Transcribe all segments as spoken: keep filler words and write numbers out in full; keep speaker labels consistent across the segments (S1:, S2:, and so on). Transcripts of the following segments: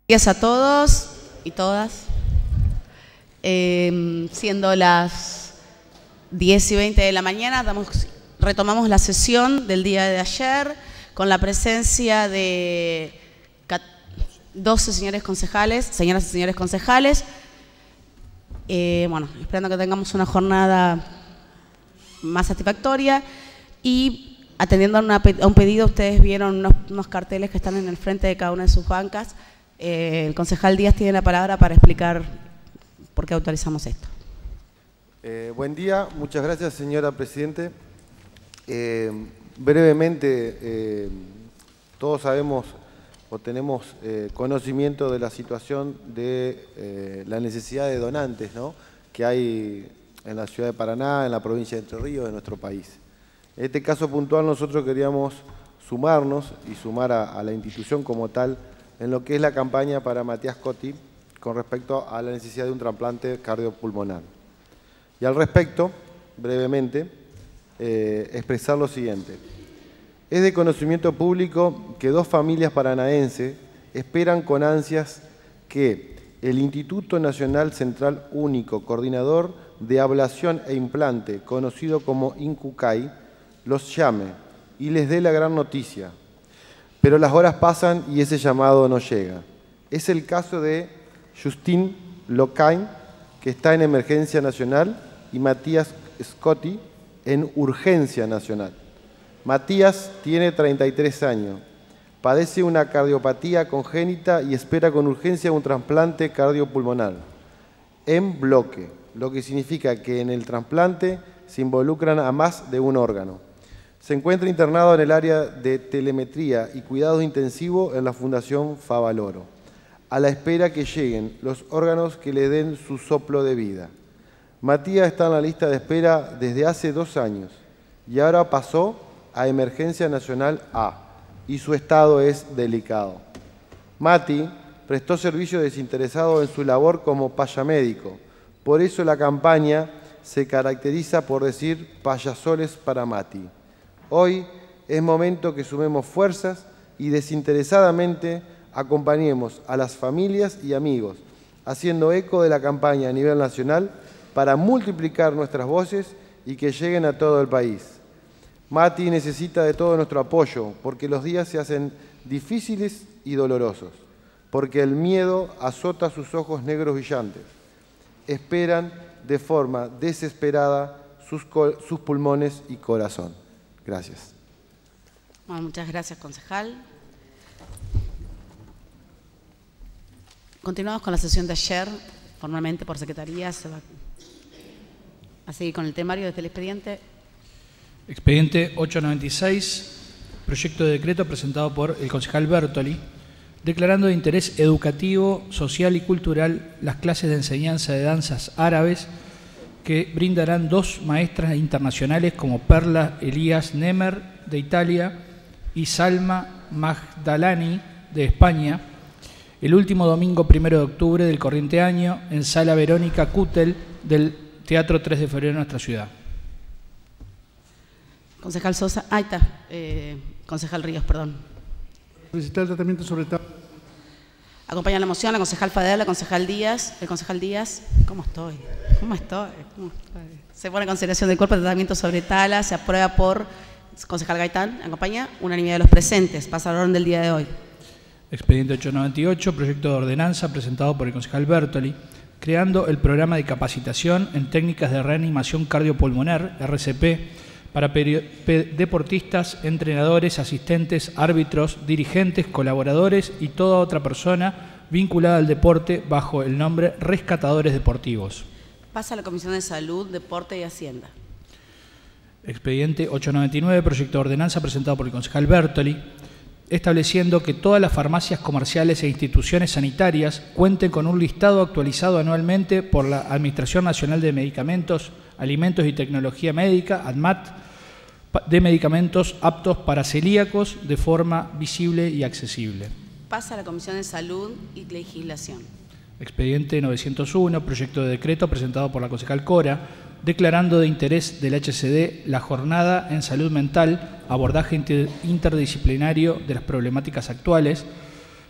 S1: Gracias a todos y todas. Eh, siendo las diez y veinte de la mañana, damos, retomamos la sesión del día de ayer con la presencia de doce señores concejales, señoras y señores concejales. Eh, bueno, esperando que tengamos una jornada más satisfactoria y atendiendo a, una, a un pedido, ustedes vieron unos, unos carteles que están en el frente de cada una de sus bancas. Eh, el concejal Díaz tiene la palabra para explicar por qué autorizamos esto.
S2: Eh, buen día, muchas gracias, señora Presidente. Eh, brevemente, eh, todos sabemos o tenemos eh, conocimiento de la situación de eh, la necesidad de donantes, ¿no?, que hay en la ciudad de Paraná, en la provincia de Entre Ríos, de nuestro país. En este caso puntual nosotros queríamos sumarnos y sumar a, a la institución como tal en lo que es la campaña para Matías Cotti con respecto a la necesidad de un trasplante cardiopulmonar. Y al respecto, brevemente, eh, expresar lo siguiente. Es de conocimiento público que dos familias paranaenses esperan con ansias que el Instituto Nacional Central Único, coordinador de ablación e implante, conocido como INCUCAI, los llame y les dé la gran noticia. Pero las horas pasan y ese llamado no llega. Es el caso de Justin Locain, que está en emergencia nacional, y Matías Scotti en urgencia nacional. Matías tiene treinta y tres años, padece una cardiopatía congénita y espera con urgencia un trasplante cardiopulmonar en bloque, lo que significa que en el trasplante se involucran a más de un órgano. Se encuentra internado en el área de telemetría y cuidados intensivos en la Fundación Favaloro, a la espera que lleguen los órganos que le den su soplo de vida. Matías está en la lista de espera desde hace dos años y ahora pasó a Emergencia Nacional A y su estado es delicado. Mati prestó servicio desinteresado en su labor como payamédico, por eso la campaña se caracteriza por decir payasoles para Mati. Hoy es momento que sumemos fuerzas y desinteresadamente acompañemos a las familias y amigos, haciendo eco de la campaña a nivel nacional para multiplicar nuestras voces y que lleguen a todo el país. Mati necesita de todo nuestro apoyo porque los días se hacen difíciles y dolorosos, porque el miedo azota sus ojos negros brillantes. Esperan de forma desesperada sus, sus pulmones y corazón. Gracias.
S1: Bueno, muchas gracias, concejal. Continuamos con la sesión de ayer, formalmente por secretaría. Se va a seguir con el temario desde el expediente.
S3: Expediente ochocientos noventa y seis, proyecto de decreto presentado por el concejal Bertoli, declarando de interés educativo, social y cultural las clases de enseñanza de danzas árabes que brindarán dos maestras internacionales como Perla Elías Nemer, de Italia, y Salma Magdalani, de España, el último domingo primero de octubre del corriente año, en Sala Verónica Cútel del Teatro tres de febrero de nuestra ciudad.
S1: Concejal Sosa, ahí está, eh, concejal Ríos, perdón.
S4: Solicitar el tratamiento sobre tabla.
S1: Acompaña la moción la concejal Fadel, la concejal Díaz, el concejal Díaz. ¿Cómo estoy? ¿Cómo estoy? ¿Cómo estoy? Se pone en consideración del cuerpo de tratamiento sobre tala, se aprueba por concejal Gaitán, acompaña unanimidad de los presentes. Pasa al orden del día de hoy.
S3: Expediente ochocientos noventa y ocho, proyecto de ordenanza presentado por el concejal Bertoli, creando el programa de capacitación en técnicas de reanimación cardiopulmonar, R C P, para deportistas, entrenadores, asistentes, árbitros, dirigentes, colaboradores y toda otra persona vinculada al deporte bajo el nombre Rescatadores Deportivos.
S1: Pasa a la Comisión de Salud, Deporte y Hacienda.
S3: Expediente ochocientos noventa y nueve, proyecto de ordenanza presentado por el concejal Bertoli, estableciendo que todas las farmacias comerciales e instituciones sanitarias cuenten con un listado actualizado anualmente por la Administración Nacional de Medicamentos, Alimentos y Tecnología Médica, ADMAT, de medicamentos aptos para celíacos de forma visible y accesible.
S1: Pasa a la Comisión de Salud y Legislación.
S3: Expediente novecientos uno, proyecto de decreto presentado por la concejal Cora, declarando de interés del H C D la jornada en salud mental, abordaje inter interdisciplinario de las problemáticas actuales,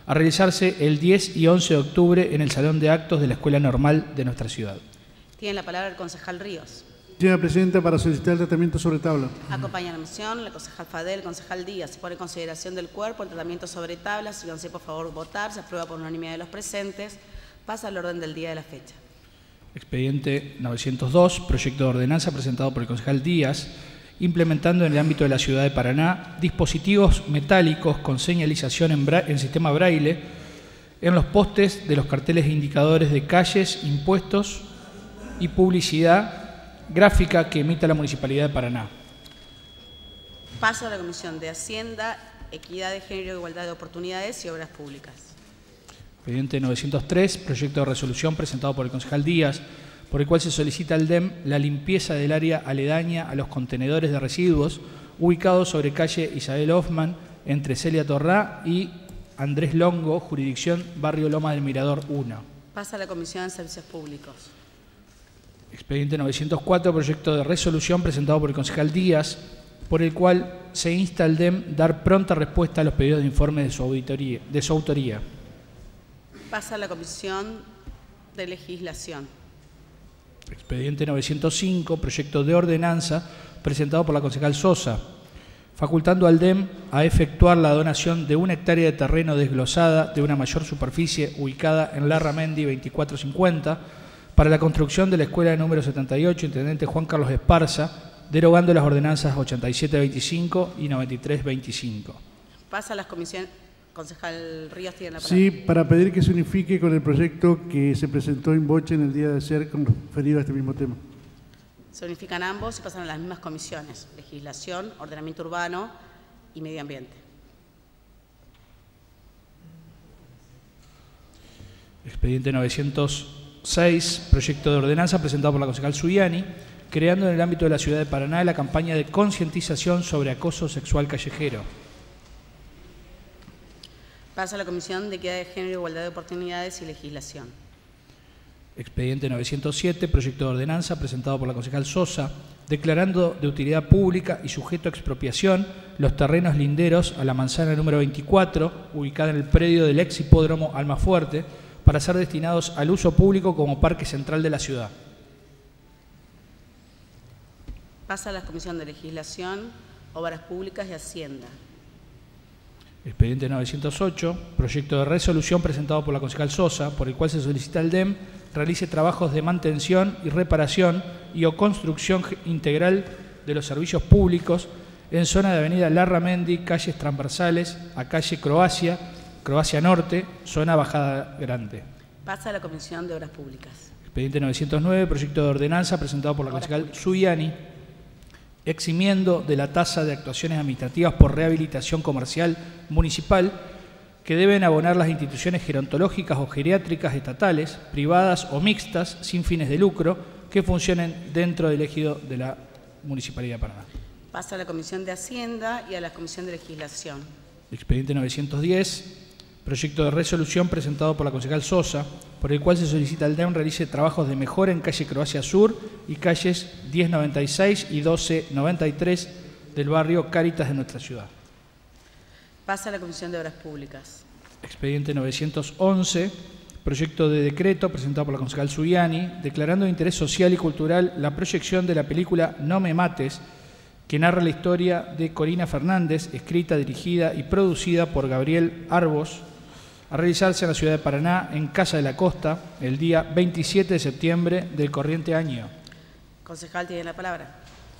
S3: a realizarse el diez y once de octubre en el Salón de Actos de la Escuela Normal de nuestra ciudad.
S1: Tiene la palabra el concejal Ríos.
S4: Señora Presidenta, para solicitar el tratamiento sobre tabla.
S1: Acompaña la moción el concejal Fadel, el concejal Díaz. Se pone en consideración del cuerpo el tratamiento sobre tablas. Síganse, por favor, votar. Se aprueba por unanimidad de los presentes. Pasa al orden del día de la fecha.
S3: Expediente novecientos dos, proyecto de ordenanza presentado por el concejal Díaz, implementando en el ámbito de la ciudad de Paraná dispositivos metálicos con señalización en, bra en sistema braille en los postes de los carteles e indicadores de calles, impuestos y publicidad gráfica que emita la Municipalidad de Paraná.
S1: Paso a la Comisión de Hacienda, Equidad de Género, Igualdad de Oportunidades y Obras Públicas.
S3: Expediente novecientos tres, proyecto de resolución presentado por el concejal Díaz, por el cual se solicita al D E M la limpieza del área aledaña a los contenedores de residuos ubicados sobre calle Isabel Hoffman, entre Celia Torrá y Andrés Longo, jurisdicción Barrio Loma del Mirador uno.
S1: Pasa a la Comisión de Servicios Públicos.
S3: Expediente novecientos cuatro, proyecto de resolución presentado por el concejal Díaz, por el cual se insta al D E M dar pronta respuesta a los pedidos de informe de su, auditoría, de su autoría.
S1: Pasa a la Comisión de Legislación.
S3: Expediente novecientos cinco, proyecto de ordenanza presentado por la concejal Sosa, facultando al D E M a efectuar la donación de una hectárea de terreno desglosada de una mayor superficie ubicada en Larramendi veinticuatro cincuenta para la construcción de la escuela número setenta y ocho, Intendente Juan Carlos Esparza, derogando las ordenanzas ochenta y siete veinticinco y noventa y tres veinticinco.
S1: Pasa a las comisiones. Concejal Ríos tiene la palabra.
S4: Sí, para pedir que se unifique con el proyecto que se presentó en Boche en el día de ayer con referido a este mismo tema.
S1: Se unifican ambos y pasan a las mismas comisiones: Legislación, Ordenamiento Urbano y Medio Ambiente.
S3: Expediente novecientos seis, proyecto de ordenanza presentado por la concejal Zuliani, creando en el ámbito de la ciudad de Paraná la campaña de concientización sobre acoso sexual callejero.
S1: Pasa a la Comisión de Equidad de Género, Igualdad de Oportunidades y Legislación.
S3: Expediente novecientos siete, proyecto de ordenanza presentado por la concejal Sosa, declarando de utilidad pública y sujeto a expropiación los terrenos linderos a la manzana número veinticuatro, ubicada en el predio del ex hipódromo Almafuerte, para ser destinados al uso público como parque central de la ciudad.
S1: Pasa a la Comisión de Legislación, Obras Públicas y Hacienda.
S3: Expediente novecientos ocho, proyecto de resolución presentado por la concejal Sosa, por el cual se solicita al D E M realice trabajos de mantención y reparación y o construcción integral de los servicios públicos en zona de avenida Larramendi, calles transversales a calle Croacia, Croacia Norte, zona Bajada Grande.
S1: Pasa a la Comisión de Obras Públicas.
S3: Expediente novecientos nueve, proyecto de ordenanza presentado por la concejal Zuliani, eximiendo de la tasa de actuaciones administrativas por rehabilitación comercial municipal que deben abonar las instituciones gerontológicas o geriátricas estatales, privadas o mixtas, sin fines de lucro, que funcionen dentro del ejido de la Municipalidad de Paraná.
S1: Pasa a la Comisión de Hacienda y a la Comisión de Legislación.
S3: Expediente novecientos diez, proyecto de resolución presentado por la concejal Sosa, por el cual se solicita al D E M realice trabajos de mejora en calle Croacia Sur y calles diez noventa y seis y doce noventa y tres del barrio Cáritas de nuestra ciudad.
S1: Pasa a la Comisión de Obras Públicas.
S3: Expediente novecientos once, proyecto de decreto presentado por la concejal Zuliani, declarando de interés social y cultural la proyección de la película No me mates, que narra la historia de Corina Fernández, escrita, dirigida y producida por Gabriel Arbos, a realizarse en la ciudad de Paraná, en Casa de la Costa, el día veintisiete de septiembre del corriente año.
S1: Concejal tiene la palabra.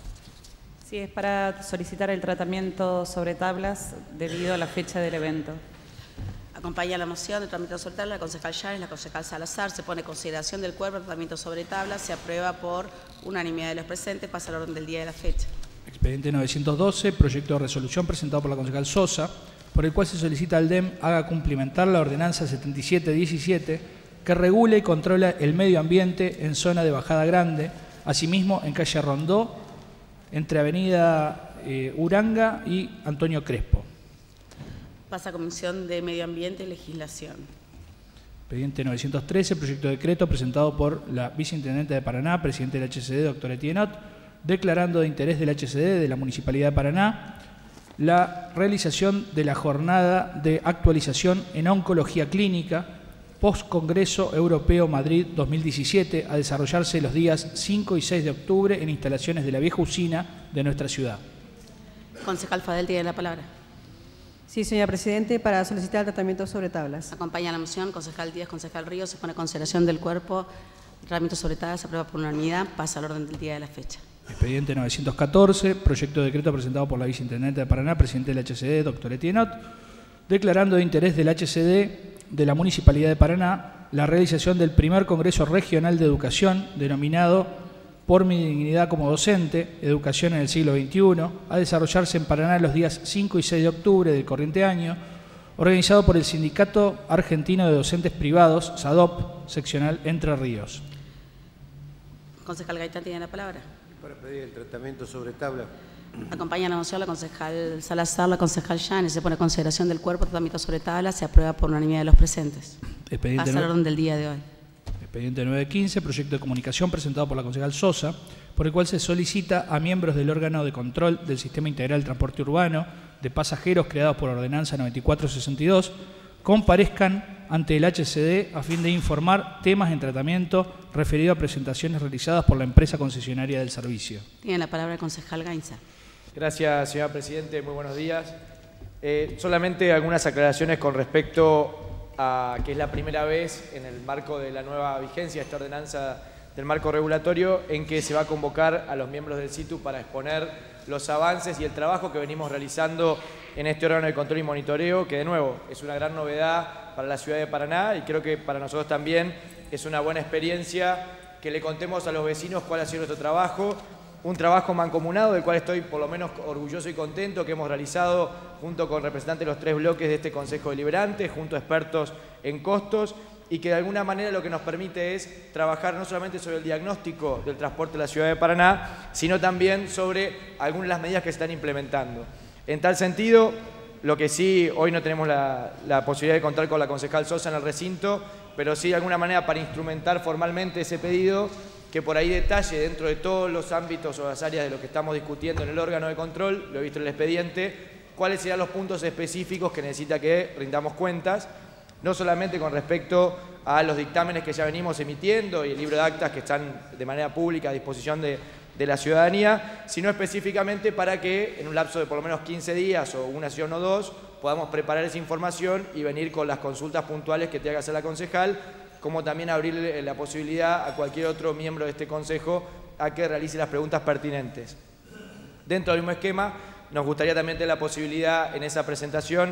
S5: Sí, es para solicitar el tratamiento sobre tablas debido a la fecha del evento.
S1: Acompaña la moción de tratamiento sobre tablas la concejal Llanes, la concejal Salazar. Se pone en consideración del cuerpo el tratamiento sobre tablas. Se aprueba por unanimidad de los presentes. Pasa al orden del día de la fecha.
S3: Expediente novecientos doce, proyecto de resolución presentado por la concejal Sosa, por el cual se solicita al D E M haga cumplimentar la ordenanza setenta y siete diecisiete que regule y controla el medio ambiente en zona de Bajada Grande, asimismo en calle Rondó, entre avenida eh, Uranga y Antonio Crespo.
S1: Pasa a Comisión de Medio Ambiente y Legislación.
S3: Expediente novecientos trece, proyecto de decreto presentado por la viceintendente de Paraná, presidente del H C D, doctor Etienot, declarando de interés del H C D de la Municipalidad de Paraná la realización de la jornada de actualización en oncología clínica post-Congreso Europeo Madrid dos mil diecisiete, a desarrollarse los días cinco y seis de octubre en instalaciones de la vieja usina de nuestra ciudad.
S1: Concejal Fadel tiene la palabra.
S6: Sí, señora Presidente, para solicitar el tratamiento sobre tablas.
S1: Acompaña la moción. Concejal Díaz, concejal Ríos. Se pone a consideración del cuerpo. El tratamiento sobre tablas se aprueba por unanimidad. Pasa al orden del día de la fecha.
S3: Expediente novecientos catorce, proyecto de decreto presentado por la viceintendente de Paraná, presidente del H C D, doctor Etienot, declarando de interés del H C D de la Municipalidad de Paraná la realización del primer Congreso Regional de Educación, denominado Por mi dignidad como docente, Educación en el siglo veintiuno, a desarrollarse en Paraná los días cinco y seis de octubre del corriente año, organizado por el Sindicato Argentino de Docentes Privados, SADOP, seccional Entre Ríos.
S1: Concejal Gaitán tiene la palabra.
S2: Para pedir el tratamiento sobre tabla.
S1: Acompaña la moción la concejal Salazar, la concejal Llanes. Se pone a consideración del cuerpo, tratamiento sobre tabla, se aprueba por unanimidad de los presentes.
S3: Expediente
S1: Pasa al orden del día de hoy.
S3: Expediente nueve quince, proyecto de comunicación presentado por la concejal Sosa, por el cual se solicita a miembros del órgano de control del Sistema Integral de Transporte Urbano de Pasajeros creados por Ordenanza noventa y cuatro sesenta y dos comparezcan ante el H C D a fin de informar temas en tratamiento referido a presentaciones realizadas por la empresa concesionaria del servicio.
S1: Tiene la palabra el concejal Gainza.
S7: Gracias, señora Presidente. Muy buenos días. Eh, solamente algunas aclaraciones con respecto a que es la primera vez en el marco de la nueva vigencia de esta ordenanza del marco regulatorio en que se va a convocar a los miembros del SITU para exponer los avances y el trabajo que venimos realizando en este órgano de control y monitoreo, que de nuevo es una gran novedad para la ciudad de Paraná y creo que para nosotros también es una buena experiencia que le contemos a los vecinos cuál ha sido nuestro trabajo, un trabajo mancomunado del cual estoy por lo menos orgulloso y contento que hemos realizado junto con representantes de los tres bloques de este Consejo Deliberante, junto a expertos en costos y que de alguna manera lo que nos permite es trabajar no solamente sobre el diagnóstico del transporte de la ciudad de Paraná, sino también sobre algunas de las medidas que se están implementando. En tal sentido, lo que sí, hoy no tenemos la, la posibilidad de contar con la concejal Sosa en el recinto, pero sí de alguna manera para instrumentar formalmente ese pedido, que por ahí detalle dentro de todos los ámbitos o las áreas de lo que estamos discutiendo en el órgano de control, lo he visto en el expediente, cuáles serían los puntos específicos que necesita que rindamos cuentas, no solamente con respecto a los dictámenes que ya venimos emitiendo y el libro de actas que están de manera pública a disposición de, de la ciudadanía, sino específicamente para que en un lapso de por lo menos quince días o una sesión o dos podamos preparar esa información y venir con las consultas puntuales que tenga que hacer la concejal, como también abrirle la posibilidad a cualquier otro miembro de este consejo a que realice las preguntas pertinentes. Dentro del mismo esquema, nos gustaría también tener la posibilidad en esa presentación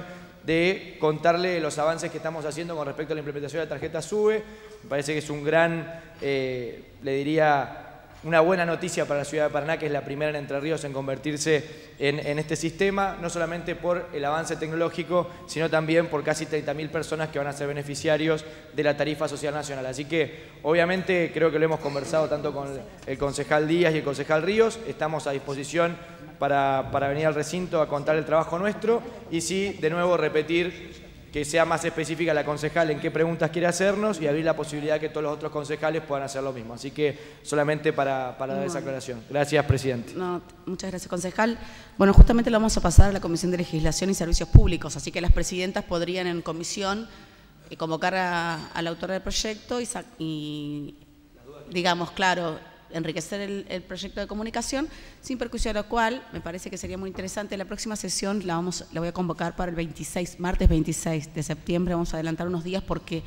S7: de contarle los avances que estamos haciendo con respecto a la implementación de la tarjeta SUBE. Me parece que es un gran, eh, le diría, una buena noticia para la ciudad de Paraná, que es la primera en Entre Ríos en convertirse en, en este sistema, no solamente por el avance tecnológico, sino también por casi treinta mil personas que van a ser beneficiarios de la tarifa social nacional. Así que, obviamente, creo que lo hemos conversado tanto con el concejal Díaz y el concejal Ríos, estamos a disposición para, para venir al recinto a contar el trabajo nuestro y sí, de nuevo, repetir que sea más específica la concejal en qué preguntas quiere hacernos y abrir la posibilidad que todos los otros concejales puedan hacer lo mismo. Así que solamente para, para dar esa aclaración. Gracias, Presidente.
S1: No, muchas gracias, concejal. Bueno, justamente lo vamos a pasar a la Comisión de Legislación y Servicios Públicos, así que las presidentas podrían en comisión eh, convocar a, a la autora del proyecto y, y digamos, claro, enriquecer el, el proyecto de comunicación, sin perjuicio a lo cual me parece que sería muy interesante. La próxima sesión la, vamos, la voy a convocar para el veintiséis, martes veintiséis de septiembre, vamos a adelantar unos días porque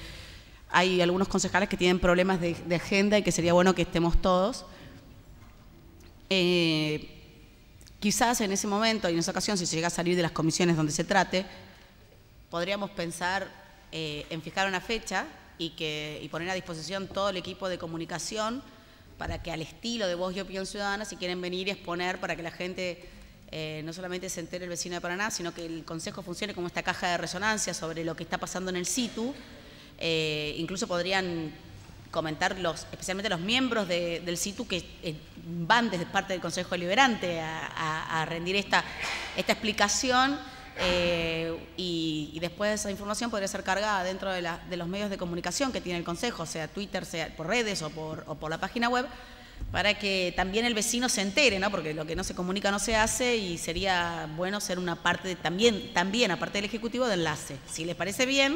S1: hay algunos concejales que tienen problemas de, de agenda y que sería bueno que estemos todos. Eh, quizás en ese momento y en esa ocasión, si se llega a salir de las comisiones donde se trate, podríamos pensar eh, en fijar una fecha y, que, y poner a disposición todo el equipo de comunicación para que al estilo de Voz y Opinión Ciudadana, si quieren venir y exponer para que la gente eh, no solamente se entere el vecino de Paraná, sino que el Consejo funcione como esta caja de resonancia sobre lo que está pasando en el SITU. Eh, incluso podrían comentar, los, especialmente los miembros de, del SITU que eh, van desde parte del Consejo Deliberante a, a, a rendir esta, esta explicación. Eh, y, y después esa información podría ser cargada dentro de, la, de los medios de comunicación que tiene el Consejo, sea Twitter, sea por redes o por, o por la página web, para que también el vecino se entere, ¿no? Porque lo que no se comunica no se hace y sería bueno ser una parte de, también, también, aparte del Ejecutivo, de enlace. Si les parece bien,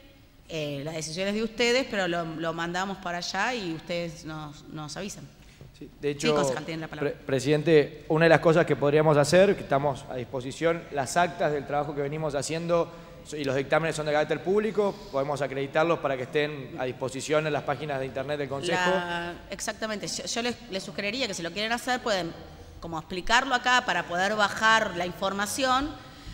S1: eh, la decisión es de ustedes, pero lo, lo mandamos para allá y ustedes nos, nos avisan.
S7: Sí, de hecho,
S1: sí, concejal, tienen la palabra.
S7: Pre presidente, una de las cosas que podríamos hacer, que estamos a disposición, las actas del trabajo que venimos haciendo y los dictámenes son de carácter público, podemos acreditarlos para que estén a disposición en las páginas de internet del Consejo.
S1: La, exactamente, yo, yo les, les sugeriría que si lo quieren hacer pueden como explicarlo acá para poder bajar la información,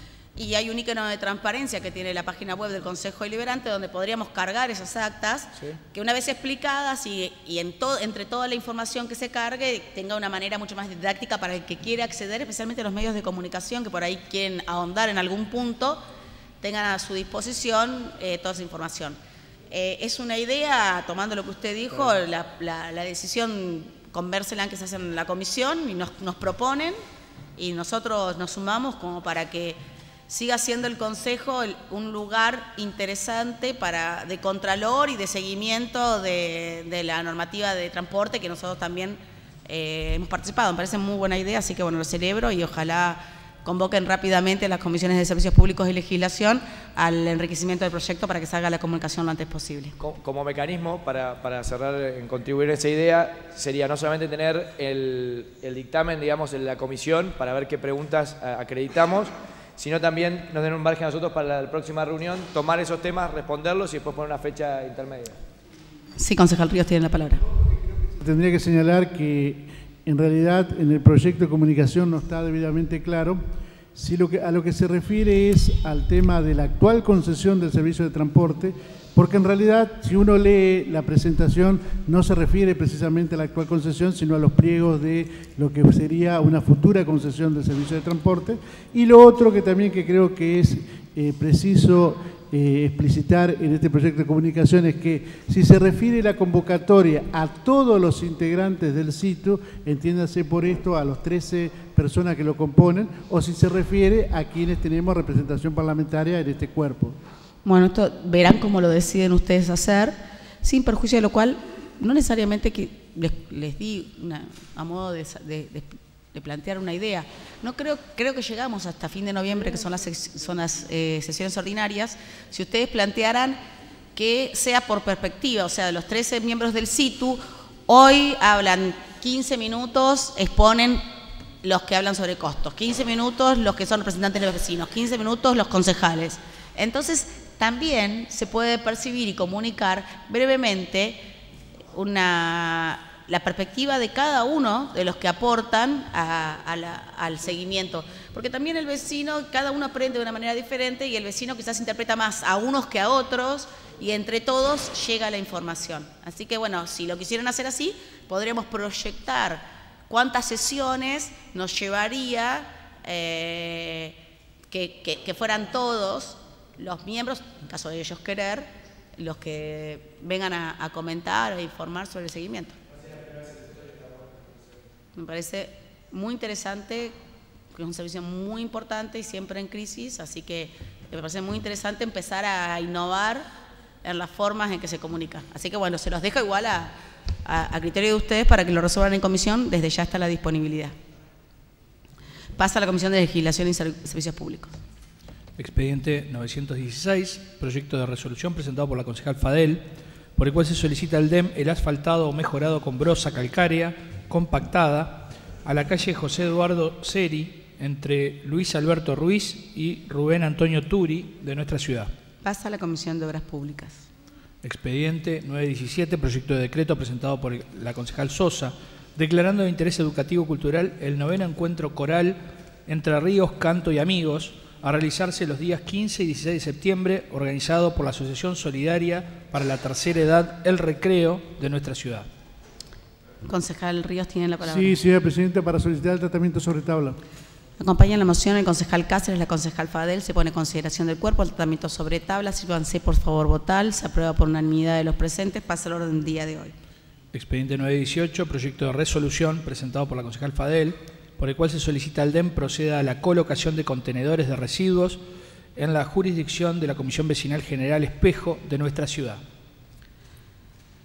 S1: y hay un icono de transparencia que tiene la página web del Consejo Deliberante donde podríamos cargar esas actas, ¿sí? Que una vez explicadas y, y en to, entre toda la información que se cargue tenga una manera mucho más didáctica para el que quiere acceder, especialmente los medios de comunicación que por ahí quieren ahondar en algún punto, tengan a su disposición eh, toda esa información. Eh, es una idea, tomando lo que usted dijo, la, la, la decisión, convérsela que se hace en la comisión y nos, nos proponen y nosotros nos sumamos como para que siga siendo el Consejo el, un lugar interesante para, de contralor y de seguimiento de, de la normativa de transporte que nosotros también eh, hemos participado. Me parece muy buena idea, así que bueno, lo celebro y ojalá convoquen rápidamente las comisiones de servicios públicos y legislación al enriquecimiento del proyecto para que salga la comunicación lo antes posible.
S7: Como, como mecanismo, para, para cerrar en contribuir a esa idea, sería no solamente tener el, el dictamen, digamos, en la comisión para ver qué preguntas acreditamos, sino también nos den un margen a nosotros para la próxima reunión, tomar esos temas, responderlos y después poner una fecha intermedia.
S1: Sí, concejal Ríos tiene la palabra.
S4: Tendría que señalar que en realidad en el proyecto de comunicación no está debidamente claro si lo que, a lo que se refiere es al tema de la actual concesión del servicio de transporte, porque en realidad si uno lee la presentación no se refiere precisamente a la actual concesión, sino a los pliegos de lo que sería una futura concesión del servicio de transporte. Y lo otro que también que creo que es eh, preciso eh, explicitar en este proyecto de comunicación es que si se refiere la convocatoria a todos los integrantes del sitio, entiéndase por esto a los trece personas que lo componen, o si se refiere a quienes tenemos representación parlamentaria en este cuerpo.
S1: Bueno, esto verán cómo lo deciden ustedes hacer, sin perjuicio de lo cual, no necesariamente que les, les di una, a modo de, de, de, de plantear una idea. No creo, creo que llegamos hasta fin de noviembre, que son las, son las eh, sesiones ordinarias, si ustedes plantearan que sea por perspectiva, o sea, de los trece miembros del SITU, hoy hablan quince minutos, exponen los que hablan sobre costos, quince minutos los que son representantes de los vecinos, quince minutos los concejales. Entonces, también se puede percibir y comunicar brevemente una, la perspectiva de cada uno de los que aportan a, a la, al seguimiento. Porque también el vecino, cada uno aprende de una manera diferente y el vecino quizás interpreta más a unos que a otros y entre todos llega la información. Así que bueno, si lo quisieran hacer así, podríamos proyectar cuántas sesiones nos llevaría eh, que, que, que fueran todos los miembros, en caso de ellos querer, los que vengan a, a comentar o informar sobre el seguimiento. Me parece muy interesante, que es un servicio muy importante y siempre en crisis, así que me parece muy interesante empezar a innovar en las formas en que se comunica. Así que bueno, se los dejo igual a, a, a criterio de ustedes para que lo resuelvan en comisión, desde ya está la disponibilidad. Pasa a la Comisión de Legislación y Servicios Públicos.
S3: Expediente novecientos dieciséis, proyecto de resolución presentado por la concejal Fadel, por el cual se solicita al D E M el asfaltado o mejorado con brosa calcárea compactada a la calle José Eduardo Seri entre Luis Alberto Ruiz y Rubén Antonio Turi de nuestra ciudad.
S1: Pasa a la Comisión de Obras Públicas.
S3: Expediente novecientos diecisiete, proyecto de decreto presentado por la concejal Sosa, declarando de interés educativo cultural el noveno encuentro coral Entre Ríos, Canto y Amigos, a realizarse los días quince y dieciséis de septiembre, organizado por la Asociación Solidaria para la Tercera Edad, El Recreo, de nuestra ciudad.
S1: Concejal Ríos tiene la palabra.
S4: Sí, señora presidenta, para solicitar el tratamiento sobre tabla.
S1: Acompaña la moción el concejal Cáceres, la concejal Fadel, se pone en consideración del cuerpo el tratamiento sobre tabla. Sírvanse por favor votar, se aprueba por unanimidad de los presentes, pasa al orden del día de hoy.
S3: Expediente novecientos dieciocho, proyecto de resolución presentado por la concejal Fadel, por el cual se solicita al D E M proceda a la colocación de contenedores de residuos en la jurisdicción de la Comisión Vecinal General Espejo de nuestra ciudad.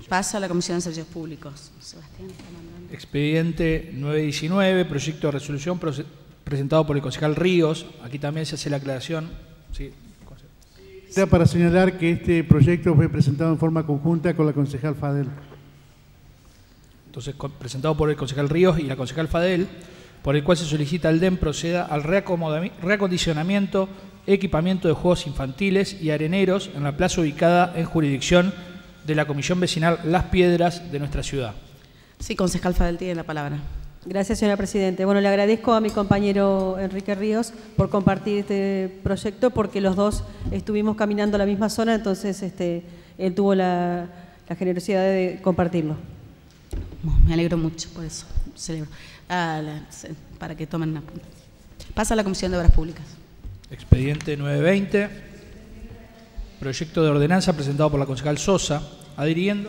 S1: Pasa a la Comisión de Servicios Públicos. Sebastián está mandando.
S3: Expediente nueve diecinueve, proyecto de resolución presentado por el concejal Ríos. Aquí también se hace la aclaración. Sí.
S4: Era para señalar que este proyecto fue presentado en forma conjunta con la concejal Fadel.
S3: Entonces, presentado por el concejal Ríos y la concejal Fadel, por el cual se solicita al D E M proceda al reacondicionamiento, equipamiento de juegos infantiles y areneros en la plaza ubicada en jurisdicción de la Comisión Vecinal Las Piedras de nuestra ciudad.
S1: Sí, concejal Fadel tiene la palabra.
S6: Gracias, señora Presidente. Bueno, le agradezco a mi compañero Enrique Ríos por compartir este proyecto, porque los dos estuvimos caminando a la misma zona, entonces este, él tuvo la, la generosidad de compartirlo.
S1: Me alegro mucho por eso. Celebro. Ah, la, para que tomen una punta. Pasa a la Comisión de Obras Públicas.
S3: Expediente nueve veinte, proyecto de ordenanza presentado por la concejal Sosa, adhiriendo.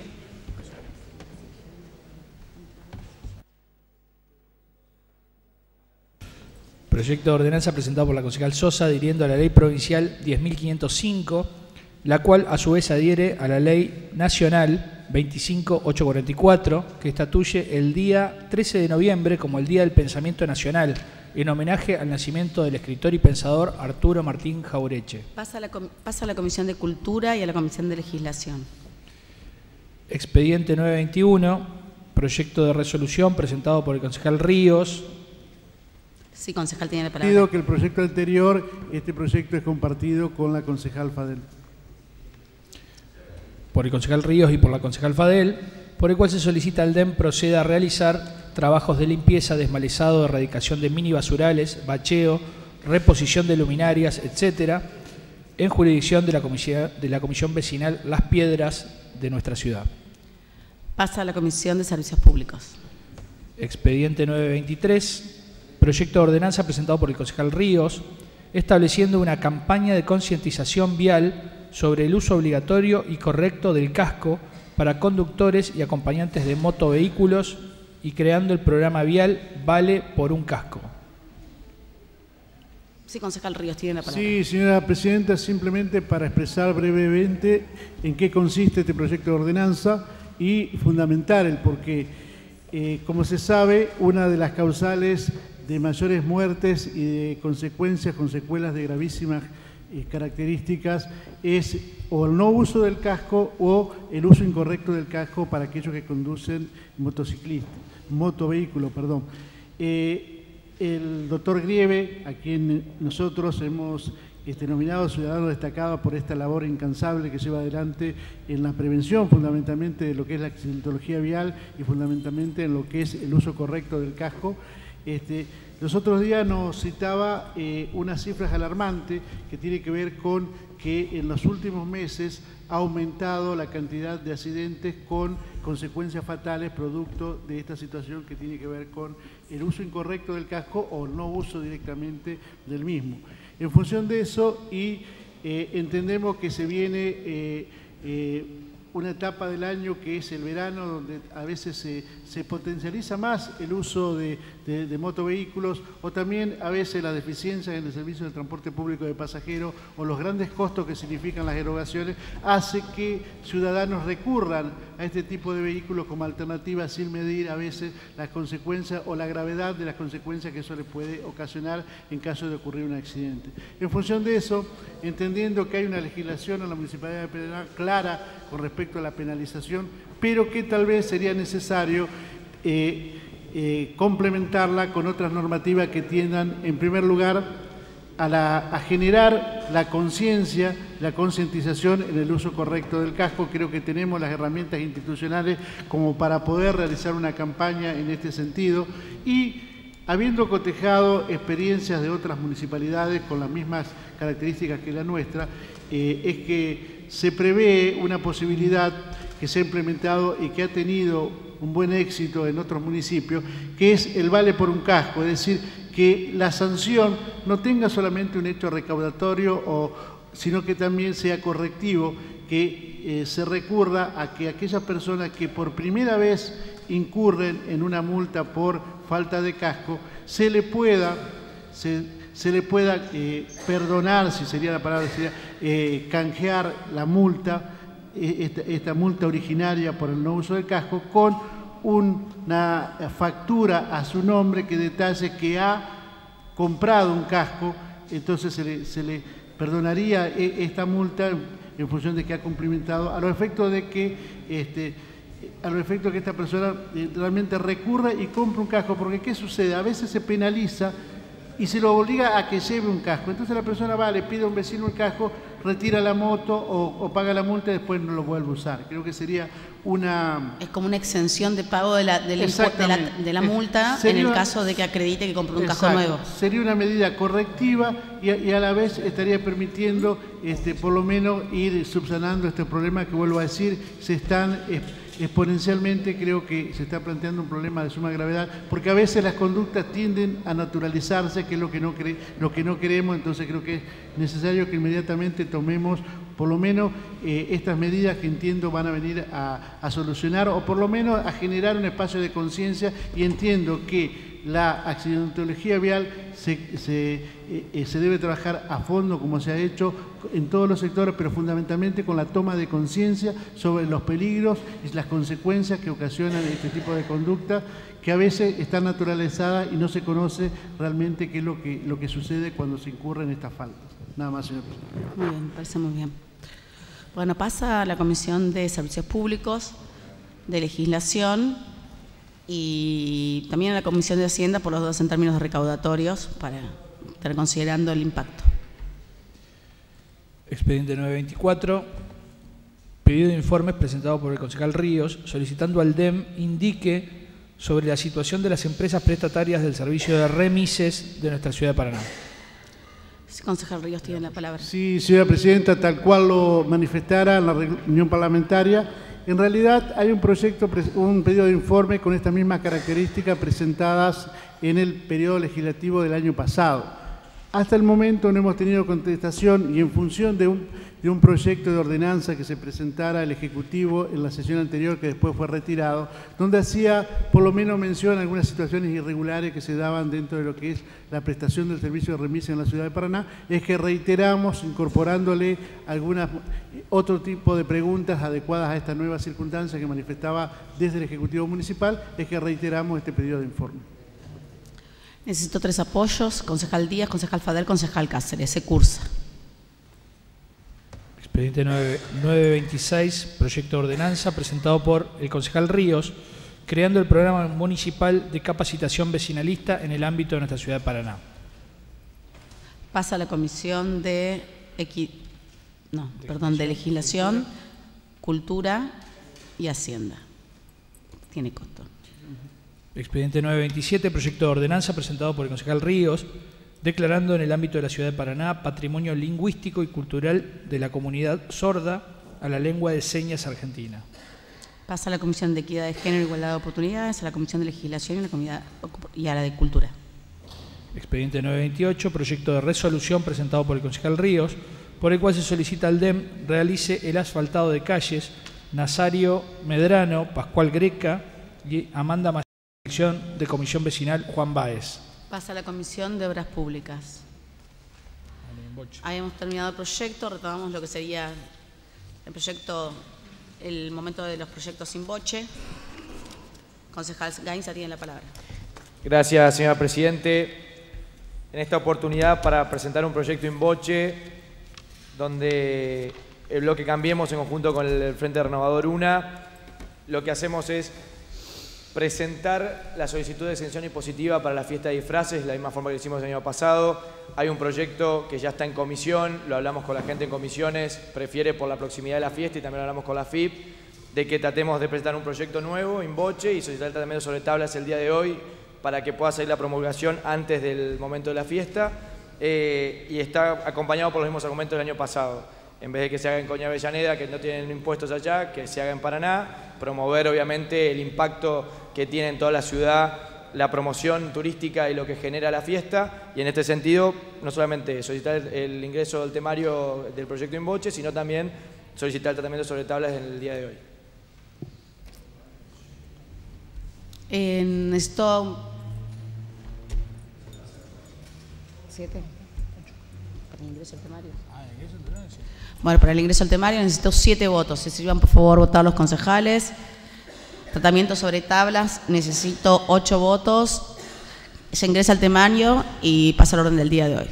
S3: Proyecto de ordenanza presentado por la concejal Sosa, adhiriendo a la Ley Provincial diez mil quinientos cinco, la cual a su vez adhiere a la Ley Nacional veinticinco mil ochocientos cuarenta y cuatro, que estatuye el día trece de noviembre como el Día del Pensamiento Nacional, en homenaje al nacimiento del escritor y pensador Arturo Martín Jaureche.
S1: Pasa a la, pasa a la Comisión de Cultura y a la Comisión de Legislación.
S3: Expediente nueve veintiuno, proyecto de resolución presentado por el concejal Ríos.
S1: Sí, concejal, tiene la palabra.
S4: Pido que el proyecto anterior, este proyecto es compartido con la concejal Fadel.
S3: Por el concejal Ríos y por la concejal Fadel, por el cual se solicita al D E M proceda a realizar trabajos de limpieza, desmalezado, erradicación de mini basurales, bacheo, reposición de luminarias, etcétera, en jurisdicción de la Comisión, de la Comisión Vecinal Las Piedras de nuestra ciudad.
S1: Pasa a la Comisión de Servicios Públicos.
S3: Expediente nueve veintitrés, proyecto de ordenanza presentado por el concejal Ríos, estableciendo una campaña de concientización vial sobre el uso obligatorio y correcto del casco para conductores y acompañantes de motovehículos y creando el programa vial Vale por un Casco.
S1: Sí, concejal Ríos, tiene la palabra.
S4: Sí, señora Presidenta, simplemente para expresar brevemente en qué consiste este proyecto de ordenanza y fundamentar el porqué. Eh, como se sabe, una de las causales de mayores muertes y de consecuencias con secuelas de gravísimas eh, características es o el no uso del casco o el uso incorrecto del casco para aquellos que conducen motociclistas, motovehículo, perdón. Eh, el doctor Grieve, a quien nosotros hemos este, nominado ciudadano destacado por esta labor incansable que lleva adelante en la prevención fundamentalmente de lo que es la accidentología vial y fundamentalmente en lo que es el uso correcto del casco. Este, los otros días nos citaba eh, unas cifras alarmantes que tiene que ver con que en los últimos meses ha aumentado la cantidad de accidentes con consecuencias fatales producto de esta situación que tiene que ver con el uso incorrecto del casco o no uso directamente del mismo. En función de eso, y eh, entendemos que se viene eh, eh, una etapa del año que es el verano, donde a veces se, se potencializa más el uso de, de, de motovehículos o también a veces las deficiencias en el servicio del transporte público de pasajeros o los grandes costos que significan las erogaciones, hace que ciudadanos recurran a este tipo de vehículos como alternativa sin medir a veces las consecuencias o la gravedad de las consecuencias que eso les puede ocasionar en caso de ocurrir un accidente. En función de eso, entendiendo que hay una legislación en la Municipalidad de Pedernal clara con respecto a la penalización, pero que tal vez sería necesario eh, eh, complementarla con otras normativas que tiendan, en primer lugar, a, la, a generar la conciencia, la concientización en el uso correcto del casco. Creo que tenemos las herramientas institucionales como para poder realizar una campaña en este sentido y habiendo cotejado experiencias de otras municipalidades con las mismas características que la nuestra, eh, es que se prevé una posibilidad que se ha implementado y que ha tenido un buen éxito en otros municipios, que es el vale por un casco, es decir, que la sanción no tenga solamente un hecho recaudatorio, o, sino que también sea correctivo, que eh, se recurra a que aquellas personas que por primera vez incurren en una multa por falta de casco, se le pueda, se, se le pueda eh, perdonar, si sería la palabra, sería, eh, canjear la multa esta, esta multa originaria por el no uso del casco con una factura a su nombre que detalle que ha comprado un casco, entonces se le, se le perdonaría esta multa en función de que ha cumplimentado, a los efectos de que, este, a los efectos de que esta persona realmente recurra y compre un casco, porque ¿qué sucede? A veces se penaliza y se lo obliga a que lleve un casco. Entonces la persona va, le pide a un vecino el casco, retira la moto o, o paga la multa y después no lo vuelve a usar. Creo que sería una...
S1: Es como una exención de pago de la, de la, de la, de la multa en el caso de que acredite que compró un casco nuevo.
S4: Sería una medida correctiva y a, y a la vez estaría permitiendo este, por lo menos ir subsanando este problema que, vuelvo a decir, se están... exponencialmente creo que se está planteando un problema de suma gravedad, porque a veces las conductas tienden a naturalizarse, que es lo que no, cre lo que no queremos, entonces creo que es necesario que inmediatamente tomemos por lo menos eh, estas medidas que entiendo van a venir a, a solucionar o por lo menos a generar un espacio de conciencia, y entiendo que la accidentología vial se, se, eh, se debe trabajar a fondo como se ha hecho en todos los sectores, pero fundamentalmente con la toma de conciencia sobre los peligros y las consecuencias que ocasionan este tipo de conducta, que a veces está naturalizada y no se conoce realmente qué es lo que, lo que sucede cuando se incurre en estas faltas. Nada más, señor presidente.
S1: Muy bien, me parece muy bien. Bueno, pasa a la Comisión de Servicios Públicos, de Legislación y también a la Comisión de Hacienda, por los dos en términos recaudatorios, para estar considerando el impacto.
S3: Expediente nueve veinticuatro, pedido de informes presentado por el concejal Ríos, solicitando al D E M indique sobre la situación de las empresas prestatarias del servicio de remises de nuestra ciudad de Paraná.
S1: Sí, concejal Ríos tiene la palabra.
S4: Sí, señora presidenta, tal cual lo manifestara en la reunión parlamentaria, en realidad hay un proyecto, un pedido de informe con estas mismas características presentadas en el periodo legislativo del año pasado. Hasta el momento no hemos tenido contestación y en función de un, de un proyecto de ordenanza que se presentara el Ejecutivo en la sesión anterior, que después fue retirado, donde hacía por lo menos mención a algunas situaciones irregulares que se daban dentro de lo que es la prestación del servicio de remisa en la ciudad de Paraná, es que reiteramos incorporándole algunas otro tipo de preguntas adecuadas a esta nueva circunstancia que manifestaba desde el Ejecutivo Municipal, es que reiteramos este pedido de informe.
S1: Necesito tres apoyos, concejal Díaz, concejal Fadel, concejal Cáceres. Se cursa.
S3: Expediente nueve veintiséis, proyecto de ordenanza presentado por el concejal Ríos, creando el programa municipal de capacitación vecinalista en el ámbito de nuestra ciudad de Paraná.
S1: Pasa a la Comisión de, Equi... no, de, perdón, de Legislación, Cultura y Hacienda. Tiene costo.
S3: Expediente nueve veintisiete, proyecto de ordenanza presentado por el concejal Ríos, declarando en el ámbito de la ciudad de Paraná patrimonio lingüístico y cultural de la comunidad sorda a la lengua de señas argentina.
S1: Pasa a la Comisión de Equidad de Género y Igualdad de Oportunidades, a la Comisión de Legislación y, la comunidad, y a la de Cultura.
S3: Expediente nueve veintiocho, proyecto de resolución presentado por el concejal Ríos, por el cual se solicita al D E M realice el asfaltado de calles Nazario Medrano, Pascual Greca y Amanda Mayor, de Comisión Vecinal Juan Báez.
S1: Pasa a la Comisión de Obras Públicas. Ahí hemos terminado el proyecto, retomamos lo que sería el proyecto, el momento de los proyectos sin boche. Concejal Gainza tiene la palabra.
S7: Gracias, señora Presidente. En esta oportunidad para presentar un proyecto in boche donde el bloque Cambiemos en conjunto con el Frente Renovador UNA, lo que hacemos es presentar la solicitud de exención impositiva para la fiesta de disfraces, de la misma forma que lo hicimos el año pasado. Hay un proyecto que ya está en comisión, lo hablamos con la gente en comisiones, prefiere por la proximidad de la fiesta y también lo hablamos con la F I P, de que tratemos de presentar un proyecto nuevo, in boche, y solicitar el tratamiento sobre tablas el día de hoy para que pueda salir la promulgación antes del momento de la fiesta, eh, y está acompañado por los mismos argumentos del año pasado. En vez de que se haga en Coña Avellaneda, que no tienen impuestos allá, que se haga en Paraná, promover obviamente el impacto que tiene en toda la ciudad, la promoción turística y lo que genera la fiesta, y en este sentido no solamente solicitar el ingreso del temario del proyecto in boche, sino también solicitar el tratamiento sobre tablas en el día de hoy.
S1: En esto... ¿Siete? ¿El ingreso al temario? Ah, el ingreso al temario, sí. Bueno, para el ingreso al temario necesito siete votos. Si sirvan, por favor, votar los concejales. Tratamiento sobre tablas, necesito ocho votos. Se ingresa al temario y pasa al orden del día de hoy.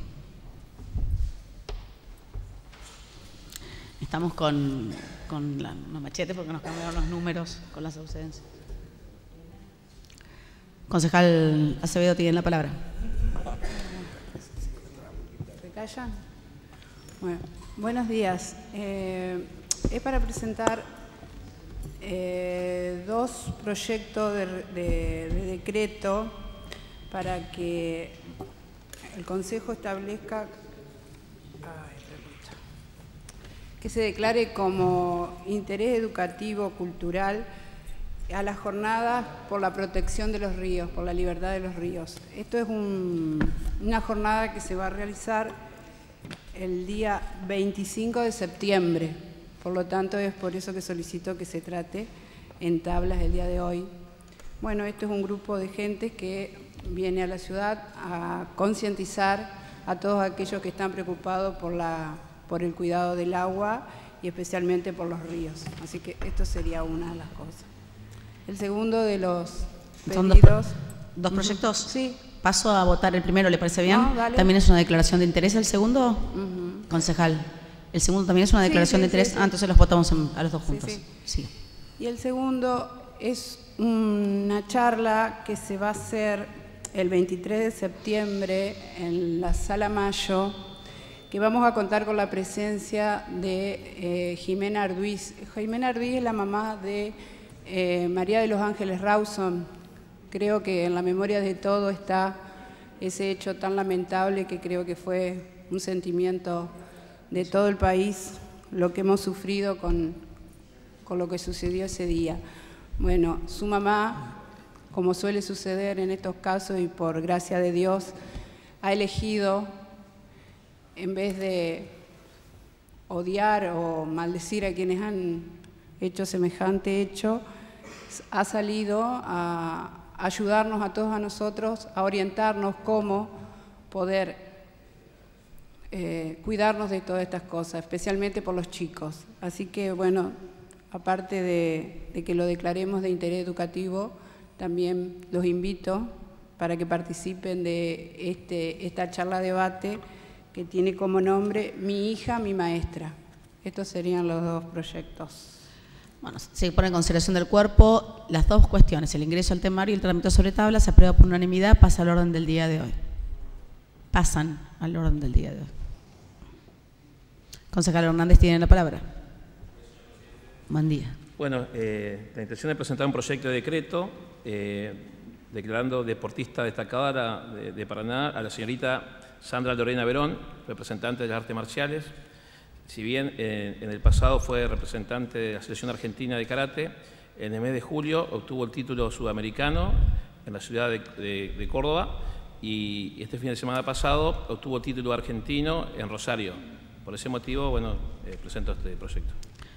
S1: Estamos con, con la, los machetes porque nos cambiaron los números con las ausencias. Concejal Acevedo, tiene la palabra.
S8: ¿Se callan? Bueno, buenos días. Eh, es para presentar eh, dos proyectos de, de, de decreto para que el Consejo establezca ay, que se declare como interés educativo cultural a las jornadas por la protección de los ríos, por la libertad de los ríos. Esto es un, una jornada que se va a realizar el día veinticinco de septiembre, por lo tanto es por eso que solicito que se trate en tablas el día de hoy. Bueno, esto es un grupo de gente que viene a la ciudad a concientizar a todos aquellos que están preocupados por, la, por el cuidado del agua y especialmente por los ríos. Así que esto sería una de las cosas. El segundo de los pedidos...
S1: ¿Son dos, pro dos proyectos?
S8: Sí.
S1: Paso a votar el primero, ¿le parece bien?
S8: No, dale.
S1: ¿También es una declaración de interés el segundo?
S8: Uh-huh.
S1: Concejal, ¿el segundo también es una declaración
S8: sí, sí,
S1: de interés?
S8: Sí, sí.
S1: Ah, entonces los votamos en, a los dos juntos.
S8: Sí,
S1: sí. Sí.
S8: Y el segundo es una charla que se va a hacer el veintitrés de septiembre en la Sala Mayo, que vamos a contar con la presencia de eh, Jimena Arduiz. Jimena Arduiz es la mamá de eh, María de los Ángeles Rawson. Creo que en la memoria de todo está ese hecho tan lamentable que creo que fue un sentimiento de todo el país, lo que hemos sufrido con, con lo que sucedió ese día. Bueno, su mamá, como suele suceder en estos casos y por gracia de Dios, ha elegido, en vez de odiar o maldecir a quienes han hecho semejante hecho, ha salido a ayudarnos a todos a nosotros, a orientarnos cómo poder eh, cuidarnos de todas estas cosas, especialmente por los chicos. Así que, bueno, aparte de, de que lo declaremos de interés educativo, también los invito para que participen de este, esta charla debate que tiene como nombre Mi hija, mi maestra. Estos serían los dos proyectos.
S1: Bueno, se pone en consideración del cuerpo las dos cuestiones, el ingreso al temario y el tratamiento sobre tabla, se aprueba por unanimidad, pasa al orden del día de hoy. Pasan al orden del día de hoy. Concejal Hernández, tiene la palabra. Buen día.
S9: Bueno, eh, la intención de presentar un proyecto de decreto eh, declarando deportista destacada de, de Paraná a la señorita Sandra Lorena Verón, representante de las artes marciales. Si bien eh, en el pasado fue representante de la selección argentina de karate, en el mes de julio obtuvo el título sudamericano en la ciudad de, de, de Córdoba y este fin de semana pasado obtuvo el título argentino en Rosario. Por ese motivo, bueno, eh, presento este proyecto.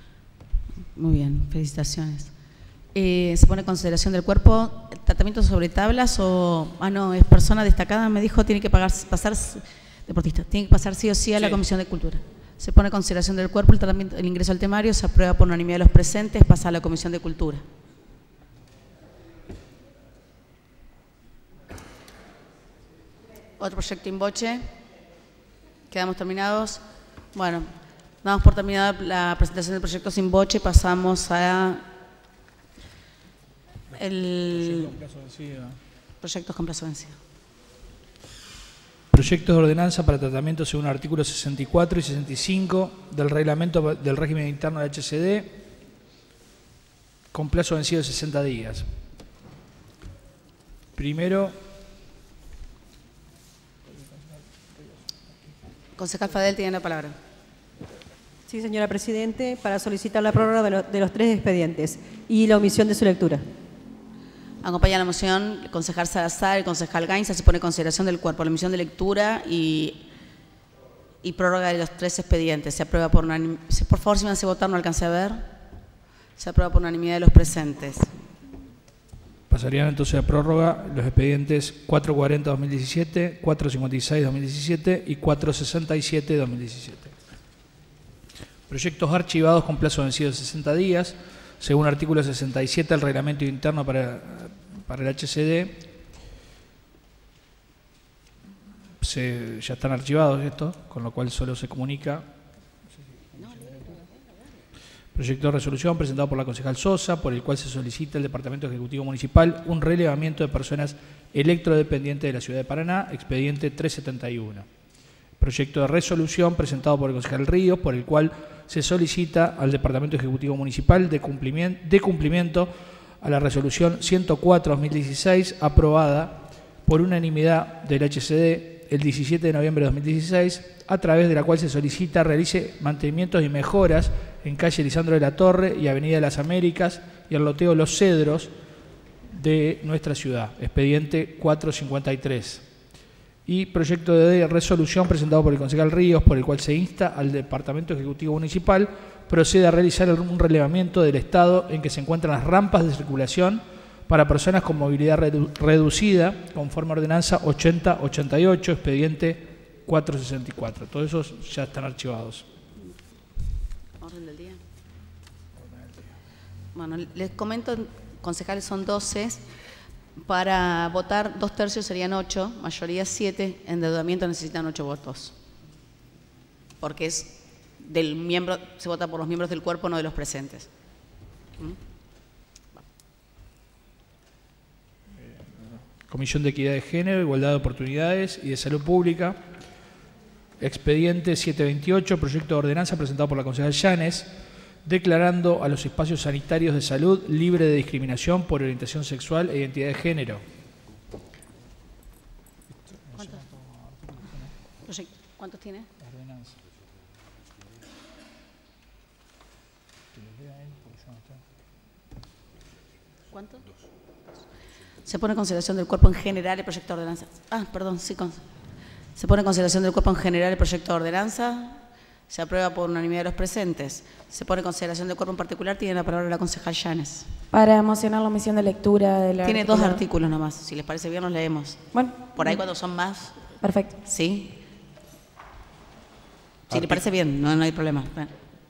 S1: Muy bien, felicitaciones. Eh, ¿Se pone en consideración del cuerpo tratamiento sobre tablas o, ah no, es persona destacada, me dijo, tiene que pagar, pasar, deportista, tiene que pasar sí o sí a la
S9: Sí.
S1: Comisión de Cultura? Se pone en consideración del cuerpo el, tratamiento, el ingreso al temario, se aprueba por unanimidad de los presentes, pasa a la Comisión de Cultura. Otro proyecto in voce. Quedamos terminados. Bueno, damos por terminada la presentación del proyecto sin voce, pasamos a el proyectos con plazo vencido.
S3: Proyectos de ordenanza para tratamiento según artículos sesenta y cuatro y sesenta y cinco del reglamento del régimen interno de H C D con plazo vencido de sesenta días. Primero,
S1: Concejal Fadel, tiene la palabra.
S6: Sí, señora Presidente, para solicitar la prórroga de, lo, de los tres expedientes y la omisión de su lectura.
S1: Acompaña la moción el concejal Salazar, el concejal Gainza, se pone en consideración del cuerpo, la omisión de lectura y, y prórroga de los tres expedientes. Se aprueba por unanimidad. Por favor, si me hace votar, no alcancé a ver. Se aprueba por unanimidad de los presentes.
S3: Pasarían entonces a prórroga los expedientes cuatrocientos cuarenta barra dos mil diecisiete, cuatrocientos cincuenta y seis barra dos mil diecisiete y cuatrocientos sesenta y siete barra dos mil diecisiete. Proyectos archivados con plazo vencido de sesenta días, según artículo sesenta y siete del reglamento interno para, para el H C D. Se, ya están archivados estos, con lo cual solo se comunica. Proyecto de resolución presentado por la concejal Sosa, por el cual se solicita al Departamento Ejecutivo Municipal un relevamiento de personas electrodependientes de la Ciudad de Paraná, expediente trescientos setenta y uno. Proyecto de resolución presentado por el concejal Ríos, por el cual se solicita al Departamento Ejecutivo Municipal de cumplimiento, de cumplimiento a la resolución ciento cuatro barra dos mil dieciséis, aprobada por unanimidad del H C D el diecisiete de noviembre de dos mil dieciséis, a través de la cual se solicita realice mantenimientos y mejoras en calle Lisandro de la Torre y avenida de las Américas y el loteo Los Cedros de nuestra ciudad, expediente cuatrocientos cincuenta y tres. Y proyecto de resolución presentado por el concejal Ríos, por el cual se insta al Departamento Ejecutivo Municipal procede a realizar un relevamiento del estado en que se encuentran las rampas de circulación para personas con movilidad redu reducida, conforme a ordenanza ochenta ochenta y ocho, expediente cuatrocientos sesenta y cuatro. Todos esos ya están archivados.
S1: Orden del día. Bueno, les comento, concejales son doce. Para votar, dos tercios serían ocho, mayoría siete, endeudamiento necesitan ocho votos. Porque es del miembro, se vota por los miembros del cuerpo, no de los presentes. ¿Mm?
S3: Comisión de Equidad de Género, Igualdad de Oportunidades y de Salud Pública. Expediente setecientos veintiocho, proyecto de ordenanza presentado por la concejal Llanes, declarando a los espacios sanitarios de salud libre de discriminación por orientación sexual e identidad de género.
S1: ¿Cuántos, ¿Cuántos tiene?
S3: Ordenanza.
S1: ¿Cuántos? Se pone en consideración del cuerpo en general el proyecto de ordenanza. Ah, perdón, sí. Con, se pone en consideración del cuerpo en general el proyecto de ordenanza. Se aprueba por unanimidad de los presentes. Se pone en consideración del cuerpo en particular. Tiene la palabra la concejal Llanes.
S10: Para mocionar la omisión de lectura de la.
S1: Tiene articulado. dos artículos nomás. Si les parece bien, los leemos.
S10: Bueno.
S1: Por ahí cuando son más.
S10: Perfecto.
S1: Sí. Si les parece bien, no, no hay problema. Bueno.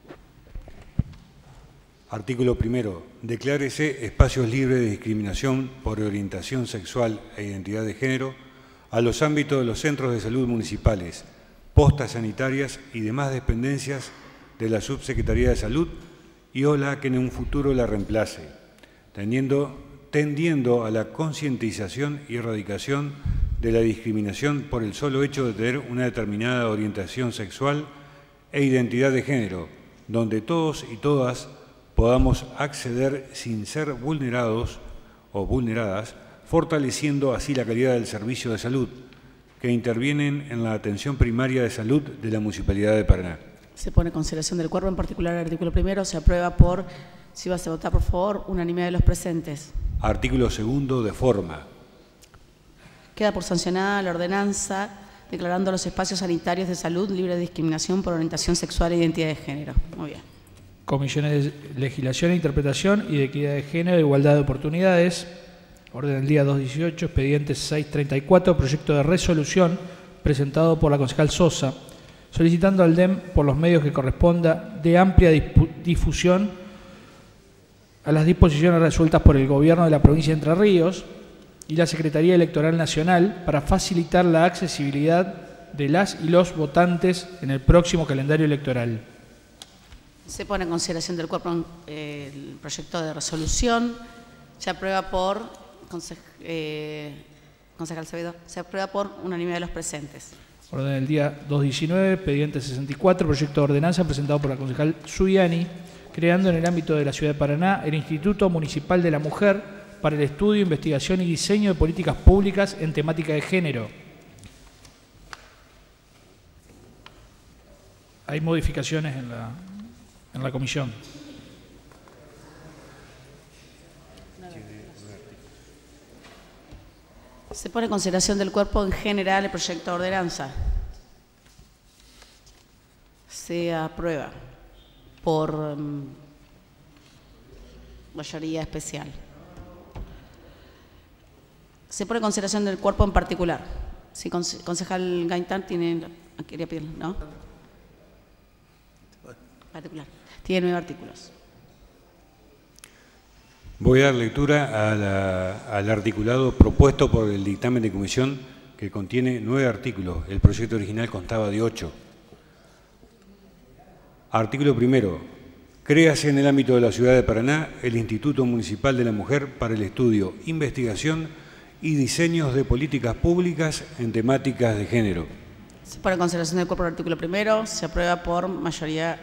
S11: Artículo primero. Declárese espacios libres de discriminación por orientación sexual e identidad de género a los ámbitos de los centros de salud municipales, postas sanitarias y demás dependencias de la Subsecretaría de Salud y o la que en un futuro la reemplace, tendiendo, tendiendo a la concientización y erradicación de la discriminación por el solo hecho de tener una determinada orientación sexual e identidad de género, donde todos y todas podamos acceder sin ser vulnerados o vulneradas, fortaleciendo así la calidad del servicio de salud que intervienen en la atención primaria de salud de la Municipalidad de Paraná.
S1: Se pone en consideración del cuerpo, en particular el artículo primero, se aprueba por, si vas a votar por favor, unanimidad de los presentes.
S11: Artículo segundo de forma.
S1: Queda por sancionada la ordenanza declarando los espacios sanitarios de salud libre de discriminación por orientación sexual e identidad de género. Muy bien.
S3: Comisiones de Legislación e Interpretación y de Equidad de Género e Igualdad de Oportunidades. Orden del día doscientos dieciocho, expediente seiscientos treinta y cuatro, proyecto de resolución presentado por la concejal Sosa, solicitando al D E M por los medios que corresponda de amplia difusión a las disposiciones resueltas por el Gobierno de la provincia de Entre Ríos y la Secretaría Electoral Nacional para facilitar la accesibilidad de las y los votantes en el próximo calendario electoral.
S1: Se pone en consideración del cuerpo eh, el proyecto de resolución. Se aprueba por, conse eh, concejal Acevedo, se aprueba por unanimidad de los presentes.
S3: Orden del día doscientos diecinueve, expediente sesenta y cuatro, proyecto de ordenanza presentado por la concejal Zuliani, creando en el ámbito de la Ciudad de Paraná el Instituto Municipal de la Mujer para el estudio, investigación y diseño de políticas públicas en temática de género. Hay modificaciones en la, en la comisión.
S1: Se pone en consideración del cuerpo en general el proyecto de ordenanza. Se aprueba por um, mayoría especial. Se pone en consideración del cuerpo en particular. Si conce- concejal Gaitán tiene... Quería pedirlo, ¿no? Particular. Tiene nueve artículos.
S11: Voy a dar lectura a la- al articulado propuesto por el dictamen de comisión, que contiene nueve artículos. El proyecto original constaba de ocho. Artículo primero. Créase en el ámbito de la ciudad de Paraná el Instituto Municipal de la Mujer para el estudio, investigación y diseños de políticas públicas en temáticas de género.
S1: Se pone en consideración del cuerpo el artículo primero. Se aprueba por mayoría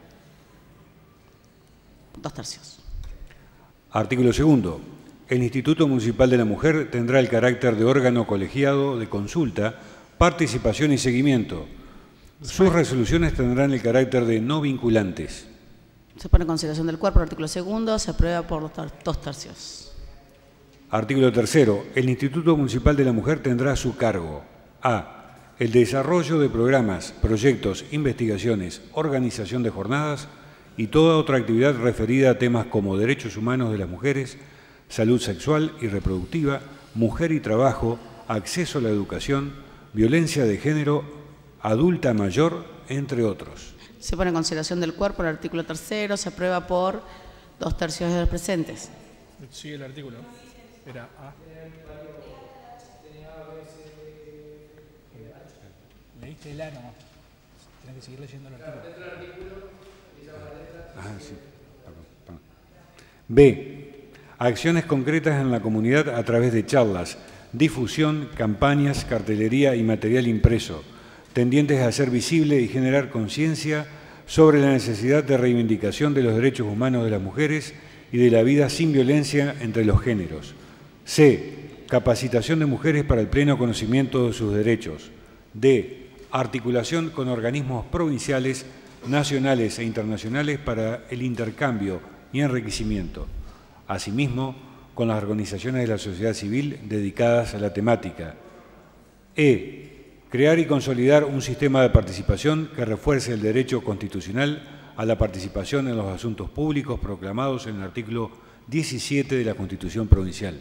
S1: dos tercios.
S11: Artículo segundo. El Instituto Municipal de la Mujer tendrá el carácter de órgano colegiado de consulta, participación y seguimiento. Sus resoluciones tendrán el carácter de no vinculantes.
S1: Se pone en consideración del cuerpo el artículo segundo. Se aprueba por dos ter- dos tercios.
S11: Artículo tercero. El Instituto Municipal de la Mujer tendrá a su cargo a. El desarrollo de programas, proyectos, investigaciones, organización de jornadas y toda otra actividad referida a temas como derechos humanos de las mujeres, salud sexual y reproductiva, mujer y trabajo, acceso a la educación, violencia de género, adulta mayor, entre otros.
S1: Se pone en consideración del cuerpo el artículo tercero. Se aprueba por dos tercios de los presentes.
S3: Sigue el artículo. Era A. Leíste el A nomás. Tenés que seguir leyendo el artículo.
S11: Ah, sí. Perdón, perdón. B. Acciones concretas en la comunidad a través de charlas, difusión, campañas, cartelería y material impreso, tendientes a hacer visible y generar conciencia sobre la necesidad de reivindicación de los derechos humanos de las mujeres y de la vida sin violencia entre los géneros. C. Capacitación de mujeres para el pleno conocimiento de sus derechos. D. Articulación con organismos provinciales, nacionales e internacionales para el intercambio y enriquecimiento. Asimismo, con las organizaciones de la sociedad civil dedicadas a la temática. E. Crear y consolidar un sistema de participación que refuerce el derecho constitucional a la participación en los asuntos públicos proclamados en el artículo diecisiete de la Constitución Provincial.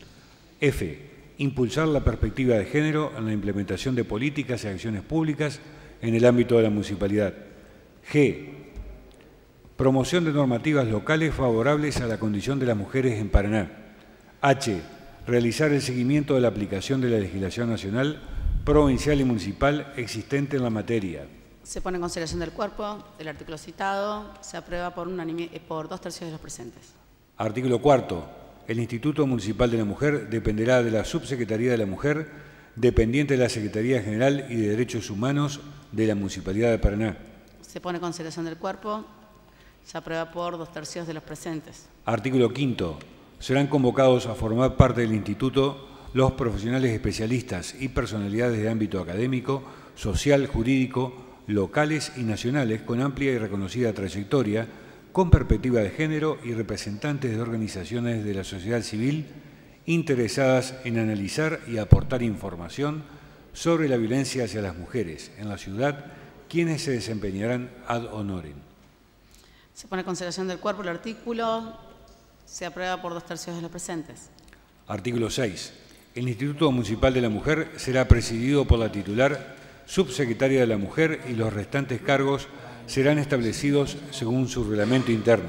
S11: F. Impulsar la perspectiva de género en la implementación de políticas y acciones públicas en el ámbito de la municipalidad. G. Promoción de normativas locales favorables a la condición de las mujeres en Paraná. H. Realizar el seguimiento de la aplicación de la legislación nacional, provincial y municipal existente en la materia.
S1: Se pone en consideración del cuerpo el artículo citado. Se aprueba por, unanimi- eh, por dos tercios de los presentes.
S11: Artículo cuarto. El Instituto Municipal de la Mujer dependerá de la Subsecretaría de la Mujer, dependiente de la Secretaría General y de Derechos Humanos de la Municipalidad de Paraná.
S1: Se pone en consideración del cuerpo. Se aprueba por dos tercios de los presentes.
S11: Artículo quinto. Serán convocados a formar parte del Instituto los profesionales especialistas y personalidades de ámbito académico, social, jurídico, locales y nacionales con amplia y reconocida trayectoria, con perspectiva de género y representantes de organizaciones de la sociedad civil interesadas en analizar y aportar información sobre la violencia hacia las mujeres en la ciudad, quienes se desempeñarán ad honorem.
S1: Se pone en consideración del cuerpo el artículo. Se aprueba por dos tercios de los presentes.
S11: Artículo seis. El Instituto Municipal de la Mujer será presidido por la titular, subsecretaria de la Mujer, y los restantes cargos serán establecidos según su reglamento interno.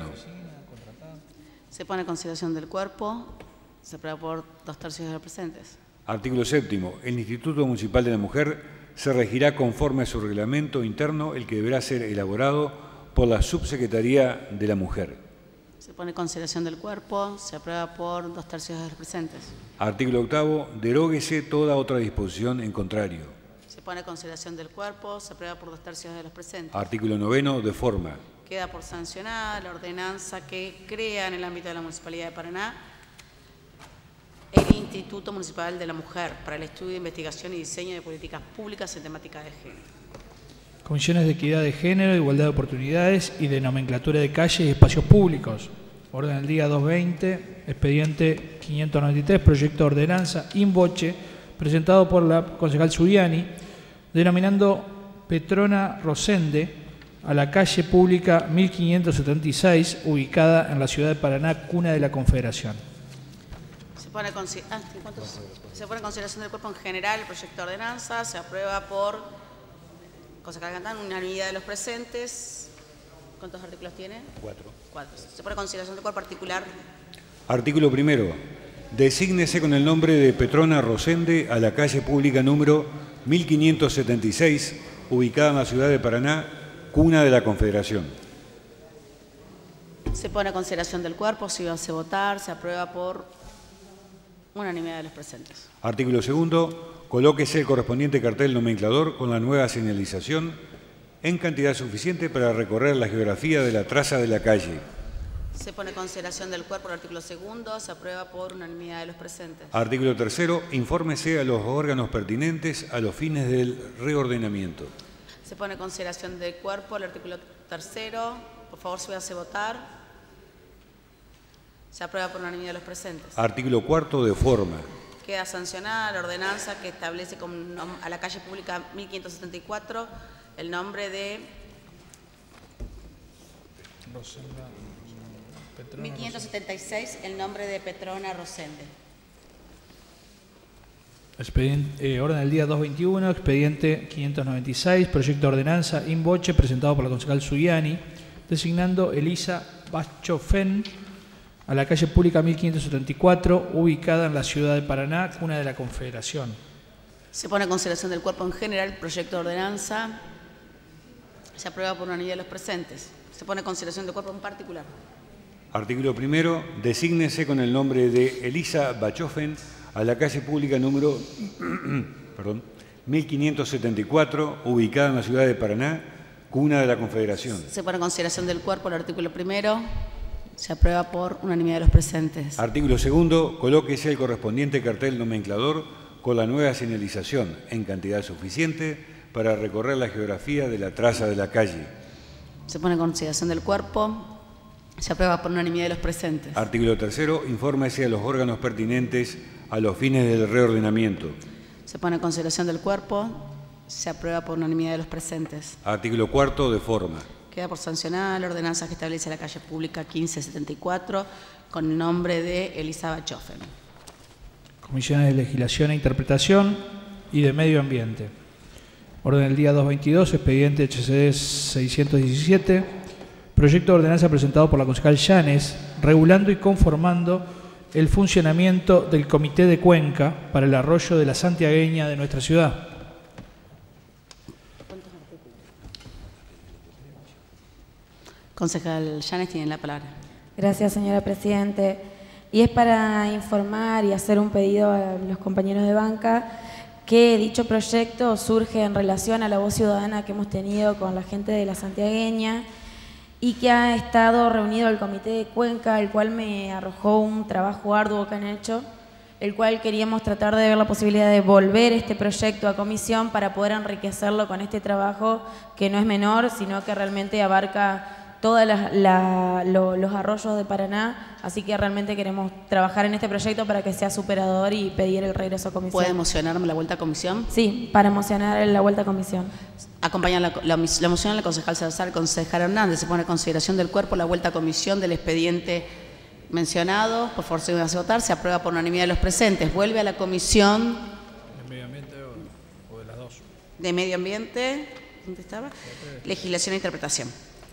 S1: Se pone en consideración del cuerpo. Se aprueba por dos tercios de los presentes.
S11: Artículo séptimo. El Instituto Municipal de la Mujer se regirá conforme a su reglamento interno, el que deberá ser elaborado por la Subsecretaría de la Mujer.
S1: Se pone en consideración del cuerpo. Se aprueba por dos tercios de los presentes.
S11: Artículo octavo. Deróguese toda otra disposición en contrario.
S1: Se pone en consideración del cuerpo. Se aprueba por dos tercios de los presentes.
S11: Artículo noveno. De forma.
S1: Queda por sancionar la ordenanza que crea en el ámbito de la Municipalidad de Paraná el Instituto Municipal de la Mujer para el estudio, investigación y diseño de políticas públicas en temática de género.
S3: Comisiones de Equidad de Género, Igualdad de Oportunidades y de Nomenclatura de Calles y Espacios Públicos. Orden del día doscientos veinte, expediente quinientos noventa y tres, proyecto de ordenanza in voce, presentado por la concejal Zuliani, denominando Petrona Rosende a la calle pública mil quinientos setenta y seis, ubicada en la ciudad de Paraná, cuna de la Confederación.
S1: Se Se pone, consi ah, ¿cuántos? Se pone en consideración del cuerpo en general el proyecto de ordenanza. Se aprueba por concejal Cantán, unanimidad de los presentes. ¿Cuántos artículos tiene?
S11: Cuatro.
S1: Cuatro. Se pone en consideración del cuerpo particular.
S11: Artículo primero. Desígnese con el nombre de Petrona Rosende a la calle pública número mil quinientos setenta y seis, ubicada en la ciudad de Paraná, cuna de la Confederación.
S1: Se pone a consideración del cuerpo, si va a votar, se aprueba por unanimidad de los presentes.
S11: Artículo segundo. Colóquese el correspondiente cartel nomenclador con la nueva señalización en cantidad suficiente para recorrer la geografía de la traza de la calle.
S1: Se pone en consideración del cuerpo el artículo segundo, se aprueba por unanimidad de los presentes.
S11: Artículo tercero. Infórmese a los órganos pertinentes a los fines del reordenamiento.
S1: Se pone en consideración del cuerpo el artículo tercero. Por favor, si hace votar. Se aprueba por unanimidad de los presentes.
S11: Artículo cuarto. De forma.
S1: Queda sancionada la ordenanza que establece con, a la calle pública mil quinientos setenta y cuatro el nombre de
S3: Rosenda, Petrona,
S1: mil quinientos setenta y seis, el nombre de Petrona Rosende.
S3: Expediente, eh, orden del día doscientos veintiuno, expediente quinientos noventa y seis, proyecto de ordenanza in voce presentado por la concejal Zuliani, designando Elisa Bachofen a la calle pública mil quinientos setenta y cuatro, ubicada en la ciudad de Paraná, cuna de la Confederación.
S1: Se pone en consideración del cuerpo en general el proyecto de ordenanza. Se aprueba por unanimidad de los presentes. Se pone en consideración del cuerpo en particular.
S11: Artículo primero. Desígnese con el nombre de Elisa Bachofen a la calle pública número perdón, mil quinientos setenta y cuatro, ubicada en la ciudad de Paraná, cuna de la Confederación.
S1: Se pone en consideración del cuerpo el artículo primero. Se aprueba por unanimidad de los presentes.
S11: Artículo segundo. Colóquese el correspondiente cartel nomenclador con la nueva señalización en cantidad suficiente para recorrer la geografía de la traza de la calle.
S1: Se pone en consideración del cuerpo. Se aprueba por unanimidad de los presentes.
S11: Artículo tercero. Infórmese a los órganos pertinentes a los fines del reordenamiento.
S1: Se pone en consideración del cuerpo. Se aprueba por unanimidad de los presentes.
S11: Artículo cuarto. De forma.
S1: Queda por sancionada la ordenanza que establece la calle pública quince setenta y cuatro con el nombre de Elisa Bachofen.
S3: Comisiones de Legislación e Interpretación y de Medio Ambiente. Orden del día doscientos veintidós, expediente H C D seiscientos diecisiete, proyecto de ordenanza presentado por la concejal Llanes, regulando y conformando el funcionamiento del Comité de Cuenca para el arroyo de la Santiagueña de nuestra ciudad.
S1: Concejal Llanes tiene la palabra.
S10: Gracias, señora Presidente. Y es para informar y hacer un pedido a los compañeros de banca que dicho proyecto surge en relación a la voz ciudadana que hemos tenido con la gente de la Santiagueña y que ha estado reunido el Comité de Cuenca, el cual me arrojó un trabajo arduo que han hecho, el cual queríamos tratar de ver la posibilidad de volver este proyecto a comisión para poder enriquecerlo con este trabajo que no es menor, sino que realmente abarca todos la, lo, los arroyos de Paraná, así que realmente queremos trabajar en este proyecto para que sea superador y pedir el regreso a comisión.
S1: ¿Puede emocionarme la vuelta a comisión?
S10: Sí, para emocionar la vuelta a comisión.
S1: Acompaña la, la, la moción la concejal Salazar, concejal Hernández. Se pone a consideración del cuerpo la vuelta a comisión del expediente mencionado. Por favor, se va a votar. Se aprueba por unanimidad de los presentes. Vuelve a la comisión
S3: ¿De Medio Ambiente o, o de las dos?
S1: De Medio Ambiente. ¿Dónde estaba? Legislación e Interpretación.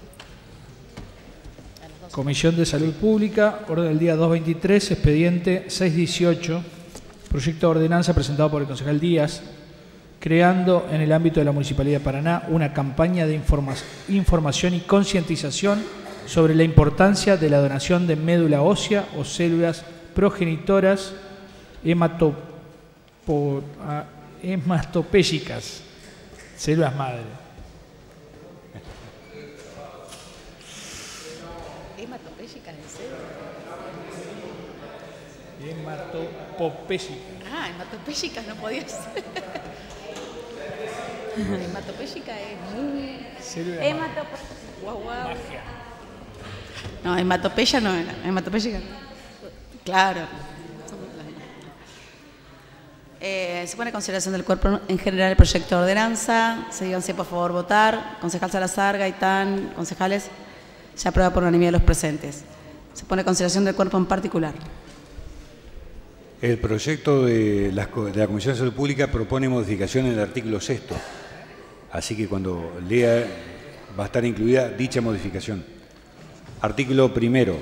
S3: Comisión de Salud Pública, orden del día doscientos veintitrés, expediente seiscientos dieciocho, proyecto de ordenanza presentado por el concejal Díaz, creando en el ámbito de la Municipalidad de Paraná una campaña de informa información y concientización sobre la importancia de la donación de médula ósea o células progenitoras hematopo hematopéyicas, células madre.
S1: ¿Hematopéyicas, en serio?
S3: Hematopopéyicas.
S1: Ah, hematopéyicas no podía ser. Hematopéyica es muy...
S10: Hematopéyica.
S1: Guau, guau. No, hematopeya no era. Hematopéyica. Claro. Eh, se pone en consideración del cuerpo en general el proyecto de ordenanza. Síganse, por favor, votar. Concejal Salazar, Gaitán, concejales. Se aprueba por unanimidad de los presentes. Se pone en consideración del cuerpo en particular.
S11: El proyecto de la, de la Comisión de Salud Pública propone modificación en el artículo sexto, así que cuando lea va a estar incluida dicha modificación. Artículo primero.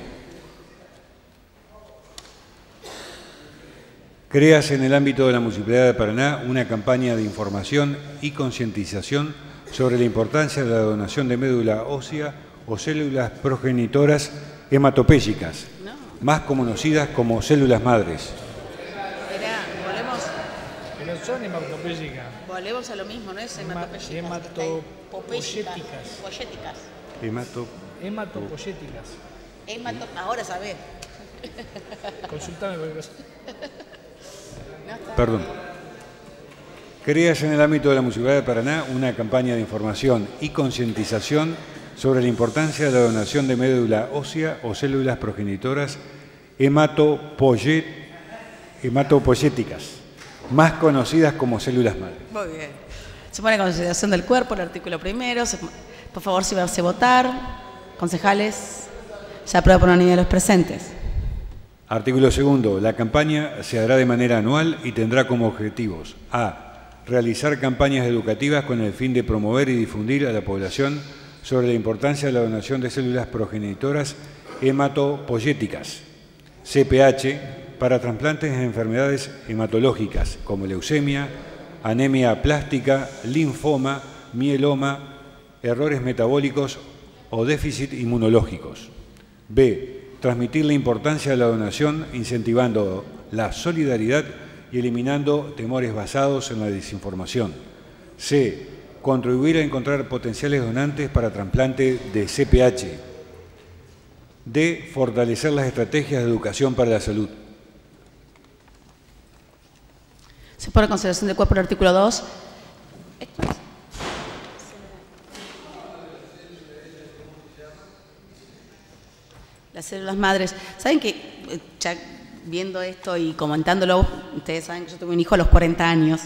S11: Creas en el ámbito de la Municipalidad de Paraná una campaña de información y concientización sobre la importancia de la donación de médula ósea o células progenitoras hematopéyicas, no. más conocidas como células madres.
S1: Mirá, volvemos.
S3: Que no son hematopéyicas.
S1: Volvemos a lo mismo, ¿no es hematopéyicas?
S3: Hematopoyéticas.
S1: Poyéticas.
S11: Hemato...
S3: Hematopoyéticas.
S1: Hemato... Ahora sabés.
S3: Consultame cualquier cosa.
S11: Perdón. Creas en el ámbito de la Municipalidad de Paraná una campaña de información y concientización sobre la importancia de la donación de médula ósea o células progenitoras hematopoyet, hematopoyéticas, más conocidas como células madre.
S1: Muy bien. Se pone a consideración del cuerpo el artículo primero. Se, por favor, si va a votar. Concejales, se aprueba por unanimidad de los presentes.
S11: Artículo segundo. La campaña se hará de manera anual y tendrá como objetivos a. Realizar campañas educativas con el fin de promover y difundir a la población sobre la importancia de la donación de células progenitoras hematopoyéticas, C P H, para trasplantes de enfermedades hematológicas como leucemia, anemia plástica, linfoma, mieloma, errores metabólicos o déficit inmunológicos. B. Transmitir la importancia de la donación incentivando la solidaridad y eliminando temores basados en la desinformación. C. Contribuir a encontrar potenciales donantes para trasplante de C P H. D. Fortalecer las estrategias de educación para la salud.
S1: Se pone a consideración del cuerpo el artículo dos. Las células madres. ¿Saben que ya viendo esto y comentándolo, ustedes saben que yo tuve un hijo a los cuarenta años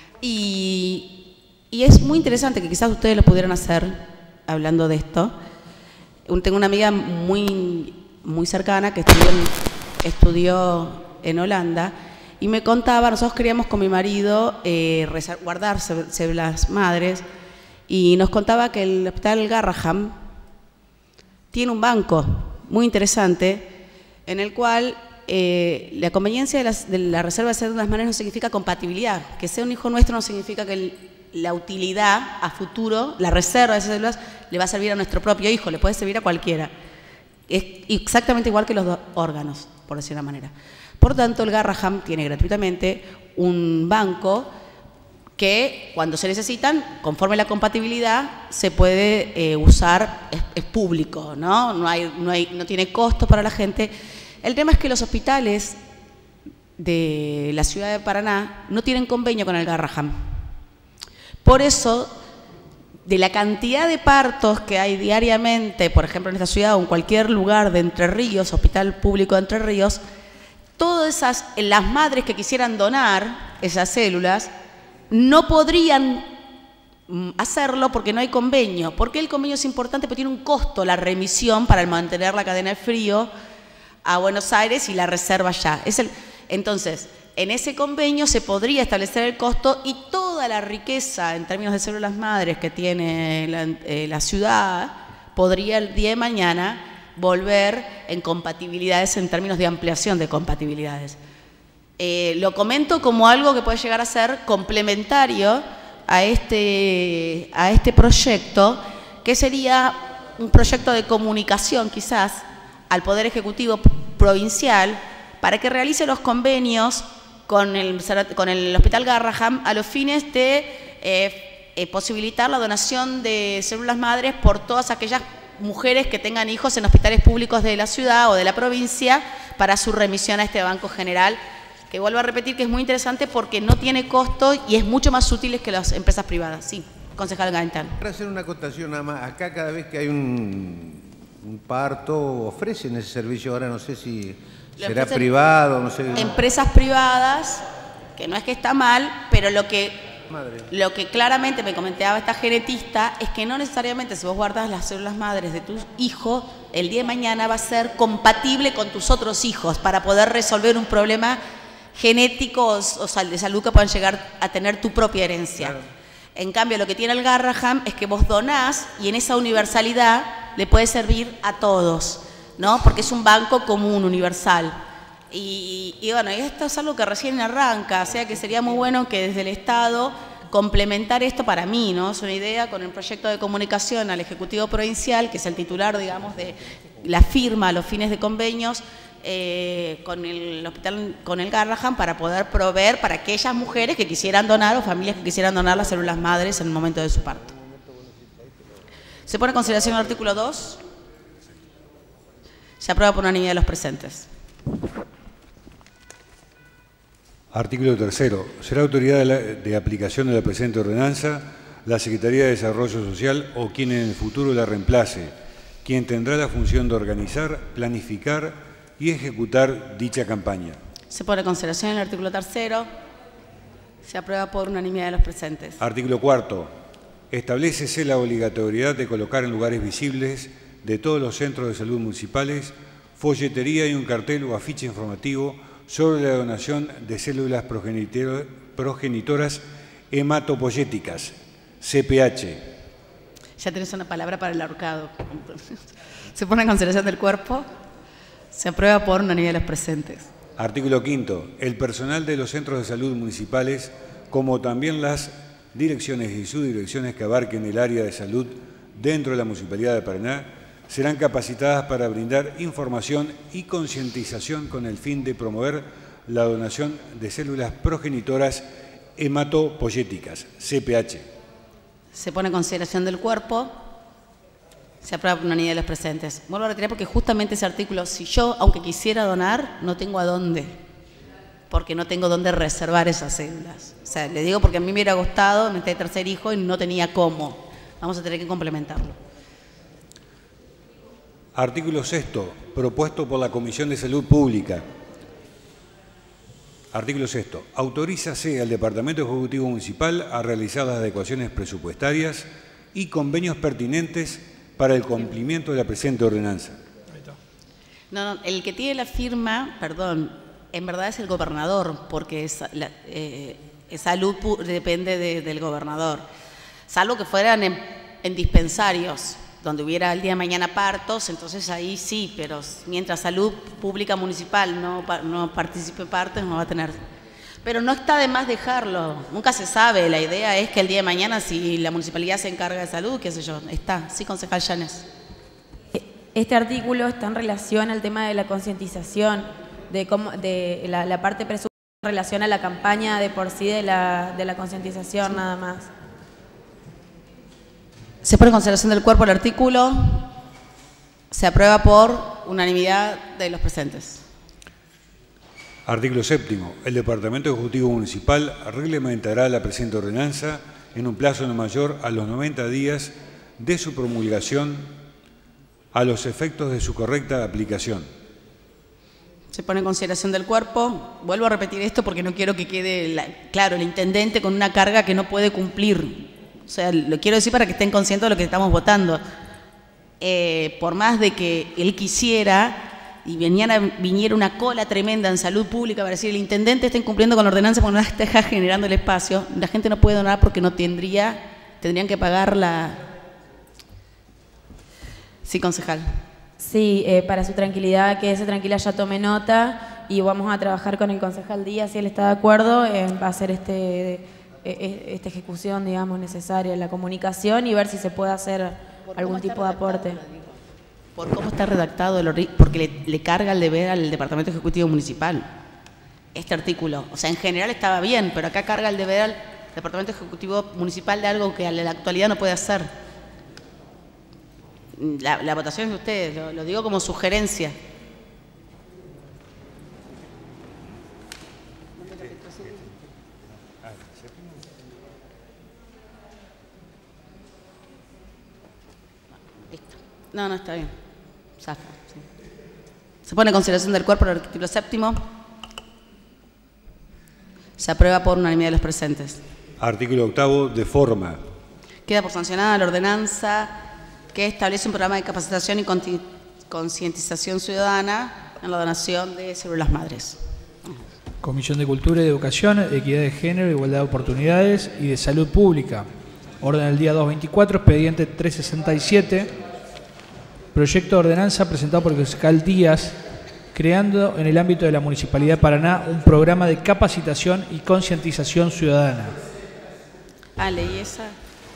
S1: y, y es muy interesante que quizás ustedes lo pudieran hacer hablando de esto. Tengo una amiga muy, muy cercana que estudió en, estudió en Holanda y me contaba, nosotros queríamos con mi marido eh, guardar células madres y nos contaba que el Hospital Garraham tiene un banco muy interesante en el cual Eh, la conveniencia de, las, de la reserva de células madres no significa compatibilidad. Que sea un hijo nuestro no significa que el, la utilidad a futuro, la reserva de esas células, le va a servir a nuestro propio hijo, le puede servir a cualquiera. Es exactamente igual que los dos órganos, por decir una manera. Por tanto, el Garraham tiene gratuitamente un banco que cuando se necesitan, conforme la compatibilidad, se puede eh, usar, es, es público, ¿no? No, hay, no, hay, no tiene costo para la gente. El tema es que los hospitales de la ciudad de Paraná no tienen convenio con el Garraham. Por eso, de la cantidad de partos que hay diariamente, por ejemplo en esta ciudad o en cualquier lugar de Entre Ríos, hospital público de Entre Ríos, todas esas, las madres que quisieran donar esas células, no podrían hacerlo porque no hay convenio. ¿Por qué el convenio es importante? Porque tiene un costo la remisión para mantener la cadena de frío a Buenos Aires y la reserva allá. Es el, entonces, en ese convenio se podría establecer el costo y toda la riqueza en términos de células madres que tiene la, eh, la ciudad podría el día de mañana volver en compatibilidades en términos de ampliación de compatibilidades. Eh, lo comento como algo que puede llegar a ser complementario a este, a este proyecto, que sería un proyecto de comunicación quizás al Poder Ejecutivo Provincial para que realice los convenios con el, con el Hospital Garraham a los fines de eh, eh, posibilitar la donación de células madres por todas aquellas mujeres que tengan hijos en hospitales públicos de la ciudad o de la provincia para su remisión a este Banco General, que vuelvo a repetir que es muy interesante porque no tiene costo y es mucho más útil que las empresas privadas. Sí, concejal Gaitán.
S12: Para hacer una acotación nada más, acá cada vez que hay un... un parto, ofrecen ese servicio, ahora no sé si será privado, no sé.
S1: Empresas privadas, que no es que está mal, pero lo que, lo que claramente me comentaba esta genetista es que no necesariamente si vos guardas las células madres de tu hijo, el día de mañana va a ser compatible con tus otros hijos para poder resolver un problema genéticos o sal- de salud que puedan llegar a tener tu propia herencia. Claro. En cambio, lo que tiene el Garraham es que vos donás y en esa universalidad le puede servir a todos, ¿no? Porque es un banco común, universal. Y, y bueno, esto es algo que recién arranca, o sea que sería muy bueno que desde el Estado complementar esto para mí, ¿no? Es una idea con el proyecto de comunicación al Ejecutivo Provincial, que es el titular, digamos, de la firma a los fines de convenios eh, con el hospital, con el Garraham, para poder proveer para aquellas mujeres que quisieran donar o familias que quisieran donar las células madres en el momento de su parto. ¿Se pone en consideración el artículo dos? Se aprueba por unanimidad de los presentes.
S11: Artículo tercero. Será autoridad de, la, de aplicación de la presente ordenanza la Secretaría de Desarrollo Social o quien en el futuro la reemplace, quien tendrá la función de organizar, planificar y ejecutar dicha campaña.
S1: Se pone en consideración el artículo tercero. Se aprueba por unanimidad de los presentes.
S11: Artículo cuarto. Establécese la obligatoriedad de colocar en lugares visibles de todos los centros de salud municipales folletería y un cartel o afiche informativo sobre la donación de células progenitoras hematopoyéticas, C P H.
S1: Ya tenés una palabra para el ahorcado. Se pone en consideración del cuerpo. Se aprueba por unanimidad de los presentes.
S11: Artículo quinto. El personal de los centros de salud municipales, como también las direcciones y subdirecciones que abarquen el área de salud dentro de la Municipalidad de Paraná, serán capacitadas para brindar información y concientización con el fin de promover la donación de células progenitoras hematopoyéticas, C P H.
S1: Se pone en consideración del cuerpo. Se aprueba por unanimidad de los presentes. Vuelvo a retirar porque justamente ese artículo, si yo, aunque quisiera donar, no tengo a dónde, porque no tengo dónde reservar esas células. O sea, le digo porque a mí me hubiera gustado, me está tercer hijo y no tenía cómo. Vamos a tener que complementarlo.
S11: Artículo sexto, propuesto por la Comisión de Salud Pública. Artículo sexto. Autorízase al Departamento Ejecutivo Municipal a realizar las adecuaciones presupuestarias y convenios pertinentes para el cumplimiento de la presente ordenanza.
S1: No, no, el que tiene la firma, perdón, en verdad es el gobernador, porque es, la, eh, salud depende de, del gobernador. Salvo que fueran en, en dispensarios, donde hubiera el día de mañana partos, entonces ahí sí, pero mientras salud pública municipal no, no participe en partos, no va a tener. Pero no está de más dejarlo, nunca se sabe, la idea es que el día de mañana si la municipalidad se encarga de salud, qué sé yo, está, sí, concejal Llanes.
S10: Este artículo está en relación al tema de la concientización, de, cómo, de la, la parte presupuestaria en relación a la campaña de por sí de la, de la concientización, sí. Nada más.
S1: Se pone en consideración del cuerpo el artículo. Se aprueba por unanimidad de los presentes.
S11: Artículo séptimo. El Departamento Ejecutivo Municipal reglamentará la presente ordenanza en un plazo no mayor a los noventa días de su promulgación a los efectos de su correcta aplicación.
S1: Se pone en consideración del cuerpo. Vuelvo a repetir esto porque no quiero que quede la, claro el intendente con una carga que no puede cumplir. O sea, lo quiero decir para que estén conscientes de lo que estamos votando. Eh, por más de que él quisiera y viniera, viniera una cola tremenda en salud pública para decir el intendente está incumpliendo con la ordenanza porque no está generando el espacio, la gente no puede donar porque no tendría, tendrían que pagar la... Sí, concejal.
S10: Sí, eh, para su tranquilidad, quédese tranquila, ya tome nota y vamos a trabajar con el concejal Díaz, si él está de acuerdo, eh, va a hacer este... esta ejecución, digamos, necesaria en la comunicación y ver si se puede hacer algún tipo de aporte.
S1: Por cómo está redactado, el porque le, le carga el deber al Departamento Ejecutivo Municipal, este artículo. O sea, en general estaba bien, pero acá carga el deber al Departamento Ejecutivo Municipal de algo que en la actualidad no puede hacer. La, la votación es de ustedes, lo, lo digo como sugerencia. No, no, está bien. Zafa, sí. Se pone en consideración del cuerpo el artículo séptimo. Se aprueba por unanimidad de los presentes.
S11: Artículo octavo, de forma.
S1: Queda por sancionada la ordenanza que establece un programa de capacitación y concientización ciudadana en la donación de células madres.
S3: Comisión de Cultura y Educación, Equidad de Género, Igualdad de Oportunidades y de Salud Pública. Orden del día doscientos veinticuatro, expediente trescientos sesenta y siete. Proyecto de ordenanza presentado por el concejal Díaz, creando en el ámbito de la Municipalidad de Paraná un programa de capacitación y concientización ciudadana.
S1: Ah, leí esa.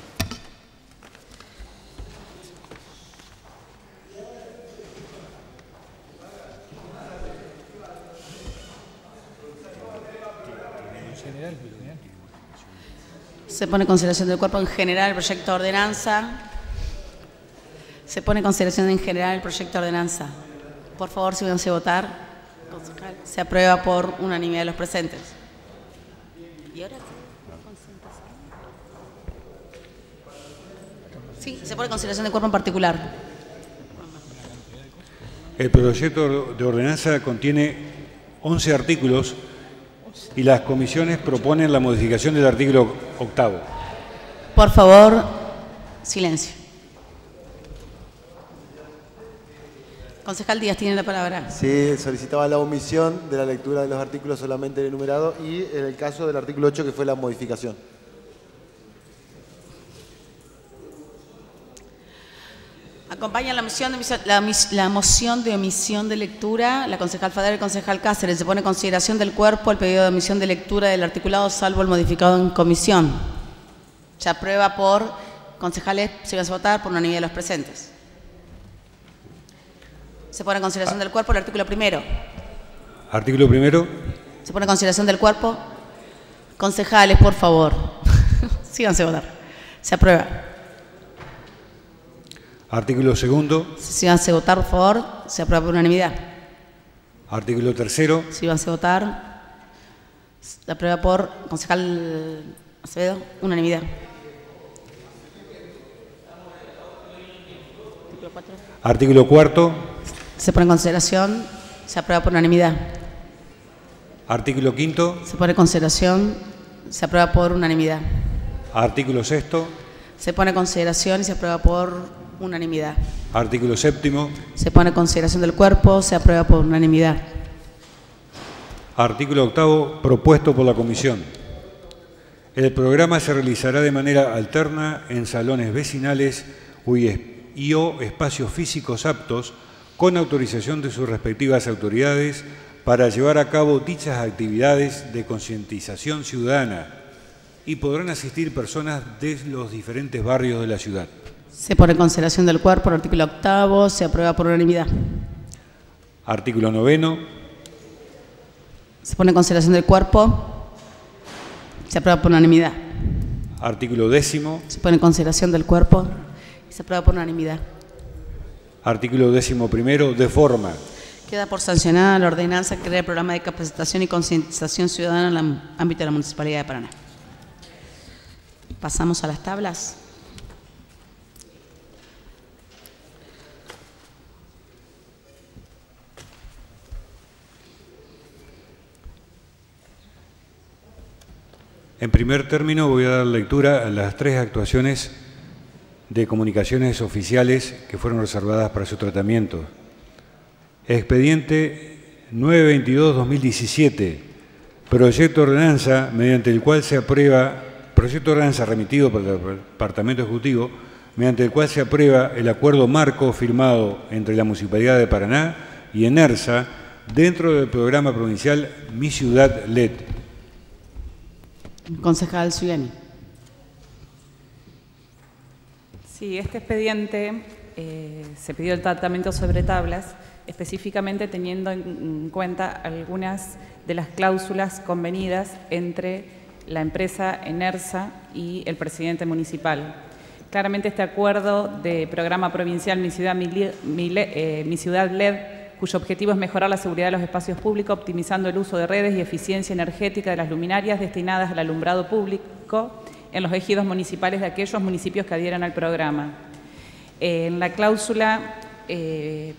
S1: Se pone en consideración del cuerpo en general el proyecto de ordenanza. Se pone en consideración en general el proyecto de ordenanza. Por favor, si váyanse a votar. Se aprueba por unanimidad de los presentes. ¿Y ahora qué? Sí, se pone en consideración del cuerpo en particular.
S11: El proyecto de ordenanza contiene once artículos y las comisiones proponen la modificación del artículo octavo.
S1: Por favor, silencio. Concejal Díaz tiene la palabra.
S2: Sí, solicitaba la omisión de la lectura de los artículos solamente enumerados y en el caso del artículo ocho que fue la modificación.
S1: Acompaña la moción, de, la, la moción de omisión de lectura. La concejal Fadel y el concejal Cáceres. Se pone en consideración del cuerpo el pedido de omisión de lectura del articulado, salvo el modificado en comisión. Se aprueba por concejales, se va a votar por unanimidad de los presentes. Se pone en consideración del cuerpo el artículo primero.
S11: Artículo primero.
S1: Se pone en consideración del cuerpo. Concejales, por favor. Síganse a votar. Se aprueba.
S11: Artículo segundo.
S1: Síganse a votar, por favor. Se aprueba por unanimidad.
S11: Artículo tercero.
S1: Síganse a votar. Se aprueba por concejal Acevedo. Unanimidad. Artículo cuatro.
S11: Artículo cuarto.
S1: Se pone en consideración. Se aprueba por unanimidad.
S11: Artículo quinto.
S1: Se pone en consideración. Se aprueba por unanimidad.
S11: Artículo sexto.
S1: Se pone en consideración y se aprueba por unanimidad.
S11: Artículo séptimo.
S1: Se pone en consideración del cuerpo. Se aprueba por unanimidad.
S11: Artículo octavo, propuesto por la comisión. El programa se realizará de manera alterna en salones vecinales y o espacios físicos aptos con autorización de sus respectivas autoridades para llevar a cabo dichas actividades de concientización ciudadana y podrán asistir personas de los diferentes barrios de la ciudad.
S1: Se pone en consideración del cuerpo el artículo octavo. Se aprueba por unanimidad.
S11: Artículo noveno.
S1: Se pone en consideración del cuerpo. Se aprueba por unanimidad.
S11: Artículo décimo.
S1: Se pone en consideración del cuerpo y se aprueba por unanimidad.
S11: Artículo décimo primero, de forma.
S1: Queda por sancionada la ordenanza que crea el programa de capacitación y concientización ciudadana en el ámbito de la Municipalidad de Paraná. Pasamos a las tablas.
S11: En primer término voy a dar lectura a las tres actuaciones de comunicaciones oficiales que fueron reservadas para su tratamiento. Expediente nueve veintidós guión dos mil diecisiete, proyecto de ordenanza mediante el cual se aprueba, proyecto de ordenanza remitido por el Departamento Ejecutivo, mediante el cual se aprueba el acuerdo marco firmado entre la Municipalidad de Paraná y ENERSA dentro del programa provincial Mi Ciudad L E D.
S1: Concejal Zuliani.
S5: Sí, este expediente eh, se pidió el tratamiento sobre tablas, específicamente teniendo en cuenta algunas de las cláusulas convenidas entre la empresa ENERSA y el presidente municipal. Claramente este acuerdo de programa provincial Mi Ciudad, Mi, Mi, eh, Mi Ciudad L E D, cuyo objetivo es mejorar la seguridad de los espacios públicos, optimizando el uso de redes y eficiencia energética de las luminarias destinadas al alumbrado público en los ejidos municipales de aquellos municipios que adhieran al programa. Eh, en la cláusula eh,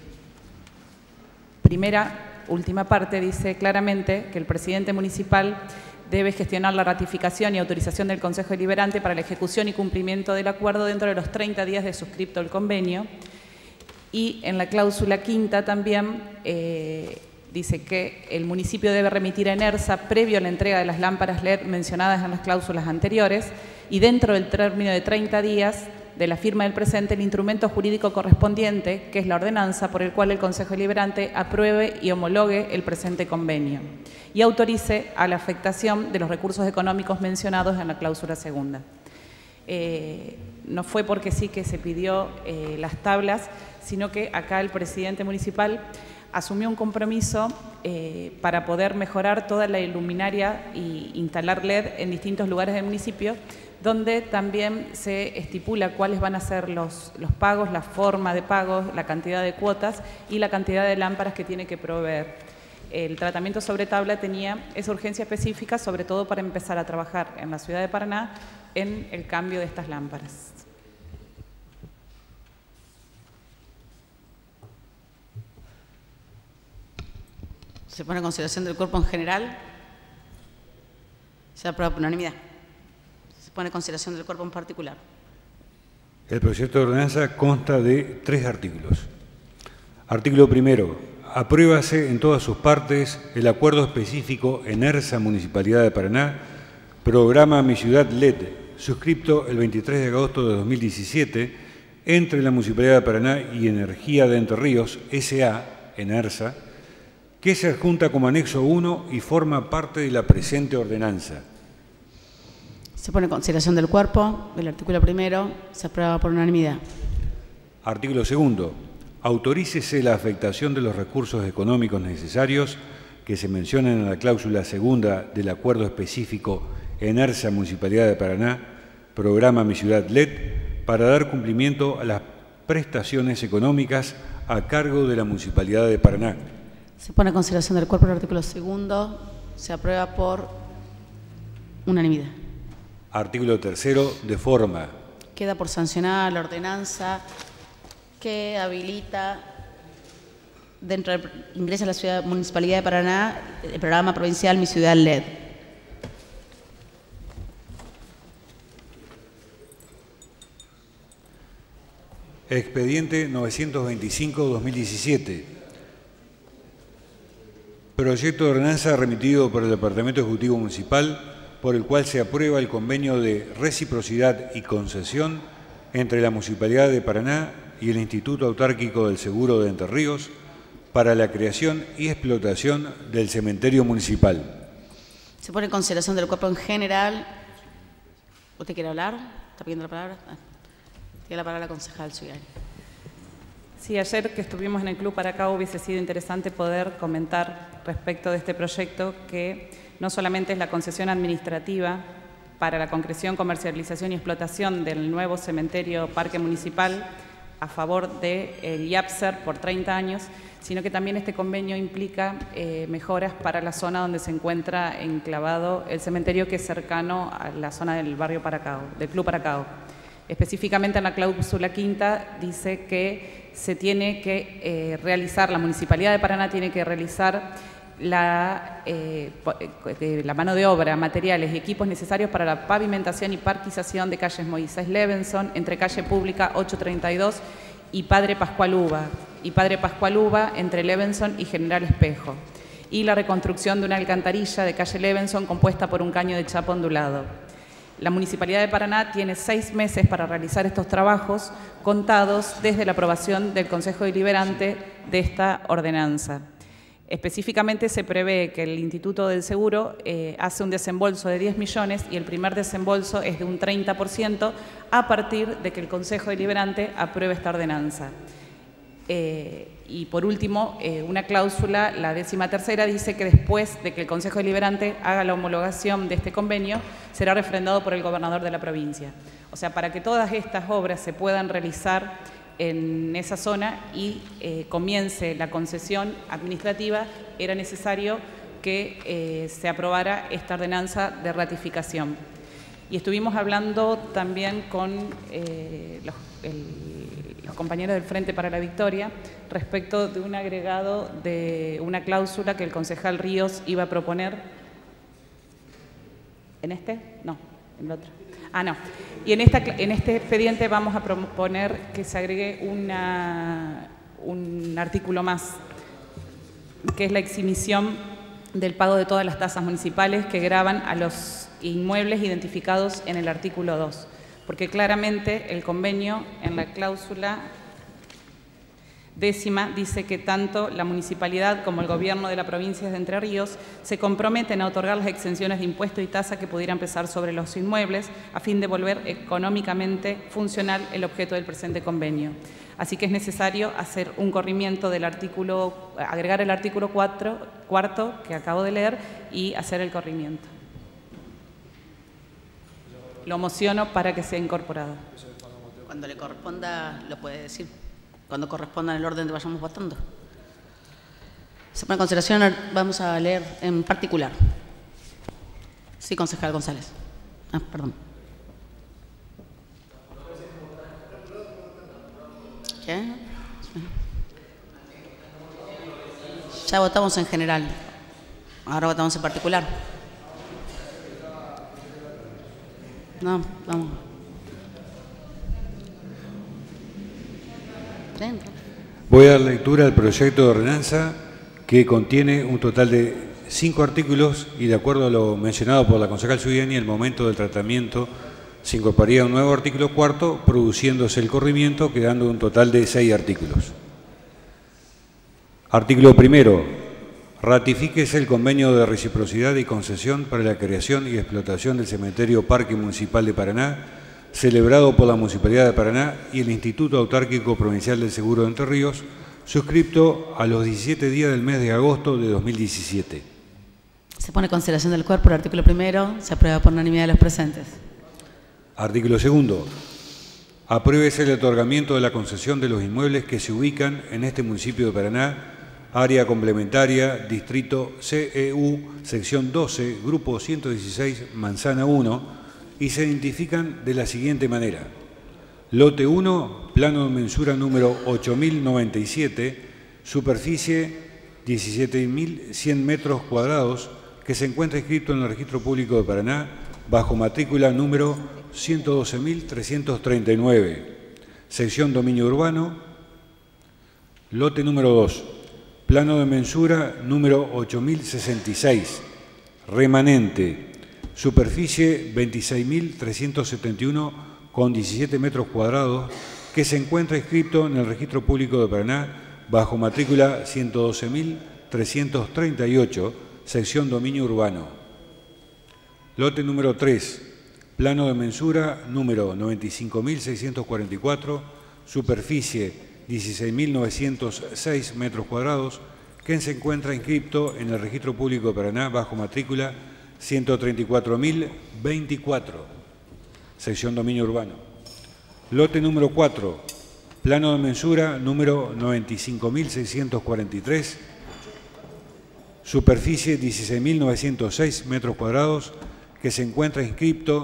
S5: primera, última parte, dice claramente que el presidente municipal debe gestionar la ratificación y autorización del Consejo Deliberante para la ejecución y cumplimiento del acuerdo dentro de los treinta días de suscripto el convenio. Y en la cláusula quinta también eh, dice que el municipio debe remitir a ENERSA previo a la entrega de las lámparas L E D mencionadas en las cláusulas anteriores y dentro del término de treinta días de la firma del presente el instrumento jurídico correspondiente, que es la ordenanza por el cual el Consejo Deliberante apruebe y homologue el presente convenio y autorice a la afectación de los recursos económicos mencionados en la cláusula segunda. Eh, no fue porque sí que se pidió eh, las tablas, sino que acá el presidente municipal asumió un compromiso eh, para poder mejorar toda la iluminaria e instalar L E D en distintos lugares del municipio, donde también se estipula cuáles van a ser los, los pagos, la forma de pagos, la cantidad de cuotas y la cantidad de lámparas que tiene que proveer. El tratamiento sobre tabla tenía esa urgencia específica, sobre todo para empezar a trabajar en la ciudad de Paraná en el cambio de estas lámparas.
S1: Se pone en consideración del cuerpo en general. Se aprueba por unanimidad. Se pone en consideración del cuerpo en particular.
S11: El proyecto de ordenanza consta de tres artículos. Artículo primero. Apruébase en todas sus partes el acuerdo específico ENERSA Municipalidad de Paraná, programa Mi Ciudad L E D, suscripto el veintitrés de agosto de dos mil diecisiete entre la Municipalidad de Paraná y Energía de Entre Ríos, S A, ENERSA, que se adjunta como anexo uno y forma parte de la presente ordenanza.
S1: Se pone en consideración del cuerpo, del artículo primero, se aprueba por unanimidad.
S11: Artículo segundo. Autorícese la afectación de los recursos económicos necesarios que se mencionan en la cláusula segunda del acuerdo específico ENERSA Municipalidad de Paraná, programa Mi Ciudad L E D, para dar cumplimiento a las prestaciones económicas a cargo de la Municipalidad de Paraná.
S1: Se pone en consideración del cuerpo el artículo segundo, se aprueba por unanimidad.
S11: Artículo tercero, de forma.
S1: Queda por sancionar la ordenanza que habilita, dentro del, ingresa a la ciudad Municipalidad de Paraná, el programa provincial Mi Ciudad L E D.
S11: Expediente novecientos veinticinco guión dos mil diecisiete. Proyecto de ordenanza remitido por el Departamento Ejecutivo Municipal, por el cual se aprueba el convenio de reciprocidad y concesión entre la Municipalidad de Paraná y el Instituto Autárquico del Seguro de Entre Ríos para la creación y explotación del cementerio municipal.
S1: Se pone en consideración del cuerpo en general. ¿Usted quiere hablar? ¿Está pidiendo la palabra? Ah. Tiene la palabra la concejal Suyari.
S5: Sí, ayer que estuvimos en el Club Paracá hubiese sido interesante poder comentar respecto de este proyecto que no solamente es la concesión administrativa para la concreción, comercialización y explotación del nuevo cementerio Parque Municipal a favor del I A P S E R por treinta años, sino que también este convenio implica eh, mejoras para la zona donde se encuentra enclavado el cementerio, que es cercano a la zona del barrio Paracao, del Club Paracao. Específicamente en la cláusula quinta dice que se tiene que eh, realizar, la Municipalidad de Paraná tiene que realizar la, eh, la mano de obra, materiales y equipos necesarios para la pavimentación y parquización de calles Moisés Levenson entre calle Pública ochocientos treinta y dos y Padre Pascual Uva, y Padre Pascual Uva entre Levenson y General Espejo, y la reconstrucción de una alcantarilla de calle Levenson compuesta por un caño de chapa ondulado. La Municipalidad de Paraná tiene seis meses para realizar estos trabajos, contados desde la aprobación del Consejo Deliberante de esta ordenanza. Específicamente se prevé que el Instituto del Seguro eh, hace un desembolso de diez millones y el primer desembolso es de un treinta por ciento a partir de que el Consejo Deliberante apruebe esta ordenanza. Eh, y por último, eh, una cláusula, la décima tercera, dice que después de que el Consejo Deliberante haga la homologación de este convenio, será refrendado por el gobernador de la provincia. O sea, para que todas estas obras se puedan realizar en esa zona y eh, comience la concesión administrativa, era necesario que eh, se aprobara esta ordenanza de ratificación. Y estuvimos hablando también con eh, los, el, los compañeros del Frente para la Victoria respecto de un agregado de una cláusula que el concejal Ríos iba a proponer. ¿En este? No, en el otro. Ah, no. Y en, esta, en este expediente vamos a proponer que se agregue una, un artículo más que es la exhibición del pago de todas las tasas municipales que gravan a los inmuebles identificados en el artículo dos, porque claramente el convenio en la cláusula décima dice que tanto la municipalidad como el gobierno de la provincia de Entre Ríos se comprometen a otorgar las exenciones de impuesto y tasa que pudieran pesar sobre los inmuebles a fin de volver económicamente funcional el objeto del presente convenio. Así que es necesario hacer un corrimiento del artículo, agregar el artículo cuatro, cuarto que acabo de leer y hacer el corrimiento. Lo mociono para que sea incorporado.
S1: Cuando le corresponda, lo puede decir. Cuando corresponda en el orden que vayamos votando. Se pone en consideración, vamos a leer en particular. Sí, concejal González. Ah, perdón. ¿Qué? Ya votamos en general. Ahora votamos en particular. No, vamos.
S11: Voy a dar lectura al proyecto de ordenanza que contiene un total de cinco artículos y de acuerdo a lo mencionado por la concejal Zuliani, en el momento del tratamiento se incorporaría un nuevo artículo cuarto, produciéndose el corrimiento, quedando un total de seis artículos. Artículo primero. Ratifíquese el convenio de reciprocidad y concesión para la creación y explotación del cementerio Parque Municipal de Paraná, celebrado por la Municipalidad de Paraná y el Instituto Autárquico Provincial del Seguro de Entre Ríos, suscripto a los diecisiete días del mes de agosto de dos mil diecisiete.
S1: Se pone en consideración del cuerpo el artículo primero, se aprueba por unanimidad de los presentes.
S11: Artículo segundo. Apruébese el otorgamiento de la concesión de los inmuebles que se ubican en este municipio de Paraná, área complementaria, distrito C E U, sección doce, grupo ciento dieciséis, manzana uno, y se identifican de la siguiente manera. Lote uno, plano de mensura número ocho mil noventa y siete, superficie diecisiete mil cien metros cuadrados, que se encuentra inscrito en el Registro Público de Paraná bajo matrícula número ciento doce mil trescientos treinta y nueve, sección dominio urbano. Lote número dos, plano de mensura número ocho mil sesenta y seis, remanente, superficie veintiséis mil trescientos setenta y uno con diecisiete metros cuadrados, que se encuentra inscrito en el Registro Público de Paraná bajo matrícula ciento doce mil trescientos treinta y ocho, sección dominio urbano. Lote número tres, plano de mensura número noventa y cinco mil seiscientos cuarenta y cuatro, superficie dieciséis mil novecientos seis metros cuadrados, que se encuentra inscrito en el Registro Público de Paraná bajo matrícula ciento treinta y cuatro mil veinticuatro, sección dominio urbano. Lote número cuatro, plano de mensura número noventa y cinco mil seiscientos cuarenta y tres, superficie dieciséis mil novecientos seis metros cuadrados, que se encuentra inscrito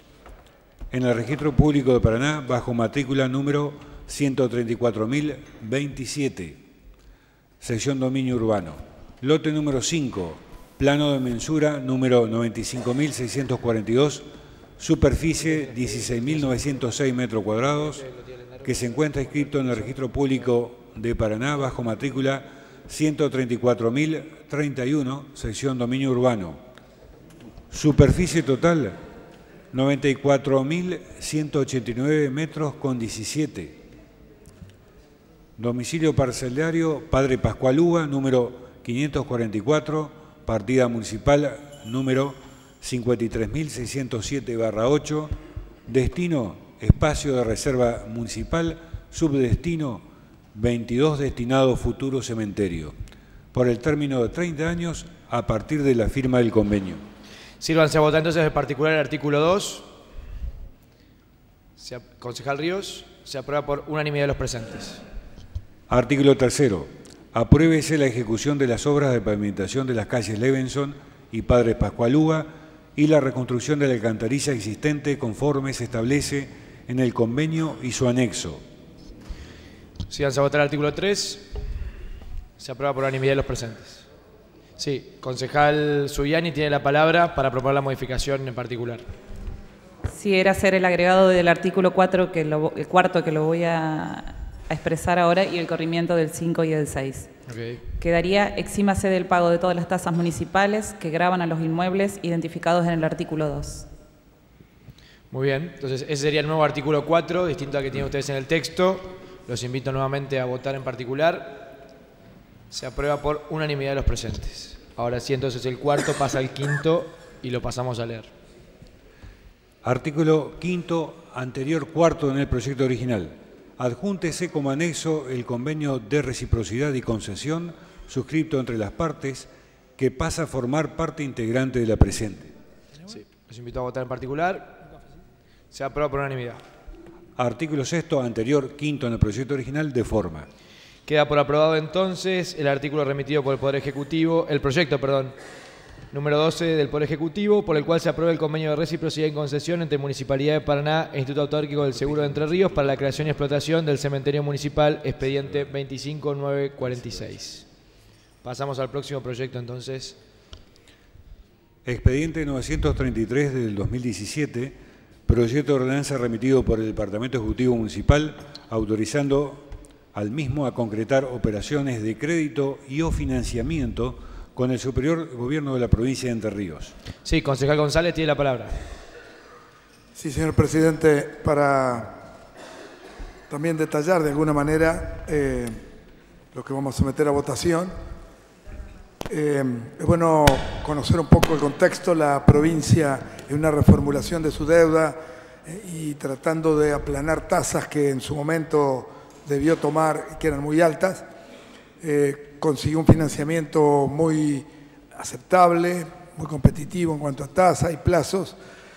S11: en el Registro Público de Paraná bajo matrícula número ciento treinta y cuatro mil veintisiete, sección dominio urbano. Lote número cinco, plano de mensura número noventa y cinco mil seiscientos cuarenta y dos, superficie dieciséis mil novecientos seis metros cuadrados, que se encuentra inscrito en el Registro Público de Paraná bajo matrícula ciento treinta y cuatro mil treinta y uno, sección dominio urbano. Superficie total noventa y cuatro mil ciento ochenta y nueve metros con diecisiete. Domicilio parcelario Padre Pascual Uva, número quinientos cuarenta y cuatro, partida municipal número cincuenta y tres mil seiscientos siete barra ocho, destino espacio de reserva municipal, subdestino veintidós destinado futuro cementerio, por el término de treinta años a partir de la firma del convenio.
S7: Sírvanse a votar entonces en particular el artículo dos. Se, concejal Ríos, se aprueba por unanimidad de los presentes.
S11: Artículo tercero. Apruébese la ejecución de las obras de pavimentación de las calles Levenson y Padre Pascual Uva y la reconstrucción de la alcantarilla existente conforme se establece en el convenio y su anexo.
S7: Síganse a votar el artículo tres. Se aprueba por unanimidad de los presentes. Sí, concejal Zuliani tiene la palabra para proponer la modificación en particular.
S5: Sí, era hacer el agregado del artículo cuatro, que lo, el cuarto que lo voy a, a expresar ahora, y el corrimiento del cinco y del seis.
S7: Okay.
S5: Quedaría exímase del pago de todas las tasas municipales que gravan a los inmuebles identificados en el artículo dos.
S7: Muy bien, entonces ese sería el nuevo artículo cuatro, distinto al que tienen ustedes en el texto. Los invito nuevamente a votar en particular. Se aprueba por unanimidad de los presentes. Ahora sí, entonces el cuarto pasa al quinto y lo pasamos a leer.
S11: Artículo quinto, anterior cuarto en el proyecto original. Adjúntese como anexo el convenio de reciprocidad y concesión suscrito entre las partes que pasa a formar parte integrante de la presente.
S7: Sí, los invito a votar en particular. Se aprueba por unanimidad.
S11: Artículo sexto, anterior quinto en el proyecto original, de forma.
S7: Queda por aprobado entonces el artículo remitido por el Poder Ejecutivo, el proyecto, perdón, número doce del Poder Ejecutivo, por el cual se aprueba el convenio de reciprocidad y concesión entre Municipalidad de Paraná e Instituto Autárquico del Seguro de Entre Ríos para la creación y explotación del cementerio municipal, expediente veinticinco mil novecientos cuarenta y seis. Pasamos al próximo proyecto entonces.
S11: Expediente novecientos treinta y tres del dos mil diecisiete, proyecto de ordenanza remitido por el Departamento Ejecutivo Municipal, autorizando al mismo a concretar operaciones de crédito y o financiamiento con el superior gobierno de la provincia de Entre Ríos.
S7: Sí, concejal González tiene la palabra.
S13: Sí, señor presidente, para también detallar de alguna manera eh, lo que vamos a someter a votación. Eh, es bueno conocer un poco el contexto. La provincia en una reformulación de su deuda eh, y tratando de aplanar tasas que en su momento debió tomar y que eran muy altas, eh, consiguió un financiamiento muy aceptable, muy competitivo en cuanto a tasa y plazos,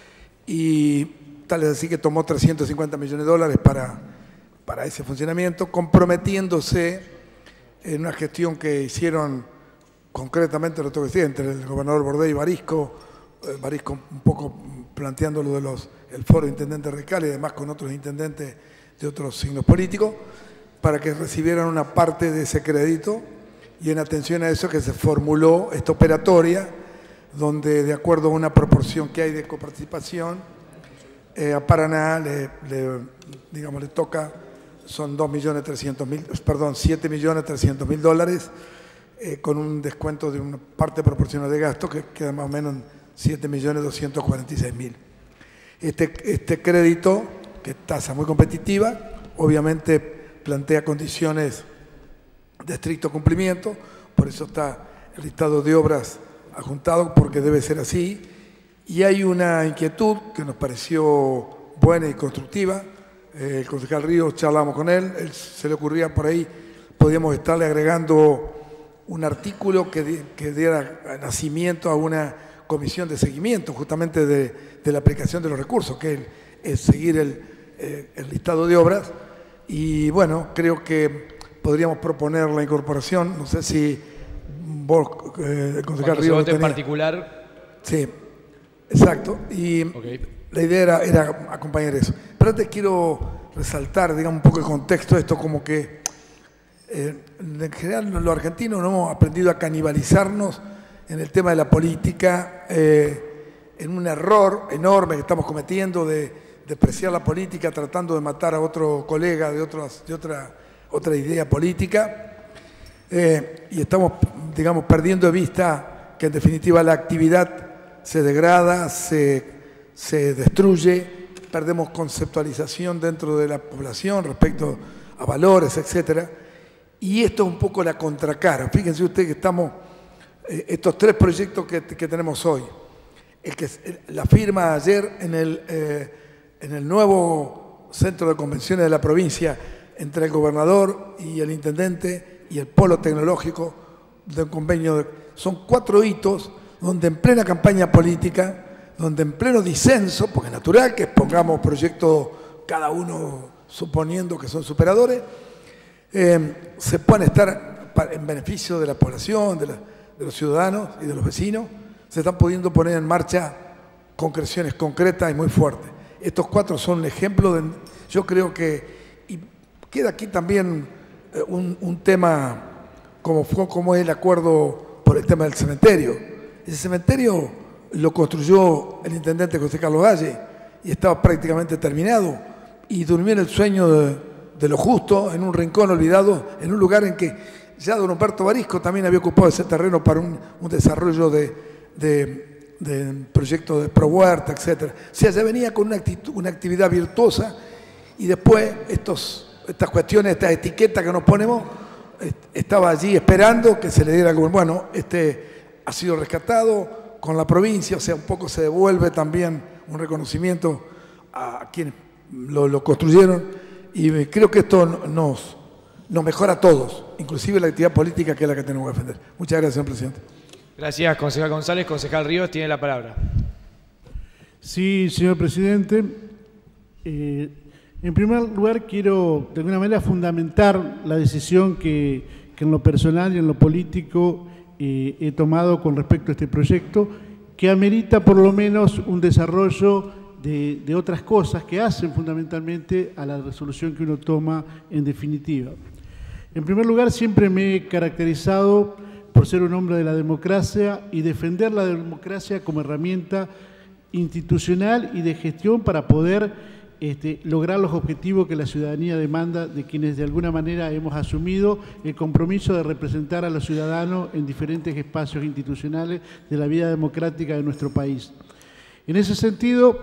S13: y tal es así que tomó trescientos cincuenta millones de dólares para, para ese funcionamiento, comprometiéndose en una gestión que hicieron concretamente, lo tengo que decir, entre el gobernador Bordé y Barisco, eh, Barisco un poco planteando lo de los, el foro de intendentes Recal y además con otros intendentes de otros signos políticos, para que recibieran una parte de ese crédito, y en atención a eso que se formuló esta operatoria, donde de acuerdo a una proporción que hay de coparticipación, eh, a Paraná le, le, digamos, le toca, son dos millones trescientos mil, perdón, siete millones trescientos mil dólares, eh, con un descuento de una parte proporcional de gasto que queda más o menos en siete millones doscientos cuarenta y seis mil. Este, este crédito, que es tasa muy competitiva, obviamente plantea condiciones de estricto cumplimiento, por eso está el listado de obras adjuntado, porque debe ser así, y hay una inquietud que nos pareció buena y constructiva. Eh, el concejal Ríos, charlamos con él, él se le ocurría por ahí, podíamos estarle agregando un artículo que, que diera nacimiento a una comisión de seguimiento justamente de, de la aplicación de los recursos, que es, es seguir el, eh, el listado de obras. Y bueno, creo que podríamos proponer la incorporación, no sé si vos, eh, el concejal Ríos,
S7: se vote en particular.
S13: Sí, exacto. Y
S7: okay.
S13: La idea era, era acompañar eso. Pero antes quiero resaltar, digamos, un poco el contexto de esto, como que eh, en general los argentinos no hemos aprendido a canibalizarnos en el tema de la política, eh, en un error enorme que estamos cometiendo de despreciar la política tratando de matar a otro colega de, otros, de otra, otra idea política, eh, y estamos, digamos, perdiendo de vista que en definitiva la actividad se degrada, se, se destruye, perdemos conceptualización dentro de la población respecto a valores, etcétera, y esto es un poco la contracara. Fíjense ustedes que estamos, eh, estos tres proyectos que, que tenemos hoy, el que, la firma ayer en el... Eh, en el nuevo centro de convenciones de la provincia entre el gobernador y el intendente y el polo tecnológico de un convenio. De, son cuatro hitos donde en plena campaña política, donde en pleno disenso, porque es natural que pongamos proyectos cada uno suponiendo que son superadores, eh, se pueden estar en beneficio de la población, de, la, de los ciudadanos y de los vecinos, se están pudiendo poner en marcha concreciones concretas y muy fuertes. Estos cuatro son un ejemplo de, yo creo que, y queda aquí también un, un tema como fue, como es el acuerdo por el tema del cementerio. Ese cementerio lo construyó el intendente José Carlos Valle y estaba prácticamente terminado, y durmió en el sueño de, de lo justo, en un rincón olvidado, en un lugar en que ya don Humberto Barisco también había ocupado ese terreno para un, un desarrollo de, de, de proyectos de prohuerta, etcétera. O sea, ya venía con una, actitud, una actividad virtuosa y después estos, estas cuestiones, estas etiquetas que nos ponemos, estaba allí esperando que se le diera como, bueno, este ha sido rescatado con la provincia, o sea, un poco se devuelve también un reconocimiento a quienes lo, lo construyeron y creo que esto nos, nos mejora a todos, inclusive la actividad política que es la que tenemos que defender. Muchas gracias, señor presidente.
S7: Gracias, concejal González. Concejal Ríos, tiene la palabra.
S4: Sí, señor presidente. Eh, en primer lugar, quiero de alguna manera fundamentar la decisión que, que en lo personal y en lo político eh, he tomado con respecto a este proyecto, que amerita por lo menos un desarrollo de, de otras cosas que hacen fundamentalmente a la resolución que uno toma en definitiva. En primer lugar, siempre me he caracterizado por ser un hombre de la democracia y defender la democracia como herramienta institucional y de gestión para poder este, lograr los objetivos que la ciudadanía demanda de quienes de alguna manera hemos asumido el compromiso de representar a los ciudadanos en diferentes espacios institucionales de la vida democrática de nuestro país. En ese sentido,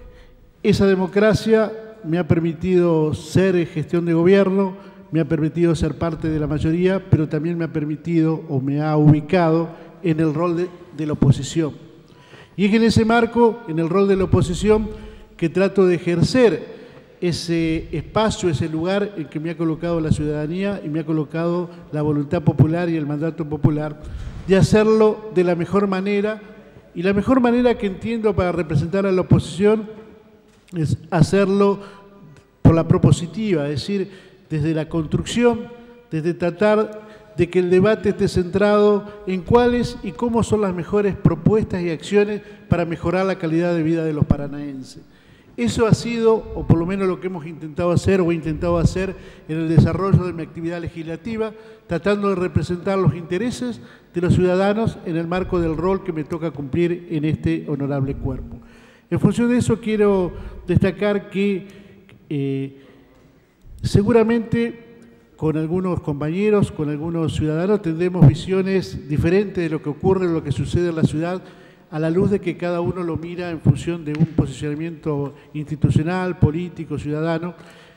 S4: esa democracia me ha permitido ser gestión de gobierno, me ha permitido ser parte de la mayoría, pero también me ha permitido o me ha ubicado en el rol de, de la oposición. Y es en ese marco, en el rol de la oposición, que trato de ejercer ese espacio, ese lugar en que me ha colocado la ciudadanía y me ha colocado la voluntad popular y el mandato popular, de hacerlo de la mejor manera. Y la mejor manera que entiendo para representar a la oposición es hacerlo por la propositiva, es decir, desde la construcción, desde tratar de que el debate esté centrado en cuáles y cómo son las mejores propuestas y acciones para mejorar la calidad de vida de los paranaenses. Eso ha sido, o por lo menos lo que hemos intentado hacer o he intentado hacer en el desarrollo de mi actividad legislativa, tratando de representar los intereses de los ciudadanos en el marco del rol que me toca cumplir en este honorable cuerpo. En función de eso quiero destacar que eh, seguramente con algunos compañeros, con algunos ciudadanos, tendremos visiones diferentes de lo que ocurre, de lo que sucede en la ciudad, a la luz de que cada uno lo mira en función de un posicionamiento institucional, político, ciudadano,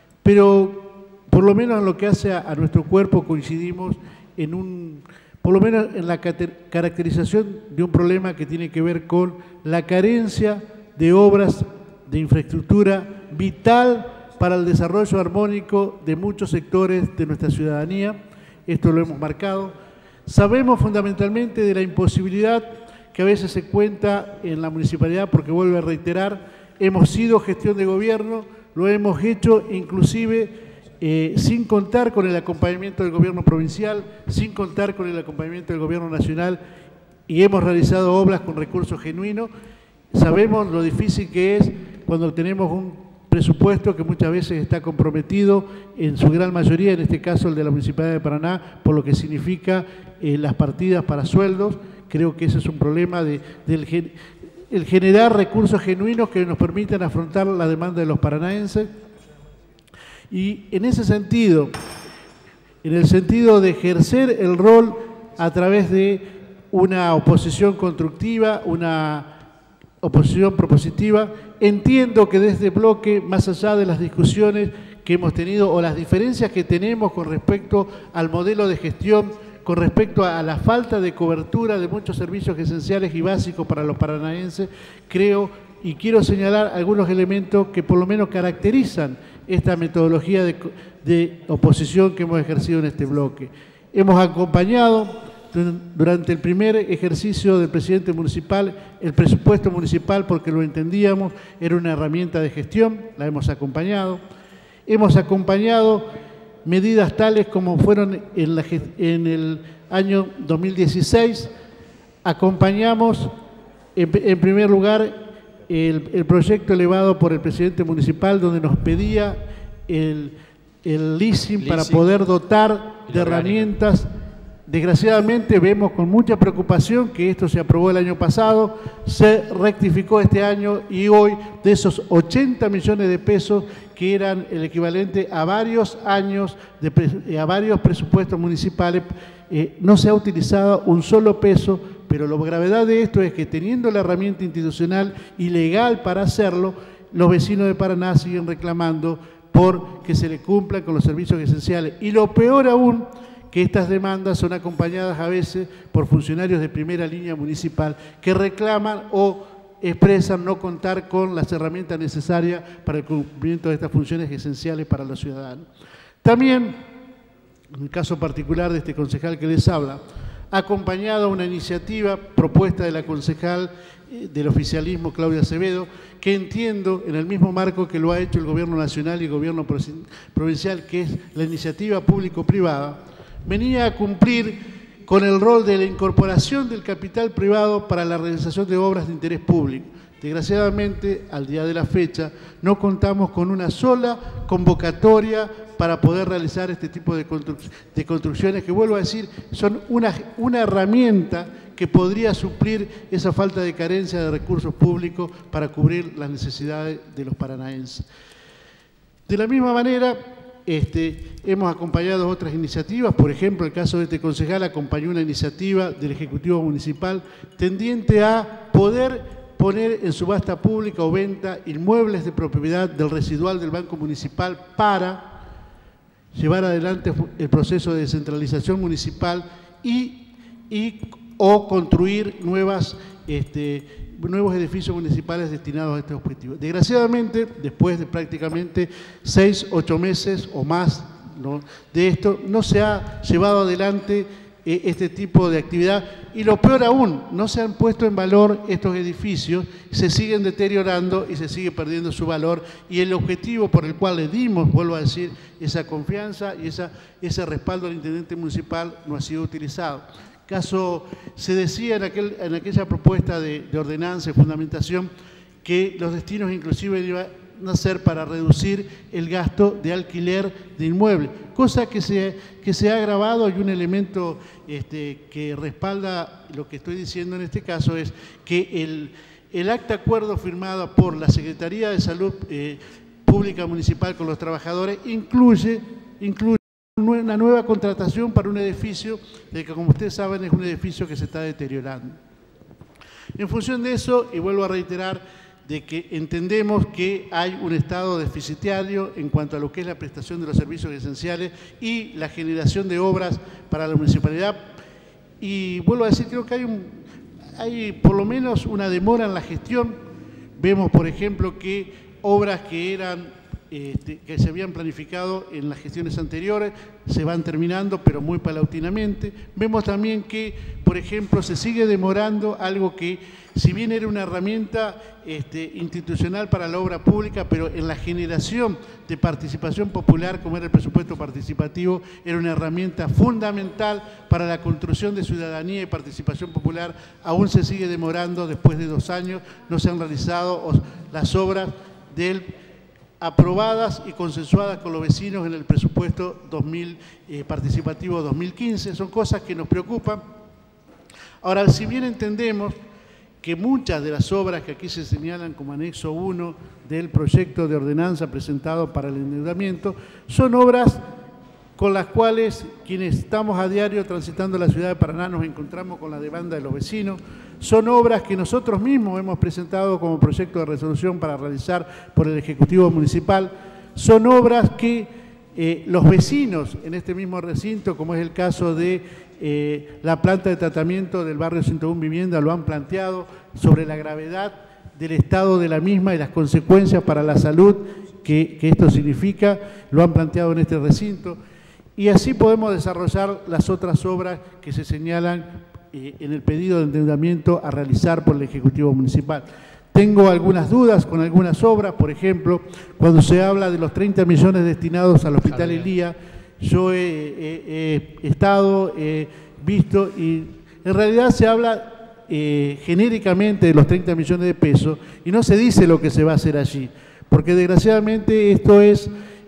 S4: pero por lo menos en lo que hace a, a nuestro cuerpo coincidimos en un, por lo menos en la caracterización de un problema que tiene que ver con la carencia de obras de infraestructura vital para el desarrollo armónico de muchos sectores de nuestra ciudadanía. Esto lo hemos marcado. Sabemos fundamentalmente de la imposibilidad que a veces se cuenta en la municipalidad, porque vuelvo a reiterar, hemos sido gestión de gobierno, lo hemos hecho inclusive eh, sin contar con el acompañamiento del gobierno provincial, sin contar con el acompañamiento del gobierno nacional, y hemos realizado obras con recursos genuinos. Sabemos lo difícil que es cuando tenemos un presupuesto que muchas veces está comprometido en su gran mayoría, en este caso el de la Municipalidad de Paraná, por lo que significa eh, las partidas para sueldos. Creo que ese es un problema de, del el generar recursos genuinos que nos permitan afrontar la demanda de los paranaenses. Y en ese sentido, en el sentido de ejercer el rol a través de una oposición constructiva, una oposición propositiva, entiendo que desde el bloque, más allá de las discusiones que hemos tenido o las diferencias que tenemos con respecto al modelo de gestión, con respecto a la falta de cobertura de muchos servicios esenciales y básicos para los paranaenses, creo y quiero señalar algunos elementos que por lo menos caracterizan esta metodología de, de oposición que hemos ejercido en este bloque. Hemos acompañado durante el primer ejercicio del presidente municipal el presupuesto municipal porque lo entendíamos, era una herramienta de gestión, la hemos acompañado. Hemos acompañado medidas tales como fueron en, la, en el año dos mil dieciséis, acompañamos en, en primer lugar el, el proyecto elevado por el presidente municipal donde nos pedía el, el leasing, leasing para poder dotar de herramientas Desgraciadamente vemos con mucha preocupación que esto se aprobó el año pasado, se rectificó este año y hoy de esos ochenta millones de pesos que eran el equivalente a varios años, de, a varios presupuestos municipales, eh, no se ha utilizado un solo peso, pero la gravedad de esto es que teniendo la herramienta institucional y legal para hacerlo, los vecinos de Paraná siguen reclamando por que se le cumplan con los servicios esenciales. Y lo peor aún, que estas demandas son acompañadas a veces por funcionarios de primera línea municipal que reclaman o expresan no contar con las herramientas necesarias para el cumplimiento de estas funciones esenciales para los ciudadanos. También, en el caso particular de este concejal que les habla, acompañado a una iniciativa propuesta de la concejal del oficialismo Claudia Acevedo, que entiendo en el mismo marco que lo ha hecho el Gobierno Nacional y el Gobierno Provincial, que es la iniciativa público-privada, venía a cumplir con el rol de la incorporación del capital privado para la realización de obras de interés público. Desgraciadamente, al día de la fecha, no contamos con una sola convocatoria para poder realizar este tipo de, construc de construcciones que, vuelvo a decir, son una, una herramienta que podría suplir esa falta de carencia de recursos públicos para cubrir las necesidades de los paranaenses. De la misma manera, Este, hemos acompañado otras iniciativas, por ejemplo, el caso de este concejal acompañó una iniciativa del Ejecutivo Municipal tendiente a poder poner en subasta pública o venta inmuebles de propiedad del residual del Banco Municipal para llevar adelante el proceso de descentralización municipal y, y o construir nuevas este, nuevos edificios municipales destinados a este objetivo. Desgraciadamente, después de prácticamente seis, ocho meses o más, ¿no?, de esto, no se ha llevado adelante eh, este tipo de actividad y lo peor aún, no se han puesto en valor estos edificios, se siguen deteriorando y se sigue perdiendo su valor y el objetivo por el cual le dimos, vuelvo a decir, esa confianza y esa, ese respaldo al intendente municipal no ha sido utilizado. Caso, se decía en, aquel, en aquella propuesta de, de ordenanza y fundamentación que los destinos inclusive iban a ser para reducir el gasto de alquiler de inmuebles, cosa que se, que se ha agravado y un elemento este, que respalda lo que estoy diciendo en este caso es que el, el acta acuerdo firmado por la Secretaría de Salud eh, Pública Municipal con los trabajadores incluye, incluye una nueva contratación para un edificio de que, como ustedes saben, es un edificio que se está deteriorando. En función de eso, y vuelvo a reiterar, de que entendemos que hay un estado deficitario en cuanto a lo que es la prestación de los servicios esenciales y la generación de obras para la municipalidad. Y vuelvo a decir, creo que hay, un, hay por lo menos una demora en la gestión. Vemos, por ejemplo, que obras que eran Este, que se habían planificado en las gestiones anteriores, se van terminando, pero muy paulatinamente. Vemos también que, por ejemplo, se sigue demorando algo que, si bien era una herramienta este, institucional para la obra pública, pero en la generación de participación popular, como era el presupuesto participativo, era una herramienta fundamental para la construcción de ciudadanía y participación popular, aún se sigue demorando, después de dos años, no se han realizado las obras del aprobadas y consensuadas con los vecinos en el presupuesto dos mil, eh, participativo dos mil quince, son cosas que nos preocupan. Ahora, si bien entendemos que muchas de las obras que aquí se señalan como anexo uno del proyecto de ordenanza presentado para el endeudamiento, son obras con las cuales quienes estamos a diario transitando la ciudad de Paraná nos encontramos con la demanda de los vecinos. Son obras que nosotros mismos hemos presentado como proyecto de resolución para realizar por el Ejecutivo Municipal. Son obras que eh, los vecinos en este mismo recinto, como es el caso de eh, la planta de tratamiento del barrio ciento uno Vivienda, lo han planteado sobre la gravedad del estado de la misma y las consecuencias para la salud que, que esto significa, lo han planteado en este recinto. Y así podemos desarrollar las otras obras que se señalan eh, en el pedido de endeudamiento a realizar por el Ejecutivo Municipal. Tengo algunas dudas con algunas obras, por ejemplo, cuando se habla de los treinta millones destinados al Hospital Elía, yo he, he, he estado, he visto y en realidad se habla eh, genéricamente de los treinta millones de pesos y no se dice lo que se va a hacer allí, porque desgraciadamente esto es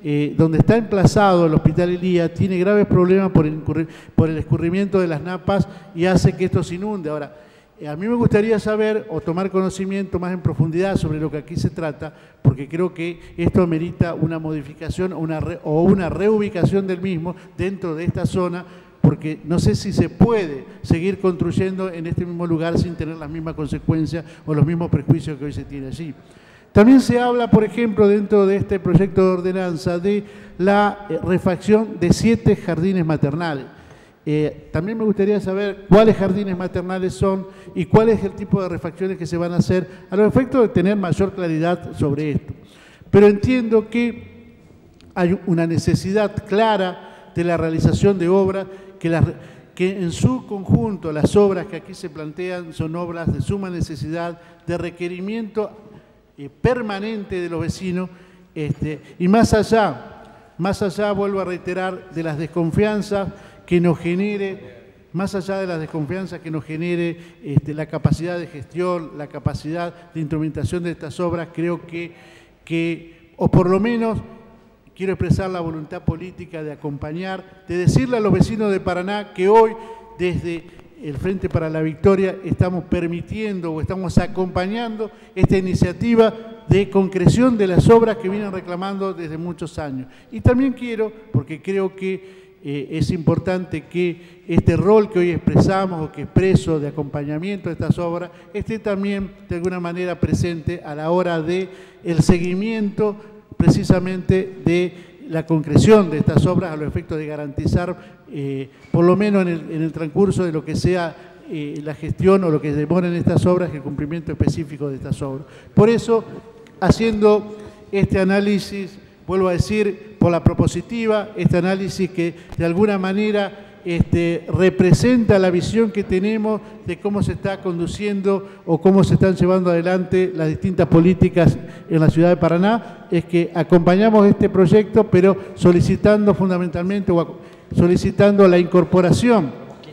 S4: eh, donde está emplazado el Hospital Elía, tiene graves problemas por el, por el escurrimiento de las napas y hace que esto se inunde. Ahora, eh, a mí me gustaría saber o tomar conocimiento más en profundidad sobre lo que aquí se trata, porque creo que esto amerita una modificación o una, re, o una reubicación del mismo dentro de esta zona, porque no sé si se puede seguir construyendo en este mismo lugar sin tener las mismas consecuencias o los mismos prejuicios que hoy se tiene allí. También se habla, por ejemplo, dentro de este proyecto de ordenanza, de la refacción de siete jardines maternales. Eh, también me gustaría saber cuáles jardines maternales son y cuál es el tipo de refacciones que se van a hacer a los efectos de tener mayor claridad sobre esto. Pero entiendo que hay una necesidad clara de la realización de obras que, las, que en su conjunto las obras que aquí se plantean son obras de suma necesidad, de requerimiento eh, permanente de los vecinos, este, y más allá, más allá, vuelvo a reiterar, de las desconfianzas que nos genere, más allá de las desconfianzas que nos genere este, la capacidad de gestión, la capacidad de instrumentación de estas obras, creo que, que o por lo menos quiero expresar la voluntad política de acompañar, de decirle a los vecinos de Paraná que hoy, desde el Frente para la Victoria, estamos permitiendo o estamos acompañando esta iniciativa de concreción de las obras que vienen reclamando desde muchos años. Y también quiero, porque creo que eh, es importante que este rol que hoy expresamos o que expreso de acompañamiento de estas obras esté también de alguna manera presente a la hora de el seguimiento precisamente de la concreción de estas obras a los efectos de garantizar, eh, por lo menos en el, en el transcurso de lo que sea eh, la gestión o lo que demoren estas obras, el cumplimiento específico de estas obras. Por eso, haciendo este análisis, vuelvo a decir, por la propositiva, este análisis que de alguna manera Este, representa la visión que tenemos de cómo se está conduciendo o cómo se están llevando adelante las distintas políticas en la ciudad de Paraná, es que acompañamos este proyecto, pero solicitando fundamentalmente o solicitando la incorporación,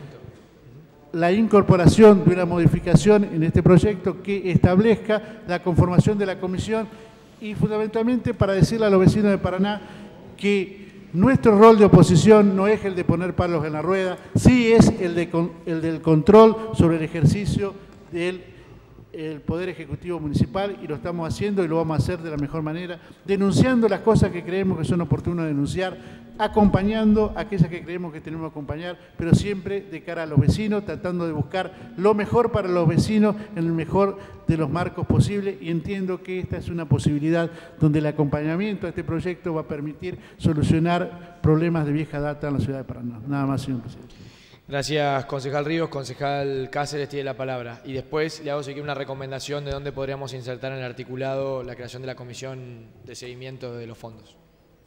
S4: la incorporación de una modificación en este proyecto que establezca la conformación de la comisión y fundamentalmente para decirle a los vecinos de Paraná que nuestro rol de oposición no es el de poner palos en la rueda, sí es el, de, el del control sobre el ejercicio del el Poder Ejecutivo Municipal y lo estamos haciendo y lo vamos a hacer de la mejor manera, denunciando las cosas que creemos que son oportunas denunciar, acompañando aquellas que creemos que tenemos que acompañar, pero siempre de cara a los vecinos, tratando de buscar lo mejor para los vecinos en el mejor de los marcos posibles y entiendo que esta es una posibilidad donde el acompañamiento a este proyecto va a permitir solucionar problemas de vieja data en la ciudad de Paraná. Nada más, señor presidente.
S7: Gracias, concejal Ríos. Concejal Cáceres tiene la palabra. Y después le hago seguir una recomendación de dónde podríamos insertar en el articulado la creación de la comisión de seguimiento de los fondos.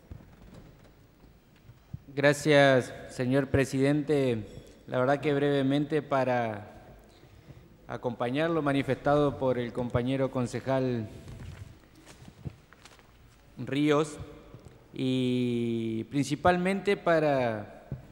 S14: Gracias, señor presidente. La verdad que brevemente para acompañar lo manifestado por el compañero concejal Ríos y principalmente para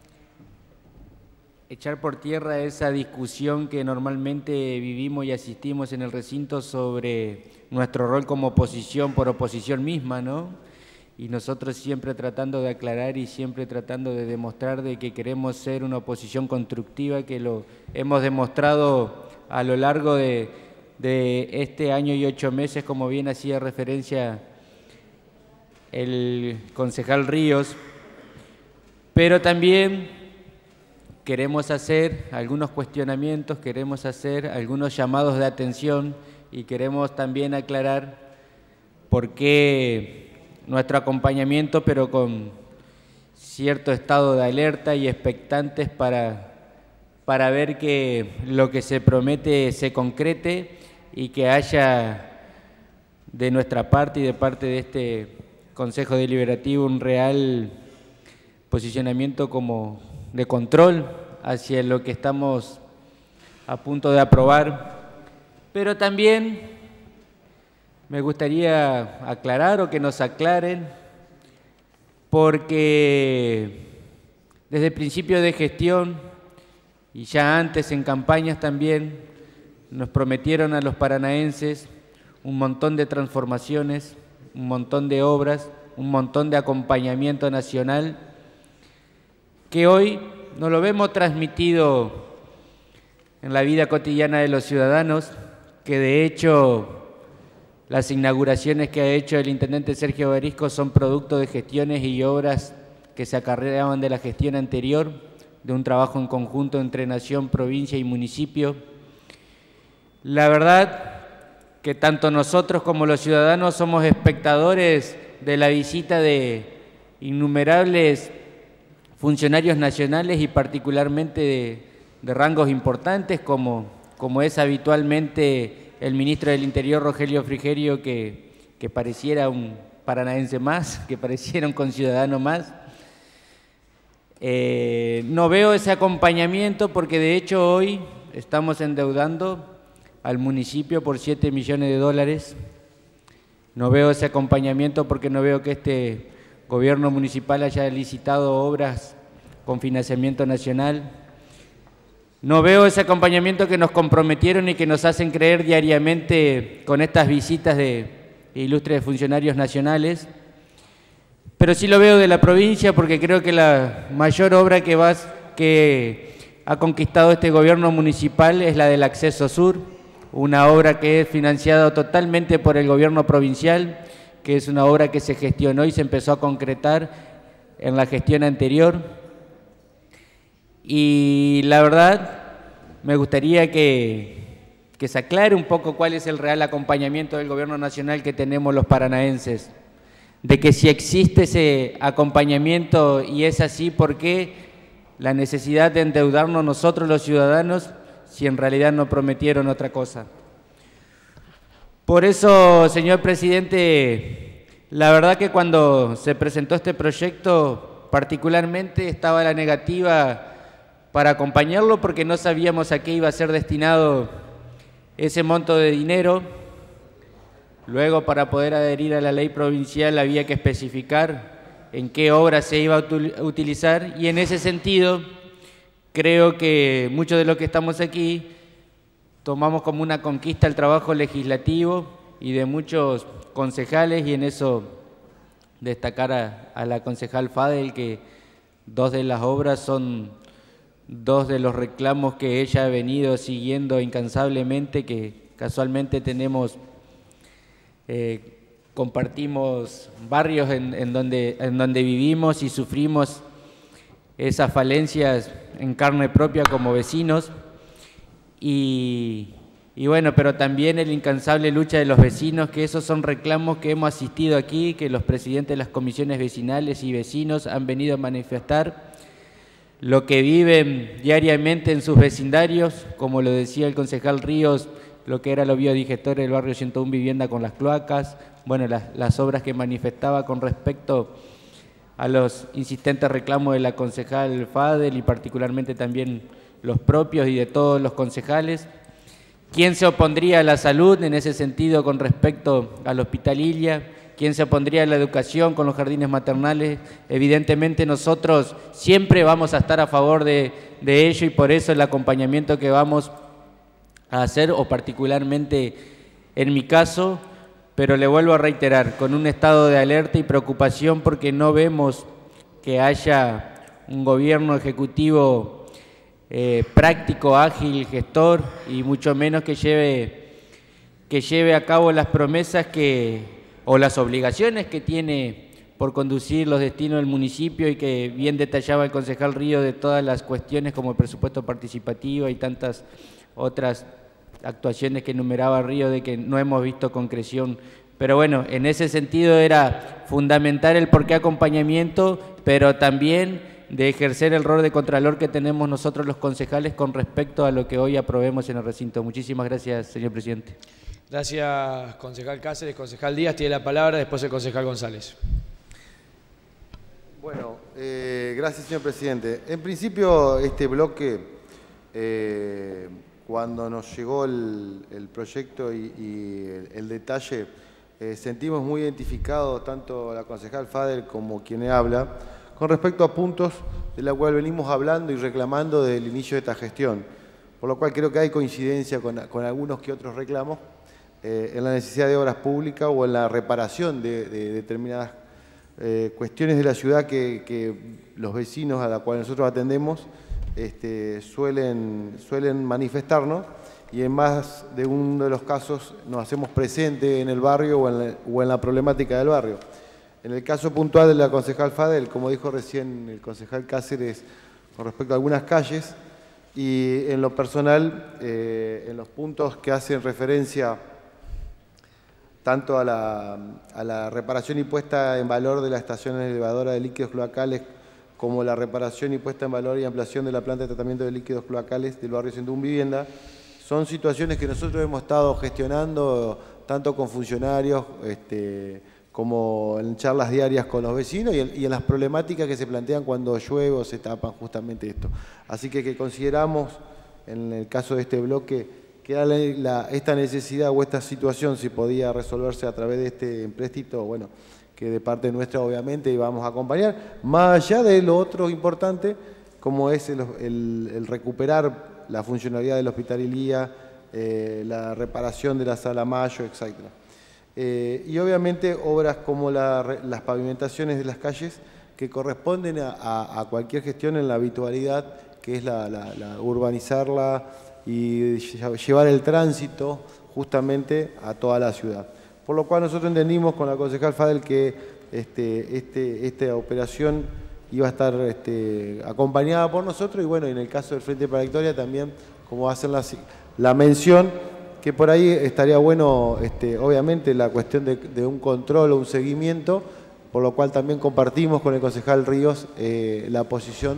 S14: echar por tierra esa discusión que normalmente vivimos y asistimos en el recinto sobre nuestro rol como oposición por oposición misma, ¿no? Y nosotros siempre tratando de aclarar y siempre tratando de demostrar de que queremos ser una oposición constructiva, que lo hemos demostrado a lo largo de, de este año y ocho meses, como bien hacía referencia el concejal Ríos, pero también queremos hacer algunos cuestionamientos, queremos hacer algunos llamados de atención y queremos también aclarar por qué nuestro acompañamiento, pero con cierto estado de alerta y expectantes para, para ver que lo que se promete se concrete y que haya de nuestra parte y de parte de este Consejo Deliberativo un real posicionamiento como de control hacia lo que estamos a punto de aprobar, pero también me gustaría aclarar o que nos aclaren, porque desde el principio de gestión y ya antes en campañas también nos prometieron a los paranaenses un montón de transformaciones, un montón de obras un montón de acompañamiento nacional que hoy no lo vemos transmitido en la vida cotidiana de los ciudadanos, que de hecho las inauguraciones que ha hecho el intendente Sergio Berisco son producto de gestiones y obras que se acarreaban de la gestión anterior, de un trabajo en conjunto entre nación, provincia y municipio. La verdad que tanto nosotros como los ciudadanos somos espectadores de la visita de innumerables funcionarios nacionales y particularmente de, de rangos importantes como, como es habitualmente el ministro del Interior, Rogelio Frigerio, que, que pareciera un paranaense más, que pareciera un conciudadano más. Eh, no veo ese acompañamiento porque de hecho hoy estamos endeudando al municipio por siete millones de dólares. No veo ese acompañamiento porque no veo que este gobierno municipal haya licitado obras con financiamiento nacional. No veo ese acompañamiento que nos comprometieron y que nos hacen creer diariamente con estas visitas de ilustres funcionarios nacionales. Pero sí lo veo de la provincia porque creo que la mayor obra que, vas, que ha conquistado este gobierno municipal es la del Acceso Sur, una obra que es financiada totalmente por el gobierno provincial, que es una obra que se gestionó y se empezó a concretar en la gestión anterior. Y la verdad, me gustaría que, que se aclare un poco cuál es el real acompañamiento del gobierno nacional que tenemos los paranaenses, de que si existe ese acompañamiento y es así, ¿por qué la necesidad de endeudarnos nosotros los ciudadanos si en realidad no prometieron otra cosa? Por eso, señor presidente, la verdad que cuando se presentó este proyecto, particularmente estaba la negativa para acompañarlo porque no sabíamos a qué iba a ser destinado ese monto de dinero. Luego, para poder adherir a la ley provincial había que especificar en qué obras se iba a utilizar y en ese sentido creo que muchos de los que estamos aquí tomamos como una conquista el trabajo legislativo y de muchos concejales y en eso destacar a, a la concejal Fadel que dos de las obras son dos de los reclamos que ella ha venido siguiendo incansablemente, que casualmente tenemos... Eh, compartimos barrios en, en, donde, en donde vivimos y sufrimos esas falencias en carne propia como vecinos y, y bueno, pero también el incansable lucha de los vecinos, que esos son reclamos que hemos asistido aquí, que los presidentes de las comisiones vecinales y vecinos han venido a manifestar, lo que viven diariamente en sus vecindarios, como lo decía el concejal Ríos, lo que era los biodigestores del barrio ciento uno Vivienda con las cloacas, bueno, las, las obras que manifestaba con respecto a los insistentes reclamos de la concejal Fadel y particularmente también los propios y de todos los concejales. ¿Quién se opondría a la salud en ese sentido con respecto al Hospital Illa? ¿Quién se opondría a la educación con los jardines maternales? Evidentemente nosotros siempre vamos a estar a favor de, de ello y por eso el acompañamiento que vamos a hacer, o particularmente en mi caso, pero le vuelvo a reiterar, con un estado de alerta y preocupación porque no vemos que haya un gobierno ejecutivo eh, práctico, ágil, gestor y mucho menos que lleve, que lleve a cabo las promesas que, o las obligaciones que tiene por conducir los destinos del municipio y que bien detallaba el concejal Río de todas las cuestiones como el presupuesto participativo y tantas otras actuaciones que enumeraba Río de que no hemos visto concreción. Pero bueno, en ese sentido era fundamental el porqué acompañamiento, pero también de ejercer el rol de contralor que tenemos nosotros los concejales con respecto a lo que hoy aprobemos en el recinto. Muchísimas gracias, señor presidente.
S7: Gracias, concejal Cáceres. Concejal Díaz tiene la palabra, después el concejal González.
S2: Bueno, eh, gracias, señor presidente. En principio, este bloque, eh, cuando nos llegó el, el proyecto y, y el, el detalle, eh, sentimos muy identificados tanto la concejal Fadel como quien habla, con respecto a puntos de los cuales venimos hablando y reclamando desde el inicio de esta gestión. Por lo cual creo que hay coincidencia con, con algunos que otros reclamos eh, en la necesidad de obras públicas o en la reparación de, de determinadas eh, cuestiones de la ciudad que, que los vecinos a la cual nosotros atendemos este, suelen, suelen manifestarnos, y en más de uno de los casos nos hacemos presente en el barrio o en la, o en la problemática del barrio. En el caso puntual de la concejal Fadel, como dijo recién el concejal Cáceres, con respecto a algunas calles, y en lo personal, eh, en los puntos que hacen referencia tanto a la, a la reparación y puesta en valor de la estación elevadora de líquidos cloacales, como la reparación y puesta en valor y ampliación de la planta de tratamiento de líquidos cloacales del barrio Sendún Vivienda, son situaciones que nosotros hemos estado gestionando tanto con funcionarios este, como en charlas diarias con los vecinos y en, y en las problemáticas que se plantean cuando llueve o se tapan justamente esto. Así que, que consideramos, en el caso de este bloque, que la, la, esta necesidad o esta situación si podía resolverse a través de este empréstito, bueno, que de parte nuestra obviamente íbamos a acompañar, más allá de lo otro importante, como es el, el, el recuperar la funcionalidad del Hospital Ilía, eh, la reparación de la Sala Mayo, etcétera. Eh, y obviamente obras como la, las pavimentaciones de las calles que corresponden a, a, a cualquier gestión en la habitualidad, que es la, la, la urbanizarla y llevar el tránsito justamente a toda la ciudad. Por lo cual nosotros entendimos con la concejal Fadel que este, este, esta operación iba a estar este, acompañada por nosotros, y bueno, en el caso del Frente para la Victoria también, como hacen la, la mención, que por ahí estaría bueno, este, obviamente, la cuestión de, de un control o un seguimiento, por lo cual también compartimos con el concejal Ríos eh, la posición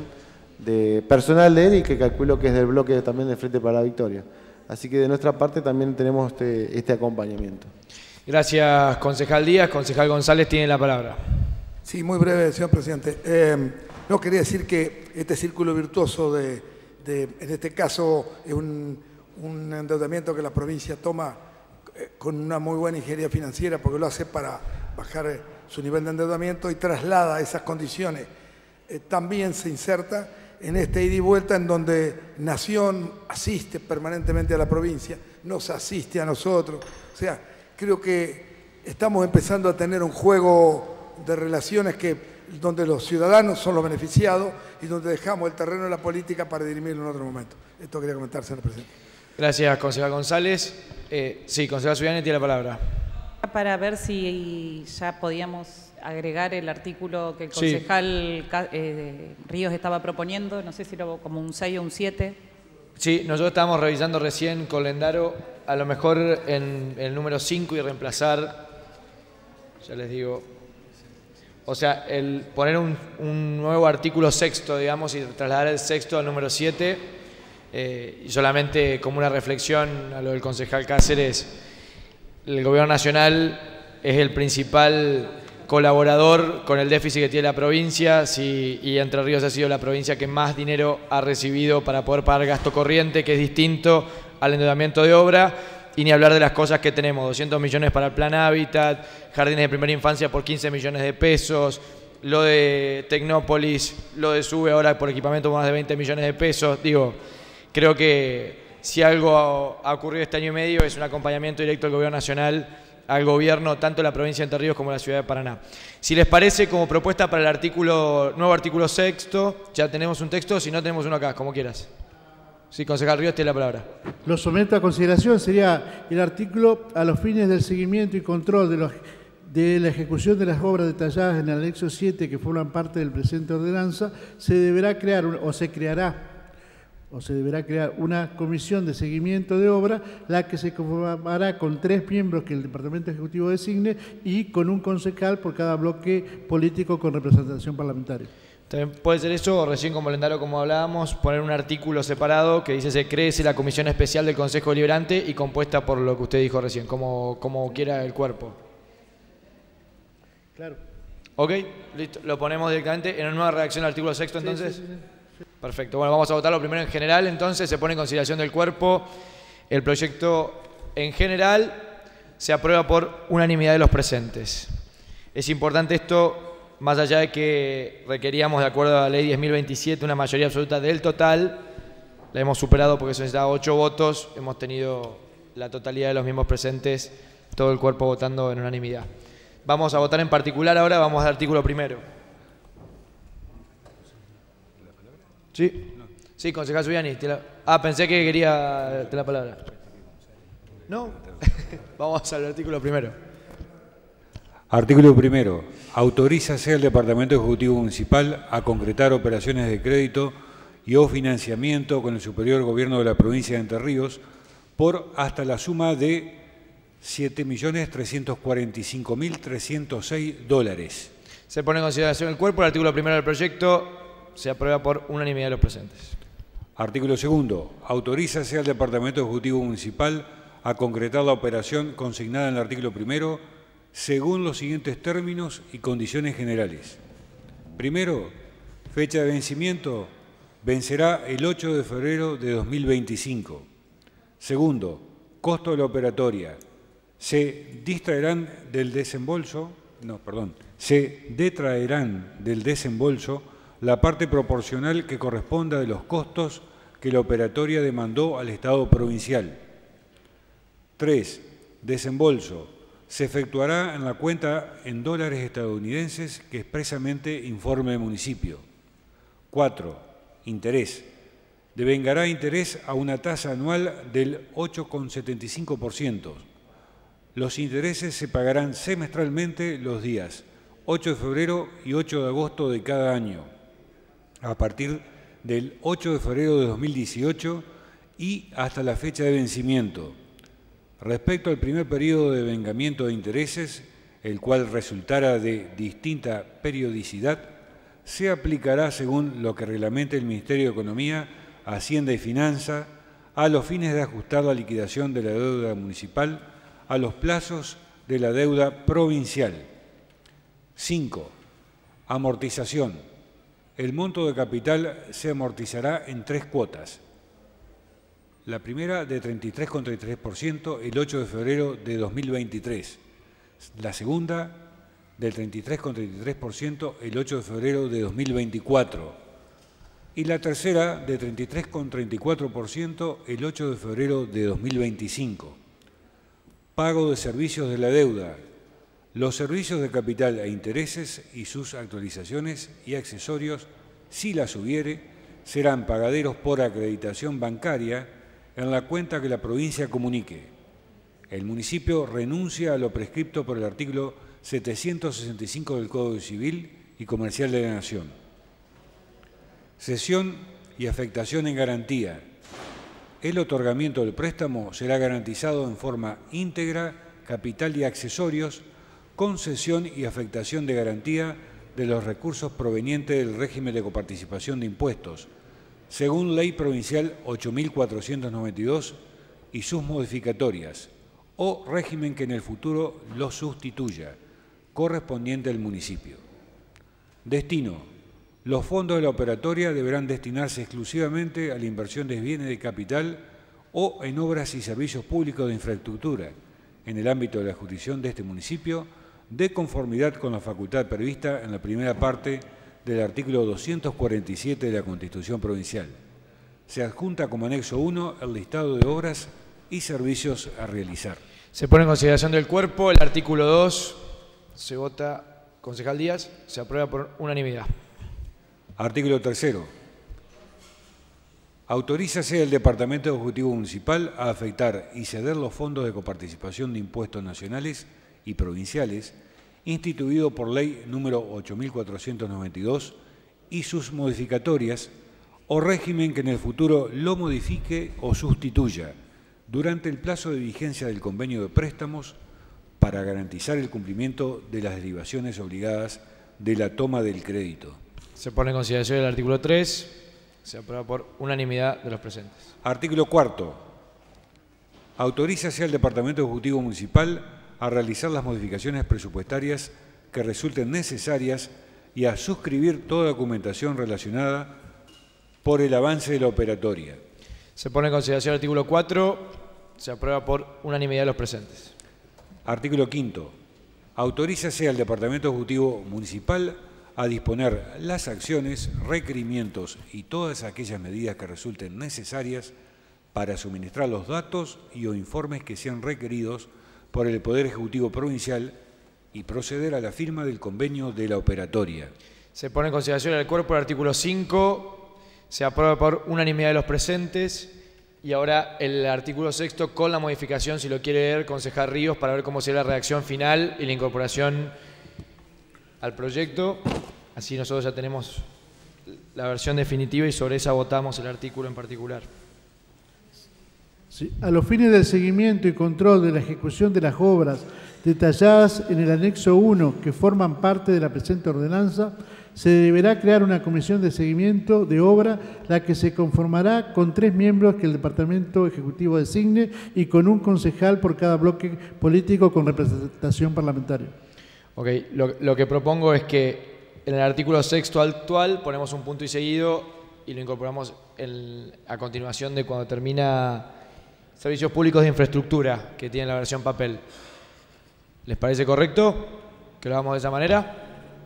S2: de personal de él, y que calculo que es del bloque también del Frente para la Victoria. Así que de nuestra parte también tenemos este, este acompañamiento.
S7: Gracias, concejal Díaz. Concejal González tiene la palabra.
S13: Sí, muy breve, señor presidente. Eh, no, quería decir que este círculo virtuoso, de, de en este caso, es un, un endeudamiento que la provincia toma eh, con una muy buena ingeniería financiera, porque lo hace para bajar eh, su nivel de endeudamiento y traslada esas condiciones. Eh, también se inserta en este ida y vuelta en donde Nación asiste permanentemente a la provincia, nos asiste a nosotros. O sea, creo que estamos empezando a tener un juego de relaciones que, donde los ciudadanos son los beneficiados y donde dejamos el terreno de la política para dirimirlo en otro momento. Esto quería comentar, señor presidente.
S7: Gracias, concejal González. Eh, sí, concejal Zuliani tiene la palabra.
S5: Para ver si ya podíamos agregar el artículo que el concejal sí. eh, Ríos estaba proponiendo, no sé si era como un seis o un siete.
S7: Sí, nosotros estábamos revisando recién con Lendaro, a lo mejor en el número cinco y reemplazar, ya les digo, o sea, el poner un, un nuevo artículo sexto, digamos, y trasladar el sexto al número siete, eh, y solamente como una reflexión a lo del concejal Cáceres, el gobierno nacional es el principal colaborador con el déficit que tiene la provincia, si, y Entre Ríos ha sido la provincia que más dinero ha recibido para poder pagar gasto corriente, que es distinto al endeudamiento de obra. Y ni hablar de las cosas que tenemos, doscientos millones para el Plan Hábitat, jardines de primera infancia por quince millones de pesos, lo de Tecnópolis, lo de SUBE ahora por equipamiento más de veinte millones de pesos. Digo, creo que si algo ha ocurrido este año y medio es un acompañamiento directo del Gobierno Nacional al Gobierno, tanto de la provincia de Entre Ríos como de la ciudad de Paraná. Si les parece, como propuesta para el artículo nuevo artículo sexto, ya tenemos un texto, si no tenemos uno acá, como quieras. Sí, concejal Ríos, tiene la palabra.
S4: Lo someto a consideración, sería el artículo a los fines del seguimiento y control de, los, de la ejecución de las obras detalladas en el anexo siete que forman parte del presente ordenanza, se deberá crear o se creará o se deberá crear una comisión de seguimiento de obra, la que se conformará con tres miembros que el Departamento Ejecutivo designe y con un concejal por cada bloque político con representación parlamentaria.
S7: También puede ser eso, o recién como Lendaro, como hablábamos, poner un artículo separado que dice se crece la Comisión Especial del Consejo Deliberante y compuesta por lo que usted dijo recién, como, como quiera el cuerpo.
S4: Claro.
S7: Ok, listo. Lo ponemos directamente en una nueva redacción del artículo sexto, entonces.
S4: Sí, sí, sí.
S7: Perfecto. Bueno, vamos a votarlo primero en general, entonces se pone en consideración del cuerpo. El proyecto en general se aprueba por unanimidad de los presentes. Es importante esto, más allá de que requeríamos, de acuerdo a la ley diez mil veintisiete, una mayoría absoluta del total, la hemos superado porque se necesitaba ocho votos, hemos tenido la totalidad de los miembros presentes, todo el cuerpo votando en unanimidad. Vamos a votar en particular ahora, vamos al artículo primero. ¿Sí? Sí, concejal Zuliani. Te la... Ah, pensé que quería te la palabra. ¿No? Vamos al artículo primero.
S11: Artículo primero. Autorízase al Departamento Ejecutivo Municipal a concretar operaciones de crédito y o financiamiento con el Superior Gobierno de la Provincia de Entre Ríos por hasta la suma de siete millones trescientos cuarenta y cinco mil trescientos seis dólares.
S7: Se pone en consideración el cuerpo. El artículo primero del proyecto se aprueba por unanimidad de los presentes.
S11: Artículo segundo. Autorízase al Departamento Ejecutivo Municipal a concretar la operación consignada en el artículo primero según los siguientes términos y condiciones generales. Primero, fecha de vencimiento vencerá el ocho de febrero de dos mil veinticinco. Segundo, costo de la operatoria. Se distraerán del desembolso, no, perdón, se detraerán del desembolso la parte proporcional que corresponda de los costos que la operatoria demandó al Estado provincial. Tres, desembolso. Se efectuará en la cuenta en dólares estadounidenses que expresamente informe el municipio. Cuatro, interés. Devengará interés a una tasa anual del ocho coma setenta y cinco por ciento. Los intereses se pagarán semestralmente los días ocho de febrero y ocho de agosto de cada año, a partir del ocho de febrero de dos mil dieciocho y hasta la fecha de vencimiento. Respecto al primer periodo de devengamiento de intereses, el cual resultara de distinta periodicidad, se aplicará según lo que reglamente el Ministerio de Economía, Hacienda y Finanza, a los fines de ajustar la liquidación de la deuda municipal a los plazos de la deuda provincial. Cinco. Amortización. El monto de capital se amortizará en tres cuotas. La primera de treinta y tres coma treinta y tres por ciento el ocho de febrero de dos mil veintitrés. La segunda del treinta y tres coma treinta y tres por ciento el ocho de febrero de dos mil veinticuatro. Y la tercera de treinta y tres coma treinta y cuatro por ciento el ocho de febrero de dos mil veinticinco. Pago de servicios de la deuda. Los servicios de capital e intereses y sus actualizaciones y accesorios, si las hubiere, serán pagaderos por acreditación bancaria en la cuenta que la provincia comunique. El municipio renuncia a lo prescripto por el artículo setecientos sesenta y cinco del Código Civil y Comercial de la Nación. Cesión y afectación en garantía. El otorgamiento del préstamo será garantizado en forma íntegra, capital y accesorios, con cesión y afectación de garantía de los recursos provenientes del régimen de coparticipación de impuestos, según Ley Provincial ocho mil cuatrocientos noventa y dos y sus modificatorias, o régimen que en el futuro lo sustituya, correspondiente al municipio. Destino. Los fondos de la operatoria deberán destinarse exclusivamente a la inversión de bienes de capital o en obras y servicios públicos de infraestructura en el ámbito de la jurisdicción de este municipio, de conformidad con la facultad prevista en la primera parte del artículo doscientos cuarenta y siete de la Constitución Provincial. Se adjunta como anexo uno el listado de obras y servicios a realizar.
S7: Se pone en consideración del cuerpo el artículo dos. Se vota. Concejal Díaz. Se aprueba por unanimidad.
S11: Artículo tercero. Autorízase el Departamento Ejecutivo Municipal a afectar y ceder los fondos de coparticipación de impuestos nacionales y provinciales instituido por Ley número ocho mil cuatrocientos noventa y dos y sus modificatorias o régimen que en el futuro lo modifique o sustituya durante el plazo de vigencia del convenio de préstamos para garantizar el cumplimiento de las derivaciones obligadas de la toma del crédito.
S7: Se pone en consideración el artículo tres. Se aprueba por unanimidad de los presentes.
S11: Artículo cuarto. Autorízase al Departamento Ejecutivo Municipal a realizar las modificaciones presupuestarias que resulten necesarias y a suscribir toda documentación relacionada por el avance de la operatoria.
S7: Se pone en consideración el artículo cuatro. Se aprueba por unanimidad de los presentes.
S11: Artículo quinto. Autorízase al Departamento Ejecutivo Municipal a disponer las acciones, requerimientos y todas aquellas medidas que resulten necesarias para suministrar los datos y o informes que sean requeridos por el Poder Ejecutivo Provincial y proceder a la firma del convenio de la operatoria.
S7: Se pone en consideración el cuerpo el artículo cinco, se aprueba por unanimidad de los presentes. Y ahora el artículo sexto con la modificación, si lo quiere leer, concejal Ríos, para ver cómo será la redacción final y la incorporación al proyecto. Así nosotros ya tenemos la versión definitiva y sobre esa votamos el artículo en particular.
S4: Sí, a los fines del seguimiento y control de la ejecución de las obras detalladas en el anexo uno que forman parte de la presente ordenanza, se deberá crear una comisión de seguimiento de obra, la que se conformará con tres miembros que el Departamento Ejecutivo designe y con un concejal por cada bloque político con representación parlamentaria.
S7: Ok, lo, lo que propongo es que en el artículo sexto actual ponemos un punto y seguido y lo incorporamos en, a continuación de cuando termina Servicios Públicos de Infraestructura, que tiene la versión papel. ¿Les parece correcto que lo hagamos de esa manera?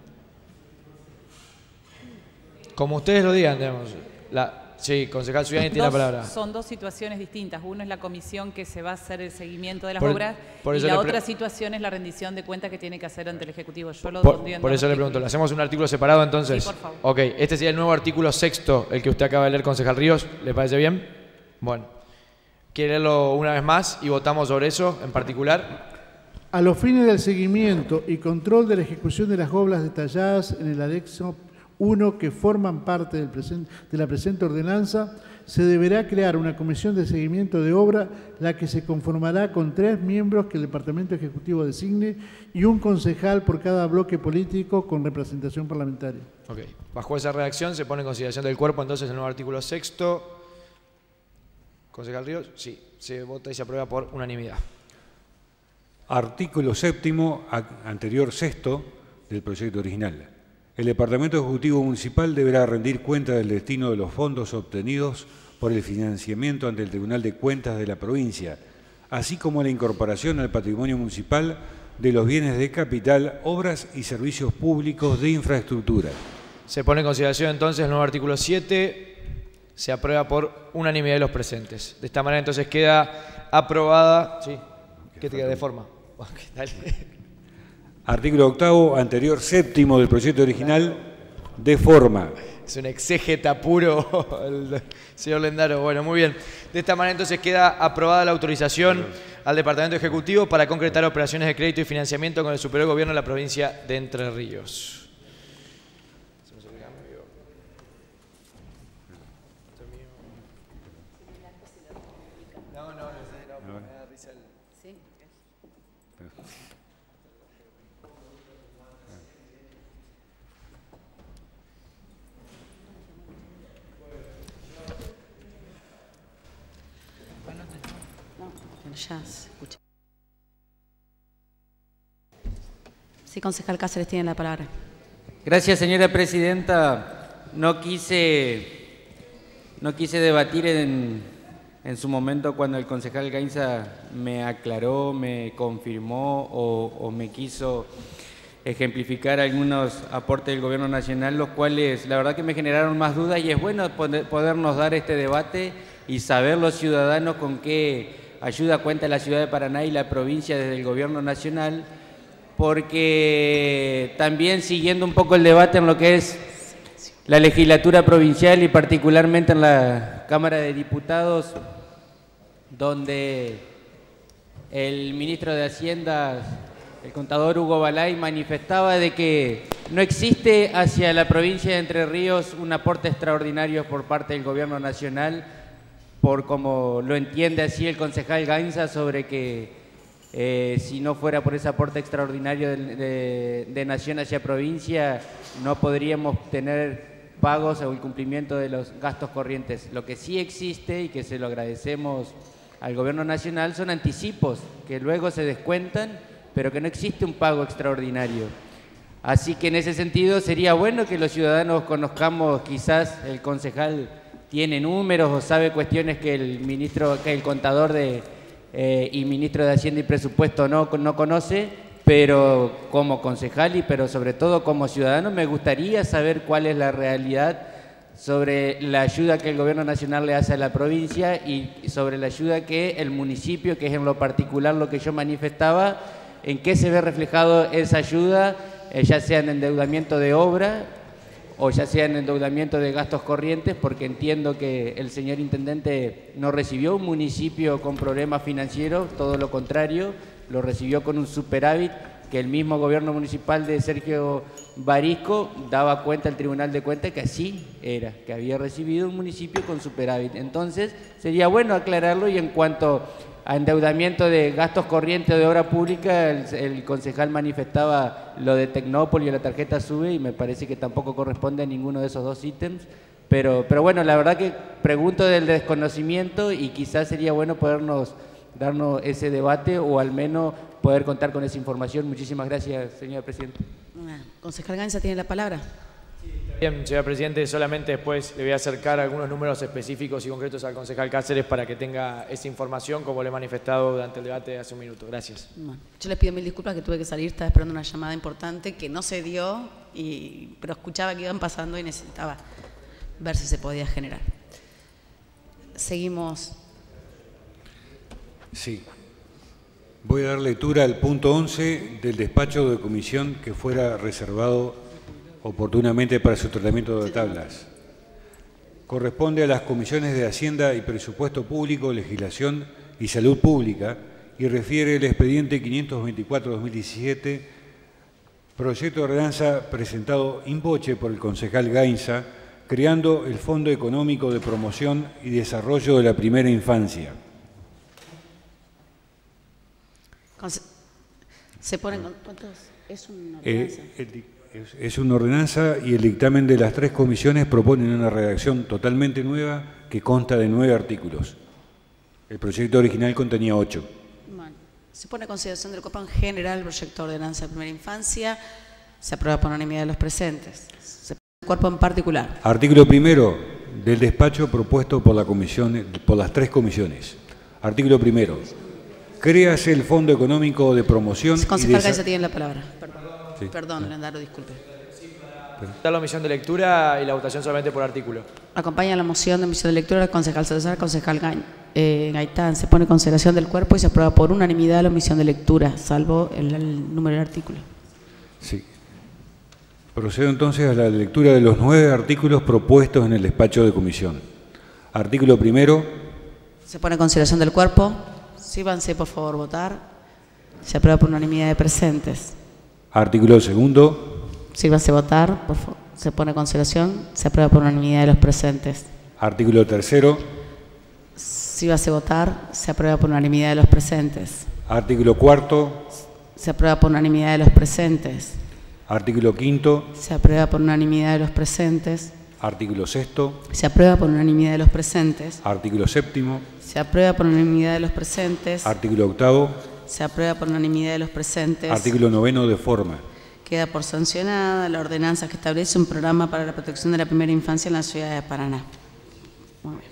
S7: Como ustedes lo digan, digamos. La, sí, concejal Zuliani tiene la palabra.
S5: Son dos situaciones distintas. Uno es la comisión que se va a hacer el seguimiento de las
S7: por,
S5: obras
S7: por
S5: y la
S7: otra
S5: situación es la rendición de cuentas que tiene que hacer ante el Ejecutivo. Yo lo
S7: por,
S5: pondría en
S7: por eso le pregunto, ¿le hacemos un artículo separado entonces?
S5: Sí, por favor.
S7: Ok, este sería el nuevo artículo sexto, el que usted acaba de leer, concejal Ríos. ¿Le parece bien? Bueno. ¿Quiere leerlo una vez más y votamos sobre eso en particular?
S4: A los fines del seguimiento y control de la ejecución de las obras detalladas en el anexo uno que forman parte del presente, de la presente ordenanza, se deberá crear una comisión de seguimiento de obra, la que se conformará con tres miembros que el Departamento Ejecutivo designe y un concejal por cada bloque político con representación parlamentaria.
S7: Ok. Bajo esa redacción se pone en consideración del cuerpo entonces el nuevo artículo sexto. ¿Concejal Ríos? Sí. Se vota y se aprueba por unanimidad.
S11: Artículo séptimo, anterior sexto del proyecto original. El Departamento Ejecutivo Municipal deberá rendir cuenta del destino de los fondos obtenidos por el financiamiento ante el Tribunal de Cuentas de la provincia, así como la incorporación al patrimonio municipal de los bienes de capital, obras y servicios públicos de infraestructura.
S7: Se pone en consideración entonces el nuevo artículo siete, se aprueba por unanimidad de los presentes. De esta manera entonces queda aprobada. Sí, ¿qué te queda de forma? Okay, dale.
S11: Artículo octavo, anterior séptimo del proyecto original, de forma.
S7: Es un exégeta puro el señor Lendaro. Bueno, muy bien. De esta manera entonces queda aprobada la autorización al Departamento Ejecutivo para concretar operaciones de crédito y financiamiento con el superior gobierno de la provincia de Entre Ríos.
S1: Ya se escucha. Sí, concejal Cáceres tiene la palabra.
S14: Gracias, señora presidenta. No quise, no quise debatir en, en su momento cuando el concejal Gainza me aclaró, me confirmó o, o me quiso ejemplificar algunos aportes del Gobierno Nacional, los cuales la verdad que me generaron más dudas, y es bueno poder, podernos dar este debate y saber los ciudadanos con qué ayuda cuenta la ciudad de Paraná y la provincia desde el Gobierno Nacional, porque también siguiendo un poco el debate en lo que es la legislatura provincial y particularmente en la Cámara de Diputados, donde el ministro de Hacienda, el contador Hugo Balay, manifestaba de que no existe hacia la provincia de Entre Ríos un aporte extraordinario por parte del Gobierno Nacional, por como lo entiende así el concejal Gainza, sobre que eh, si no fuera por ese aporte extraordinario de, de, de nación hacia provincia, no podríamos tener pagos o el cumplimiento de los gastos corrientes. Lo que sí existe, y que se lo agradecemos al Gobierno Nacional, son anticipos que luego se descuentan, pero que no existe un pago extraordinario. Así que en ese sentido sería bueno que los ciudadanos conozcamos, quizás el concejal tiene números o sabe cuestiones que el ministro, que el contador de, eh, y ministro de Hacienda y Presupuesto no, no conoce, pero como concejal y pero sobre todo como ciudadano me gustaría saber cuál es la realidad sobre la ayuda que el Gobierno Nacional le hace a la provincia y sobre la ayuda que el municipio, que es en lo particular lo que yo manifestaba, ¿En qué se ve reflejado esa ayuda, eh, ya sea en endeudamiento de obra o ya sea en endeudamiento de gastos corrientes? Porque entiendo que el señor intendente no recibió un municipio con problemas financieros, todo lo contrario, lo recibió con un superávit que el mismo gobierno municipal de Sergio Barisco daba cuenta al Tribunal de Cuentas que así era, que había recibido un municipio con superávit. Entonces, sería bueno aclararlo. Y en cuanto a endeudamiento de gastos corrientes de obra pública, el, el concejal manifestaba lo de Tecnópolis y la tarjeta SUBE, y me parece que tampoco corresponde a ninguno de esos dos ítems. Pero, pero bueno, la verdad que pregunto del desconocimiento y quizás sería bueno podernos darnos ese debate o al menos poder contar con esa información. Muchísimas gracias, señora Presidenta.
S1: Concejal Gainza tiene la palabra.
S7: Bien, señor Presidente, solamente después le voy a acercar algunos números específicos y concretos al concejal Cáceres para que tenga esa información, como le he manifestado durante el debate de hace un minuto. Gracias.
S1: Bueno, yo les pido mil disculpas que tuve que salir, estaba esperando una llamada importante que no se dio, y, pero escuchaba que iban pasando y necesitaba ver si se podía generar. Seguimos.
S11: Sí. Voy a dar lectura al punto once del despacho de comisión que fuera reservado oportunamente para su tratamiento de tablas. Corresponde a las comisiones de Hacienda y Presupuesto Público, Legislación y Salud Pública, y refiere el expediente quinientos veinticuatro barra dos mil diecisiete, proyecto de ordenanza presentado in voce por el concejal Gainza, creando el Fondo Económico de Promoción y Desarrollo de la Primera Infancia.
S1: Se ponen ¿cuántos? Es una ordenanza.
S11: Eh, el, es, es una ordenanza y el dictamen de las tres comisiones proponen una redacción totalmente nueva que consta de nueve artículos. El proyecto original contenía ocho.
S1: Bueno, se pone a consideración del cuerpo en general el proyecto de ordenanza de primera infancia. Se aprueba por unanimidad de los presentes. Se pone el cuerpo en particular.
S11: Artículo primero del despacho propuesto por la comisión, por las tres comisiones. Artículo primero. Créase el Fondo Económico de Promoción.
S1: El concejal Gainza tiene la palabra. Perdón,
S11: sí.
S1: Perdón, Leandro, disculpe.
S7: Está la omisión de lectura y la votación solamente por artículo.
S1: Acompaña la moción de omisión de lectura del concejal Salazar, concejal Gain, eh, Gaitán. Se pone en consideración del cuerpo y se aprueba por unanimidad la omisión de lectura, salvo el, el número del artículo.
S11: Sí. Procedo entonces a la lectura de los nueve artículos propuestos en el despacho de comisión. Artículo primero.
S1: Se pone en consideración del cuerpo. Síbanse, por favor, votar. Se aprueba por unanimidad de presentes.
S11: Artículo segundo.
S1: Síbanse votar, por favor. Se pone en consideración. Se aprueba por unanimidad de los presentes.
S11: Artículo tercero.
S1: Síbanse votar. Se aprueba por unanimidad de los presentes.
S11: Artículo cuarto.
S1: Se aprueba por unanimidad de los presentes.
S11: Artículo quinto.
S1: Se aprueba por unanimidad de los presentes.
S11: Artículo sexto.
S1: Se aprueba por unanimidad de los presentes.
S11: Artículo séptimo.
S1: Se aprueba por unanimidad de los presentes.
S11: Artículo octavo.
S1: Se aprueba por unanimidad de los presentes.
S11: Artículo noveno de forma.
S1: Queda por sancionada la ordenanza que establece un programa para la protección de la primera infancia en la ciudad de Paraná. Muy bien.